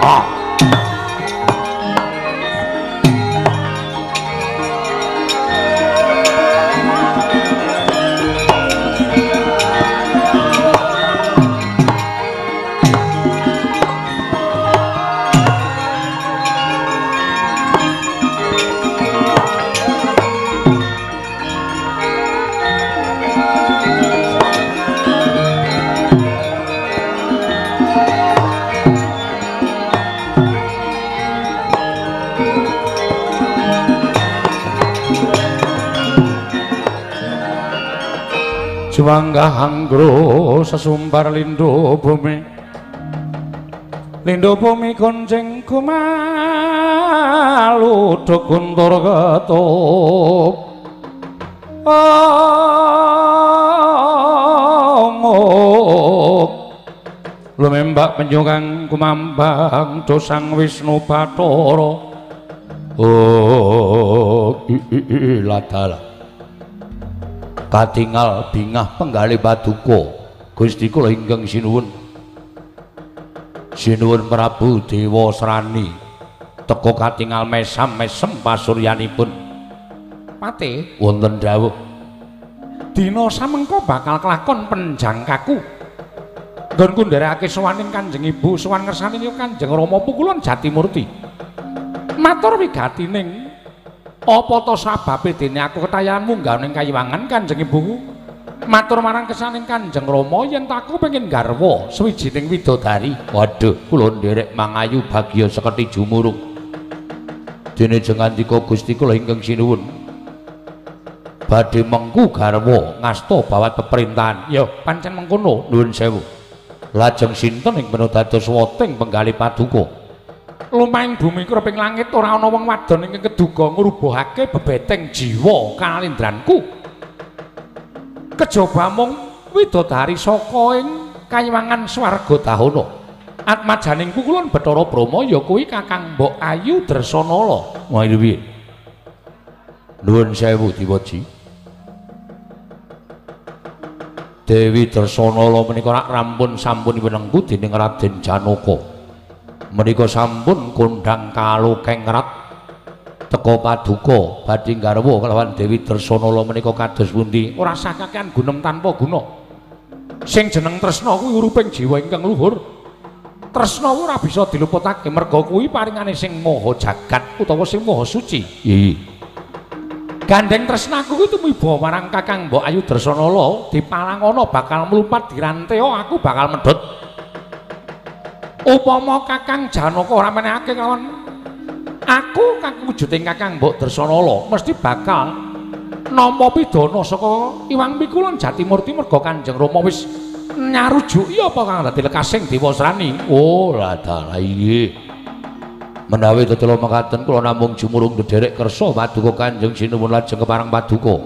Ah. Juangga anggro sesumbar lindo bumi lindo bumi gonceng kumalu dokuntur ketup omok lumembak penjungang kumambang dosang Wisnu Bathara oh iladala katingal bingah penggali Paduka Gusti kula ingkang sinuwun sinuwun Prabu Dewa Srani teka katingal mesam-mesem pasuryanipun Pate wonten dawuh dina samengko bakal kelakon penjangkaku nggonku nderekake sowaning Kanjeng Ibu sowan ngersani Kanjeng Rama pukulan Jatimurti matur wigatining apa to sababe dene aku ketayan munggah ning Kayiwangan Kanjeng Ibu matur marang kesaning Kanjeng Rama yen aku pengin garwa sawijining widodari waduh kula nderek mangayu bagya seketi jumurung dene jengandika Gusti kula ingkang sinuwun badhe mengku garwa ngasta bawat peperintahan ya pancen mengkono nuwun sewu lajeng sinten ing menados woting penggali Paduka lumaing bumi kroping langit ora ana wong wadon ingkang keduga ngrubuhake bebeteng jiwa kalindranku kejaba mung widodari saka ing Kayiwangan swarga dahana atmajaning pukulan Bathara Brahma ya kuwi Kakang Mbok Ayu Dresanala wah piye nuwun sewu Diwaji Dewi Dresanala menika rak rampun sampun winengku dening Raden Janaka menika sampun kondhang kalukeng rat teka Paduka badhe garwa kelawan Dewi Dresanala menika kados pundi ora sah kakehan gunem tanpa guna sing jeneng tresna kuwi uruping jiwa ingkang luhur tresna ora bisa diluputake merga kuwi paringane sing maha jagat utawa sing maha suci iya gandeng tresnaku kuwi tumiba marang Kakang Mbok Ayu Dresanala dipalangana bakal mlupat diranteo aku bakal medhot upama Kakang Janaka ora menehake kawan aku kang wujuding Kakang Mbok Dresanala mesti bakal nampa pidana saka Iwang Pikulan Jatimurti merga Kanjeng Rama wis nyarujuki apa kang dadi lekasing Dewa Srani oh la dalah iya menawi tetela mekaten kula namung jumurung ndederek kersa Paduka Kanjeng Sinuwun lajeng keparang Paduka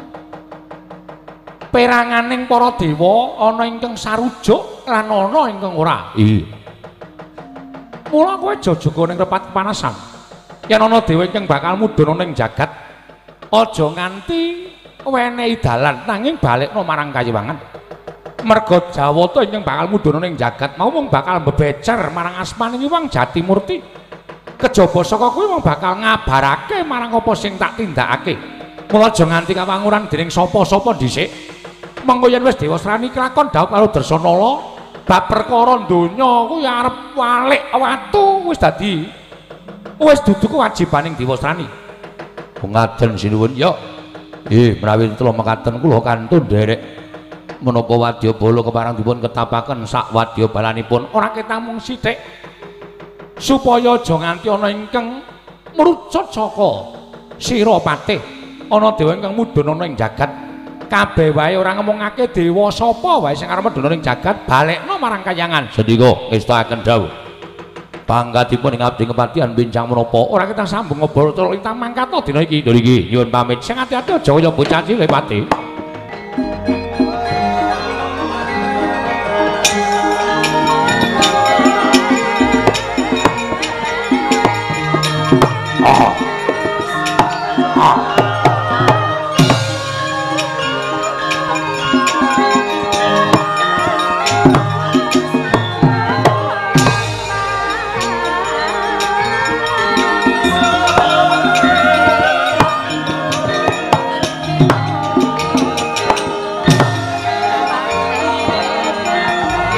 peranganing para dewa ana ingkang sarujuk lan ana ingkang ora iya mula kowe jojogo ning repat kepanasan yen ana dewa ingkang bakal mudhun ning jagat aja nganti wenehi dalan nanging balekno marang Kayiwangan merga Jawata ingkang bakal mudhun ning jagat mau mung bakal bebecer marang asmaning Iwang Jatimurti kejaba saka kuwi mung bakal ngabarake marang apa sing tak tindakake mula aja nganti kawanguran dening sapa-sapa dhisik mengko yen wis Dewa Srani kelakon dawuh karo Dresanala bab perkara donya kuwi arep walik watu wis dadi wis dudu kewajibaning Dewa Srani. Ngaten sinuwun ya. Nggih menawi tela mekaten kula kantun nderek menapa wadyabala keparang dipun ketapaken sak wadyabalanipun ora ketang mung sithik supaya aja nganti ana ingkang mrucut saka sira patih ana dewa ingkang mudhun ana ing jagat kabeh wae ora ngomongake dewa sapa wae sing arep mudhun ing jagat balekno marang Kayangan sendika ngestakaken dawuh pangkatipun ing abdi kepatihan bincang menapa ora ketang sambung ngobrol terus intang mangkata dina iki lho iki nyuwun pamit sing ati-ati aja kaya bocah cilik patih.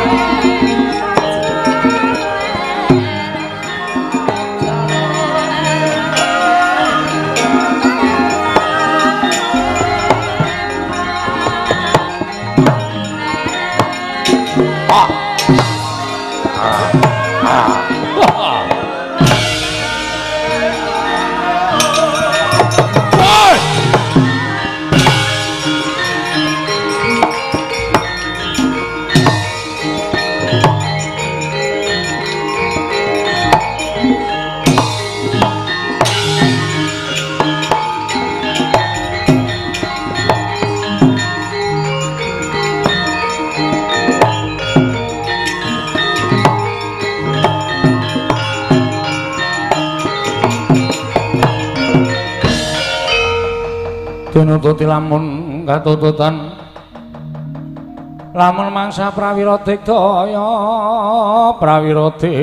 Nututi lamun katututan lamun mangsa prawira digdaya prawira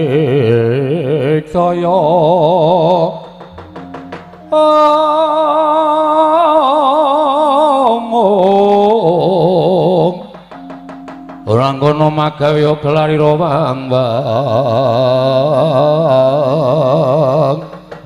digdaya omong ora kono magawe gelarira wang-wang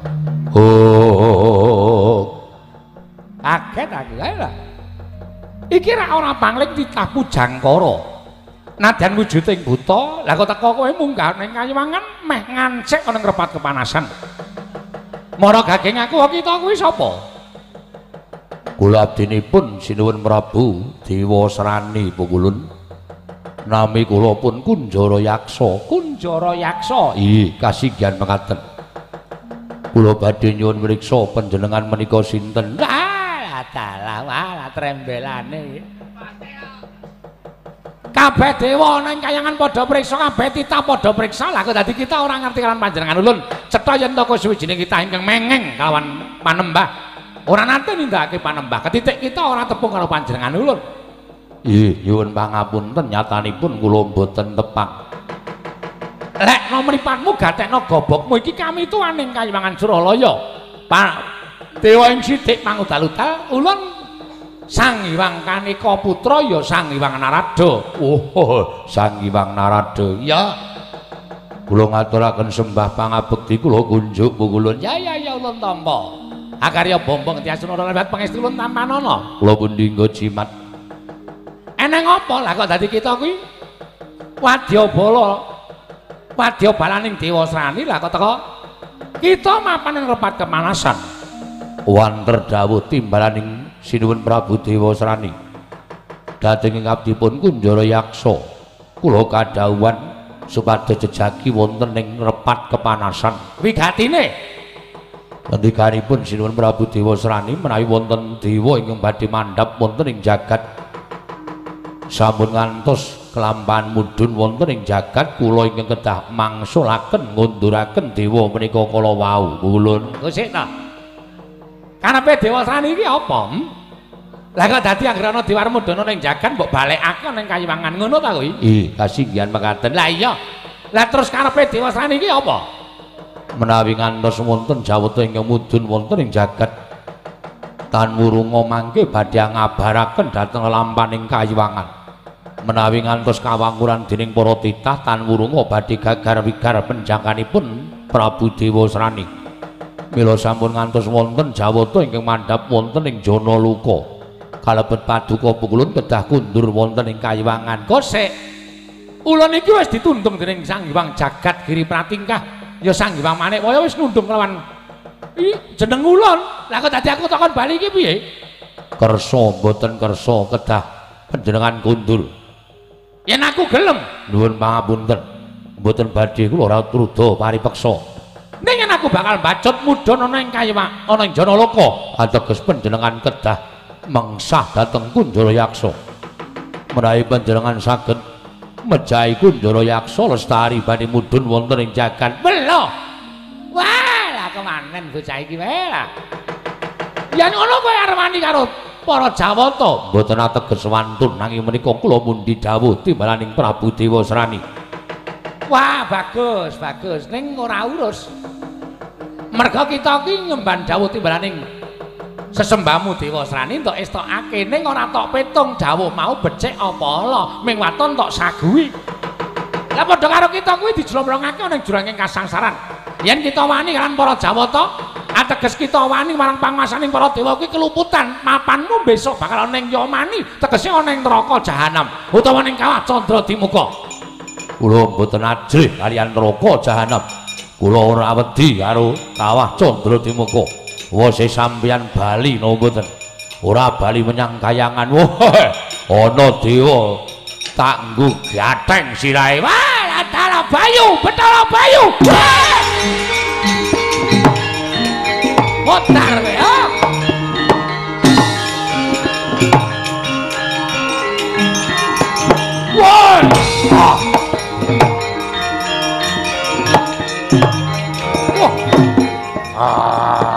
oh kaget aku ae lah. Iki ra ora pangling titahku Jangkara. Nadyan wujuding buta, lah kok teko kowe munggah ning Kayuwangan meh ngancik ana ngrepat kepanasan. Mara gaging aku kok kita kuwi sapa? Kula abdinipun Sinuwun Prabu Dewa Srani Pukulun. Nami kula pun Kunjara Yaksa. Kunjara Yaksa. Ih, kasinggihan mekaten. Kula badhe nyuwun mriksa panjenengan menika sinten? Dalah walah trembelane. Kabeh dewa ning Kayangan padha priksa, kabeh titah padha priksa. Lah kok dadi kita ora ngerti kalian panjenengan ulun. Cetha yen toko suwijining kita ingkang mengeng kalawan panembah. Ora nate nindakake panembah. Ketitik kita ora tepung karo panjenengan ulun. Ih, nyuwun pangapunten nyatanipun kula mboten tepang. Lek no mripatmu gatekno gobokmu iki kami tuan ning Kayuwangan Suralaya. Pak Dewa ing sithik mangudal-udal ulun Sang Hyang Kanika putra ya Sang Hyang Narada. Oh, Sang Hyang Narada. Ya. Kula ngaturaken sembah pangabekti kula kunjuk pukulun. Ya ya ya ulun tampa. Akarya bombong tiasuna lebat pangestu ulun tampanana. Kula pundi nggo jimat. Eneng apa lah kok dadi kita kuwi? Wadyabala. Wadyabalaning Dewa Srani lah kok teko. Kita mapan ing repat kemanasan. Wanter dawuh timbalaning Sinuwun Prabu Dewa Srani dhateng abdipun Kunjara Yaksa kula kadhawuhan supados jejagi wonten ing repat kepanasan wigatine ngendikanipun Sinuwun Prabu Dewa Srani menawi wonten dewa ingkang badhe mandhap wonten ing jagat sampun ngantos kelampahan mudhun wonten ing jagat kula ingkang kedah mangsulaken ngunduraken dewa menika kala wau ulun sik ta. Karepe Dewa Srani iki apa? Hmm? Lah kok dadi anggere ana Dewa Mudana ning jagan mbok balekake ning Kayuwangan ngono ta kuwi? Ih, kasinggihan mekaten. Lah iya. Lah terus karepe Dewa Srani iki apa? Menawi ngantos wonten jawata ingkang mudhun wonten ing jagat tan wurunga mangke badhe ngabaraken dhateng lampaning Kayuwangan. Menawi ngantos kawanguran dening para titah tan wurunga badhe gagar-wigar penjangkanipun Prabu Dewa Srani. Mila sampun ngantos wonten jawata ingkang mandhap wonten ing Janaluka kalebet paduka pukulun kedah kundur wonten ing Kayuwangan. Kosek ulun iki wis ditundung dening Sang Hyang Jagat Giri Pratingkah ya Sang Hyang Manikmaya wis nundung kelawan iki jeneng ulun. Lah kok dadi aku takon bali iki piye? Kersa mboten kersa kedah panjenengan kundur. Yen aku gelem nuwun pangapunten mboten badhe kula ora truda paripeksa. Ning aku bakal bacut mudhun ana ing Kayuwangan, ana ing Janalaka. Ateges panjenengan kedah mengsah dhateng Kunjara Yaksa. Menawi panjenengan saged mejahi Kunjara Yaksa lestari badhe mudhun wonten ing jagat. Belo. Wah, lah kemanen bocah iki wae lah. Yen ngono kowe arep wani karo para Jawata. Mboten ateges wantun nanging menika kula mundi dawuh timbalaning Prabu Dewa Srani. Wah, bagus, bagus. Ning ora urus. Merga kita ki nyembah dawuh timbalaning sesembahmu Dewa Srani entuk estokake ning ora tok petung dawuh mau becik apa ala ming waton tok saguhi. Lah padha karo kita kuwi dijlombrongake ning juranging kasangsaran. Yen kita wani kan para Jawata, ateges kita wani marang pangwasaning para dewa kuwi keluputan, mapanmu besok bakal ana ning Yamani, tegese ana ning neraka jahanam utawa ning kawah Candradimuka. Kula mboten ajrih kaliyan neraka jahanam. Kula ora wedi karo kawah Candradimuka. Wose sampeyan bali napa mboten? Ora bali menyang kayangan. Wah, ana dewa tak nggo gateng sirahe. Wah, Batara Bayu, Batara Bayu. Motar kowe, ha? Wah. Ah. Wah. Ah.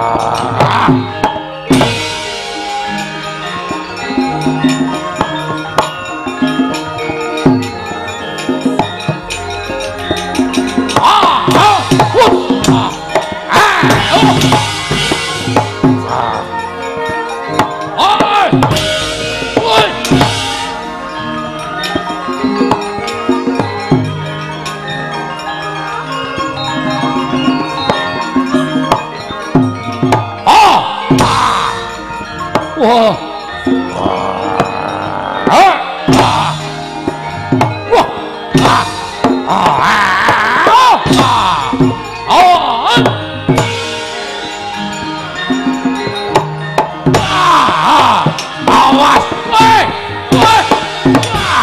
Wah. Ah. Ah. Wah. Ah. Ah. Ah. Oh. Ah. Awas. Woi. Woi. Ah.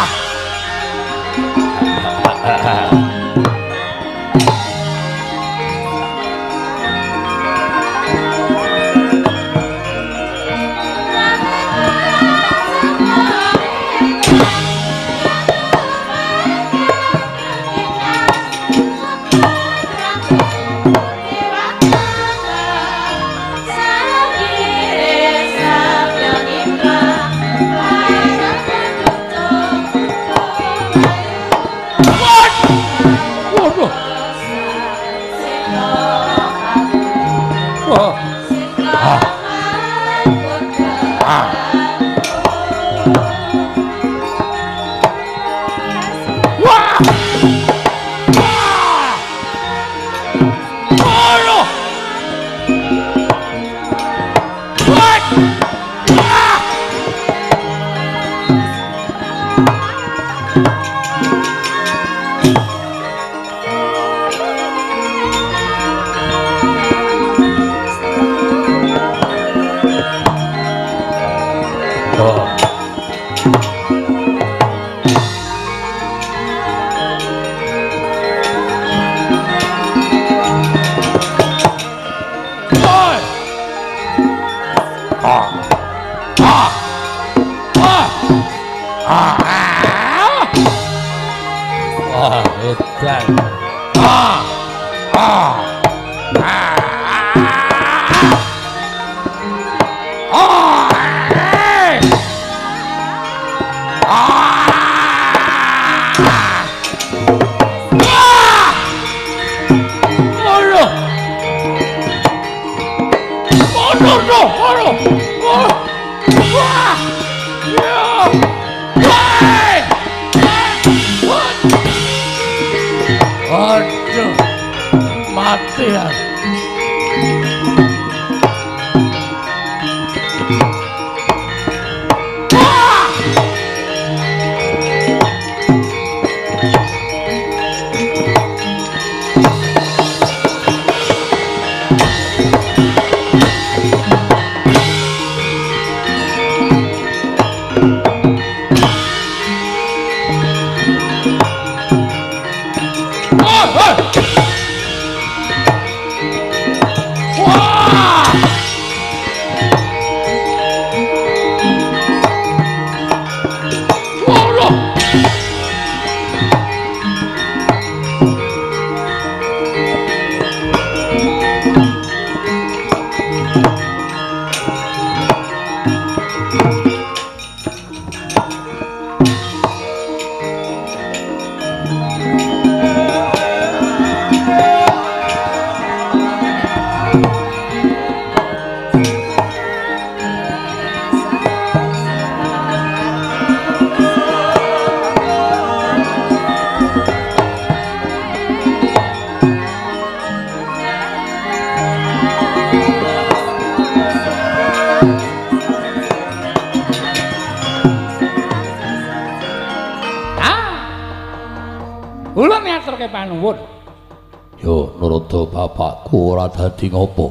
Ulun ngaturke panuwun. Yo nuruta bapakku ora dadi ngopo.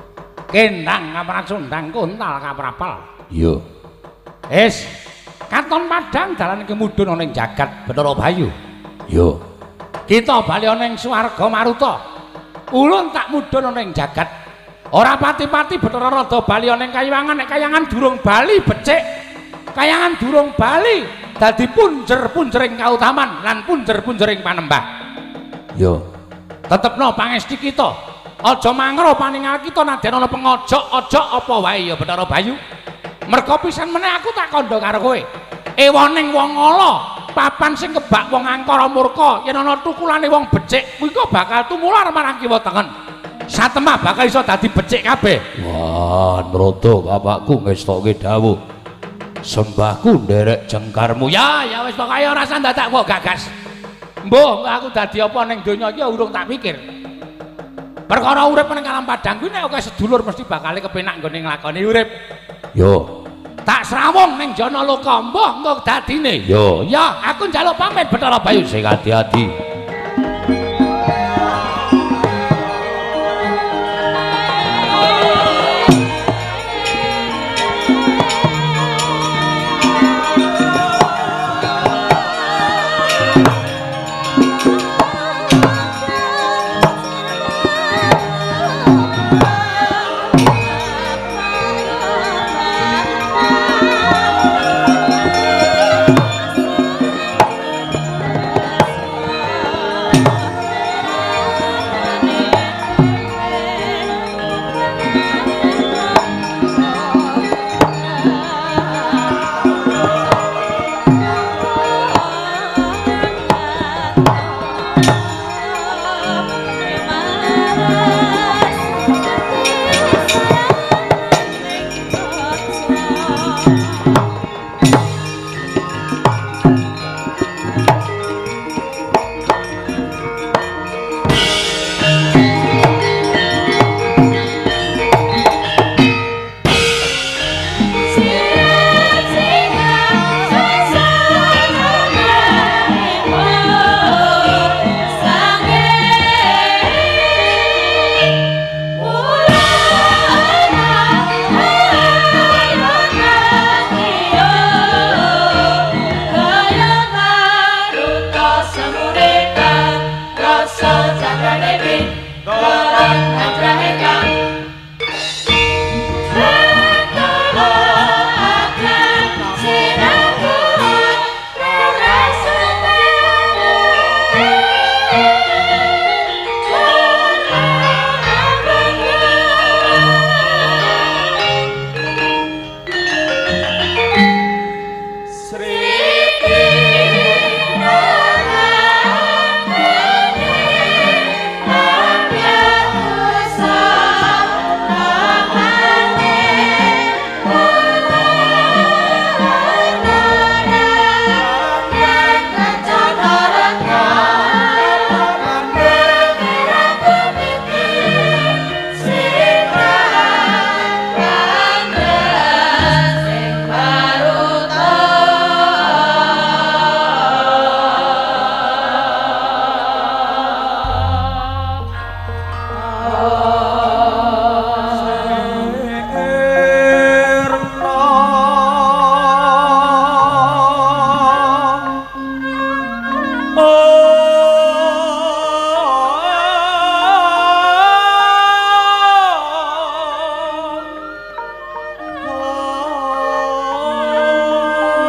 Kendang kaprasundang kuntal kaprapal. Iya. Wis, katon padhang dalan kemudhun ana ing jagat Bathara Bayu. Yo. Kita bali ana ing swarga Maruta. Ulun tak mudhun ana ing jagat. Ora pati-pati Bathara Rada bali ana ing kayangan, nek kayangan durung bali becik. Kayangan durung bali dadi punjer-punjering kautaman lan punjer-punjering panembah. Yo. Tetepno pangesti kita. Aja mangro paningal kita nadyan ana pengojok, ojok apa wae ya Bathara Bayu. Merga pisan meneh aku tak kandha karo kowe. Ewoning wong ala, papan sing kebak wong angkara murka, yen ana tukulane wong becik, kuwi kok bakal tumular marang kiwa tengen. Satemah bakal iso dadi becik kabeh. Wah, Nrata bapakku ngestoke dawuh. Sembahku nderek jengkarmu. Ya, ya wis pokoke ora usah dadak kok gagas. Mbuh, aku dadi apa ning donya iki urung tak pikir. Perkara urip ning alam padang kuwi nek akeh sedulur mesti bakal kepenak nggone nglakoni urip. Yo. Tak srawung ning jana loka, mbuh engko dadine. Yo. Ya, aku njaluk pamit Bathara Bayu sing ati-ati.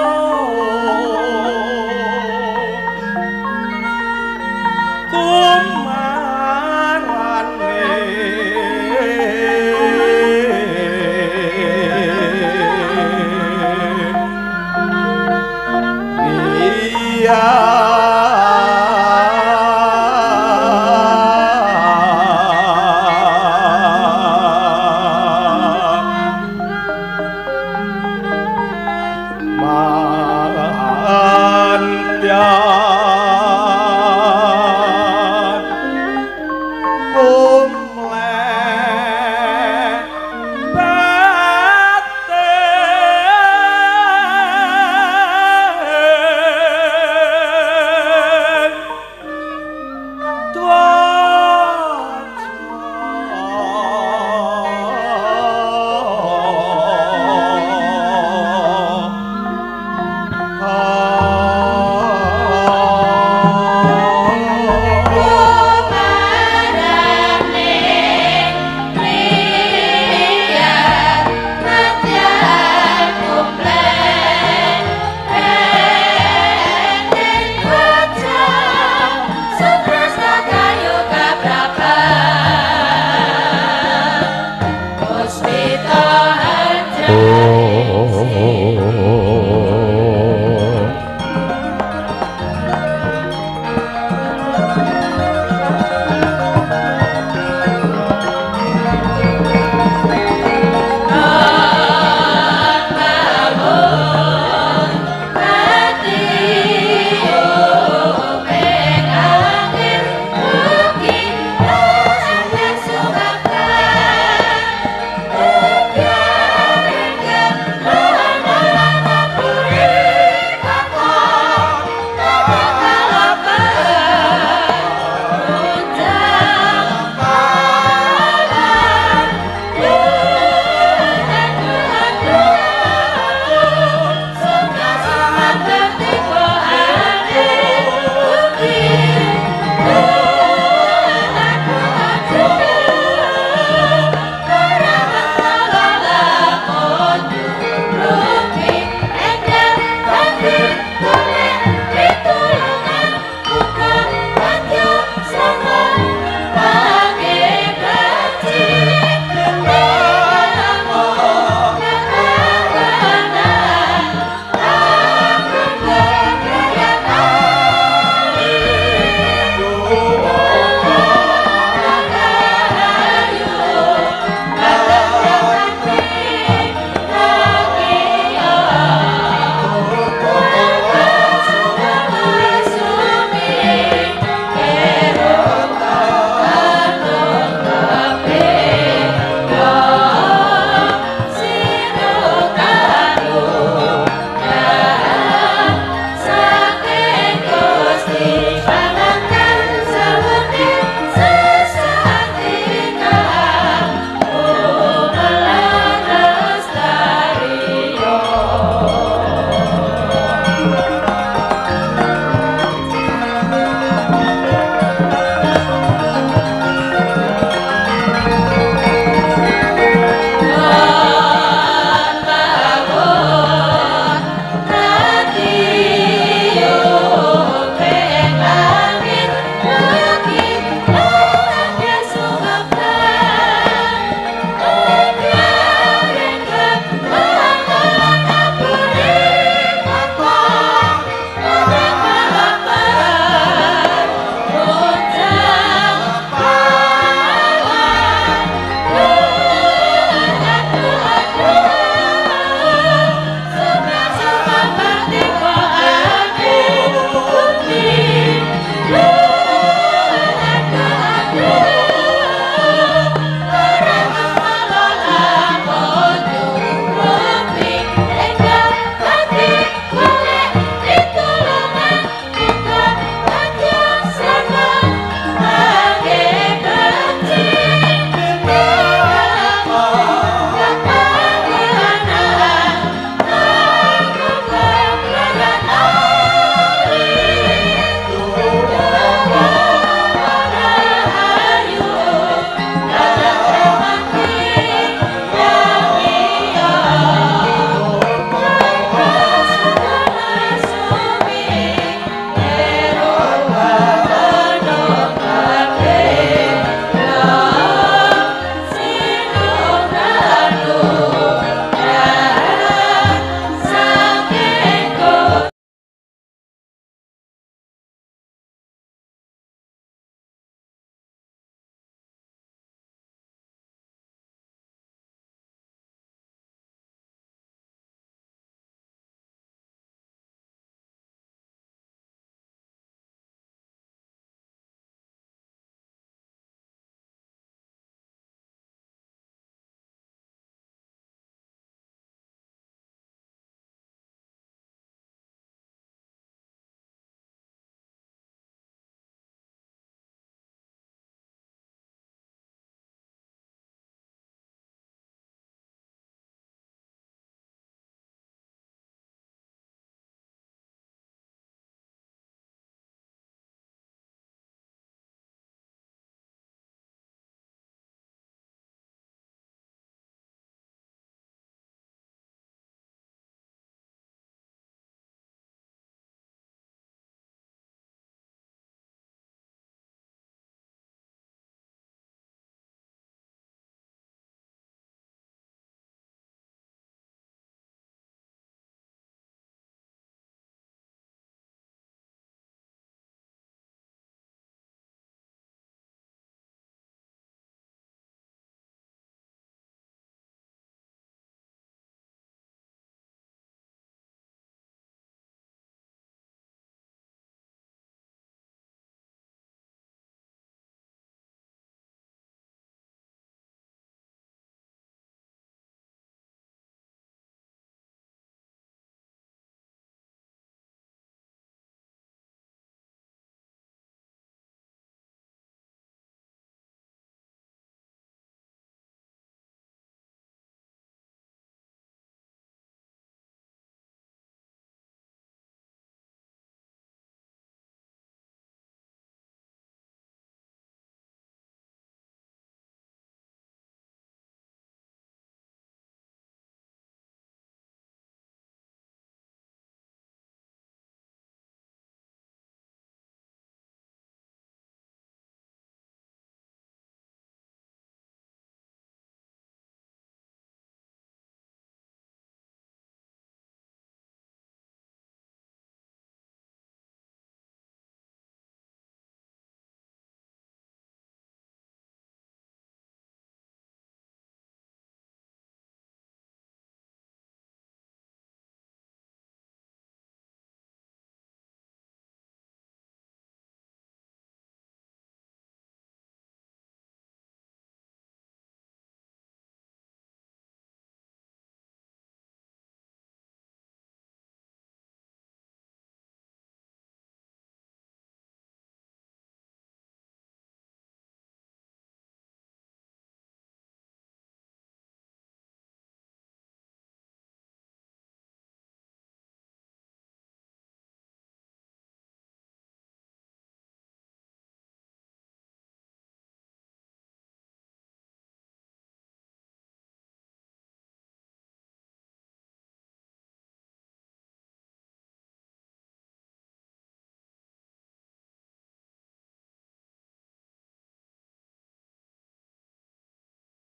Kum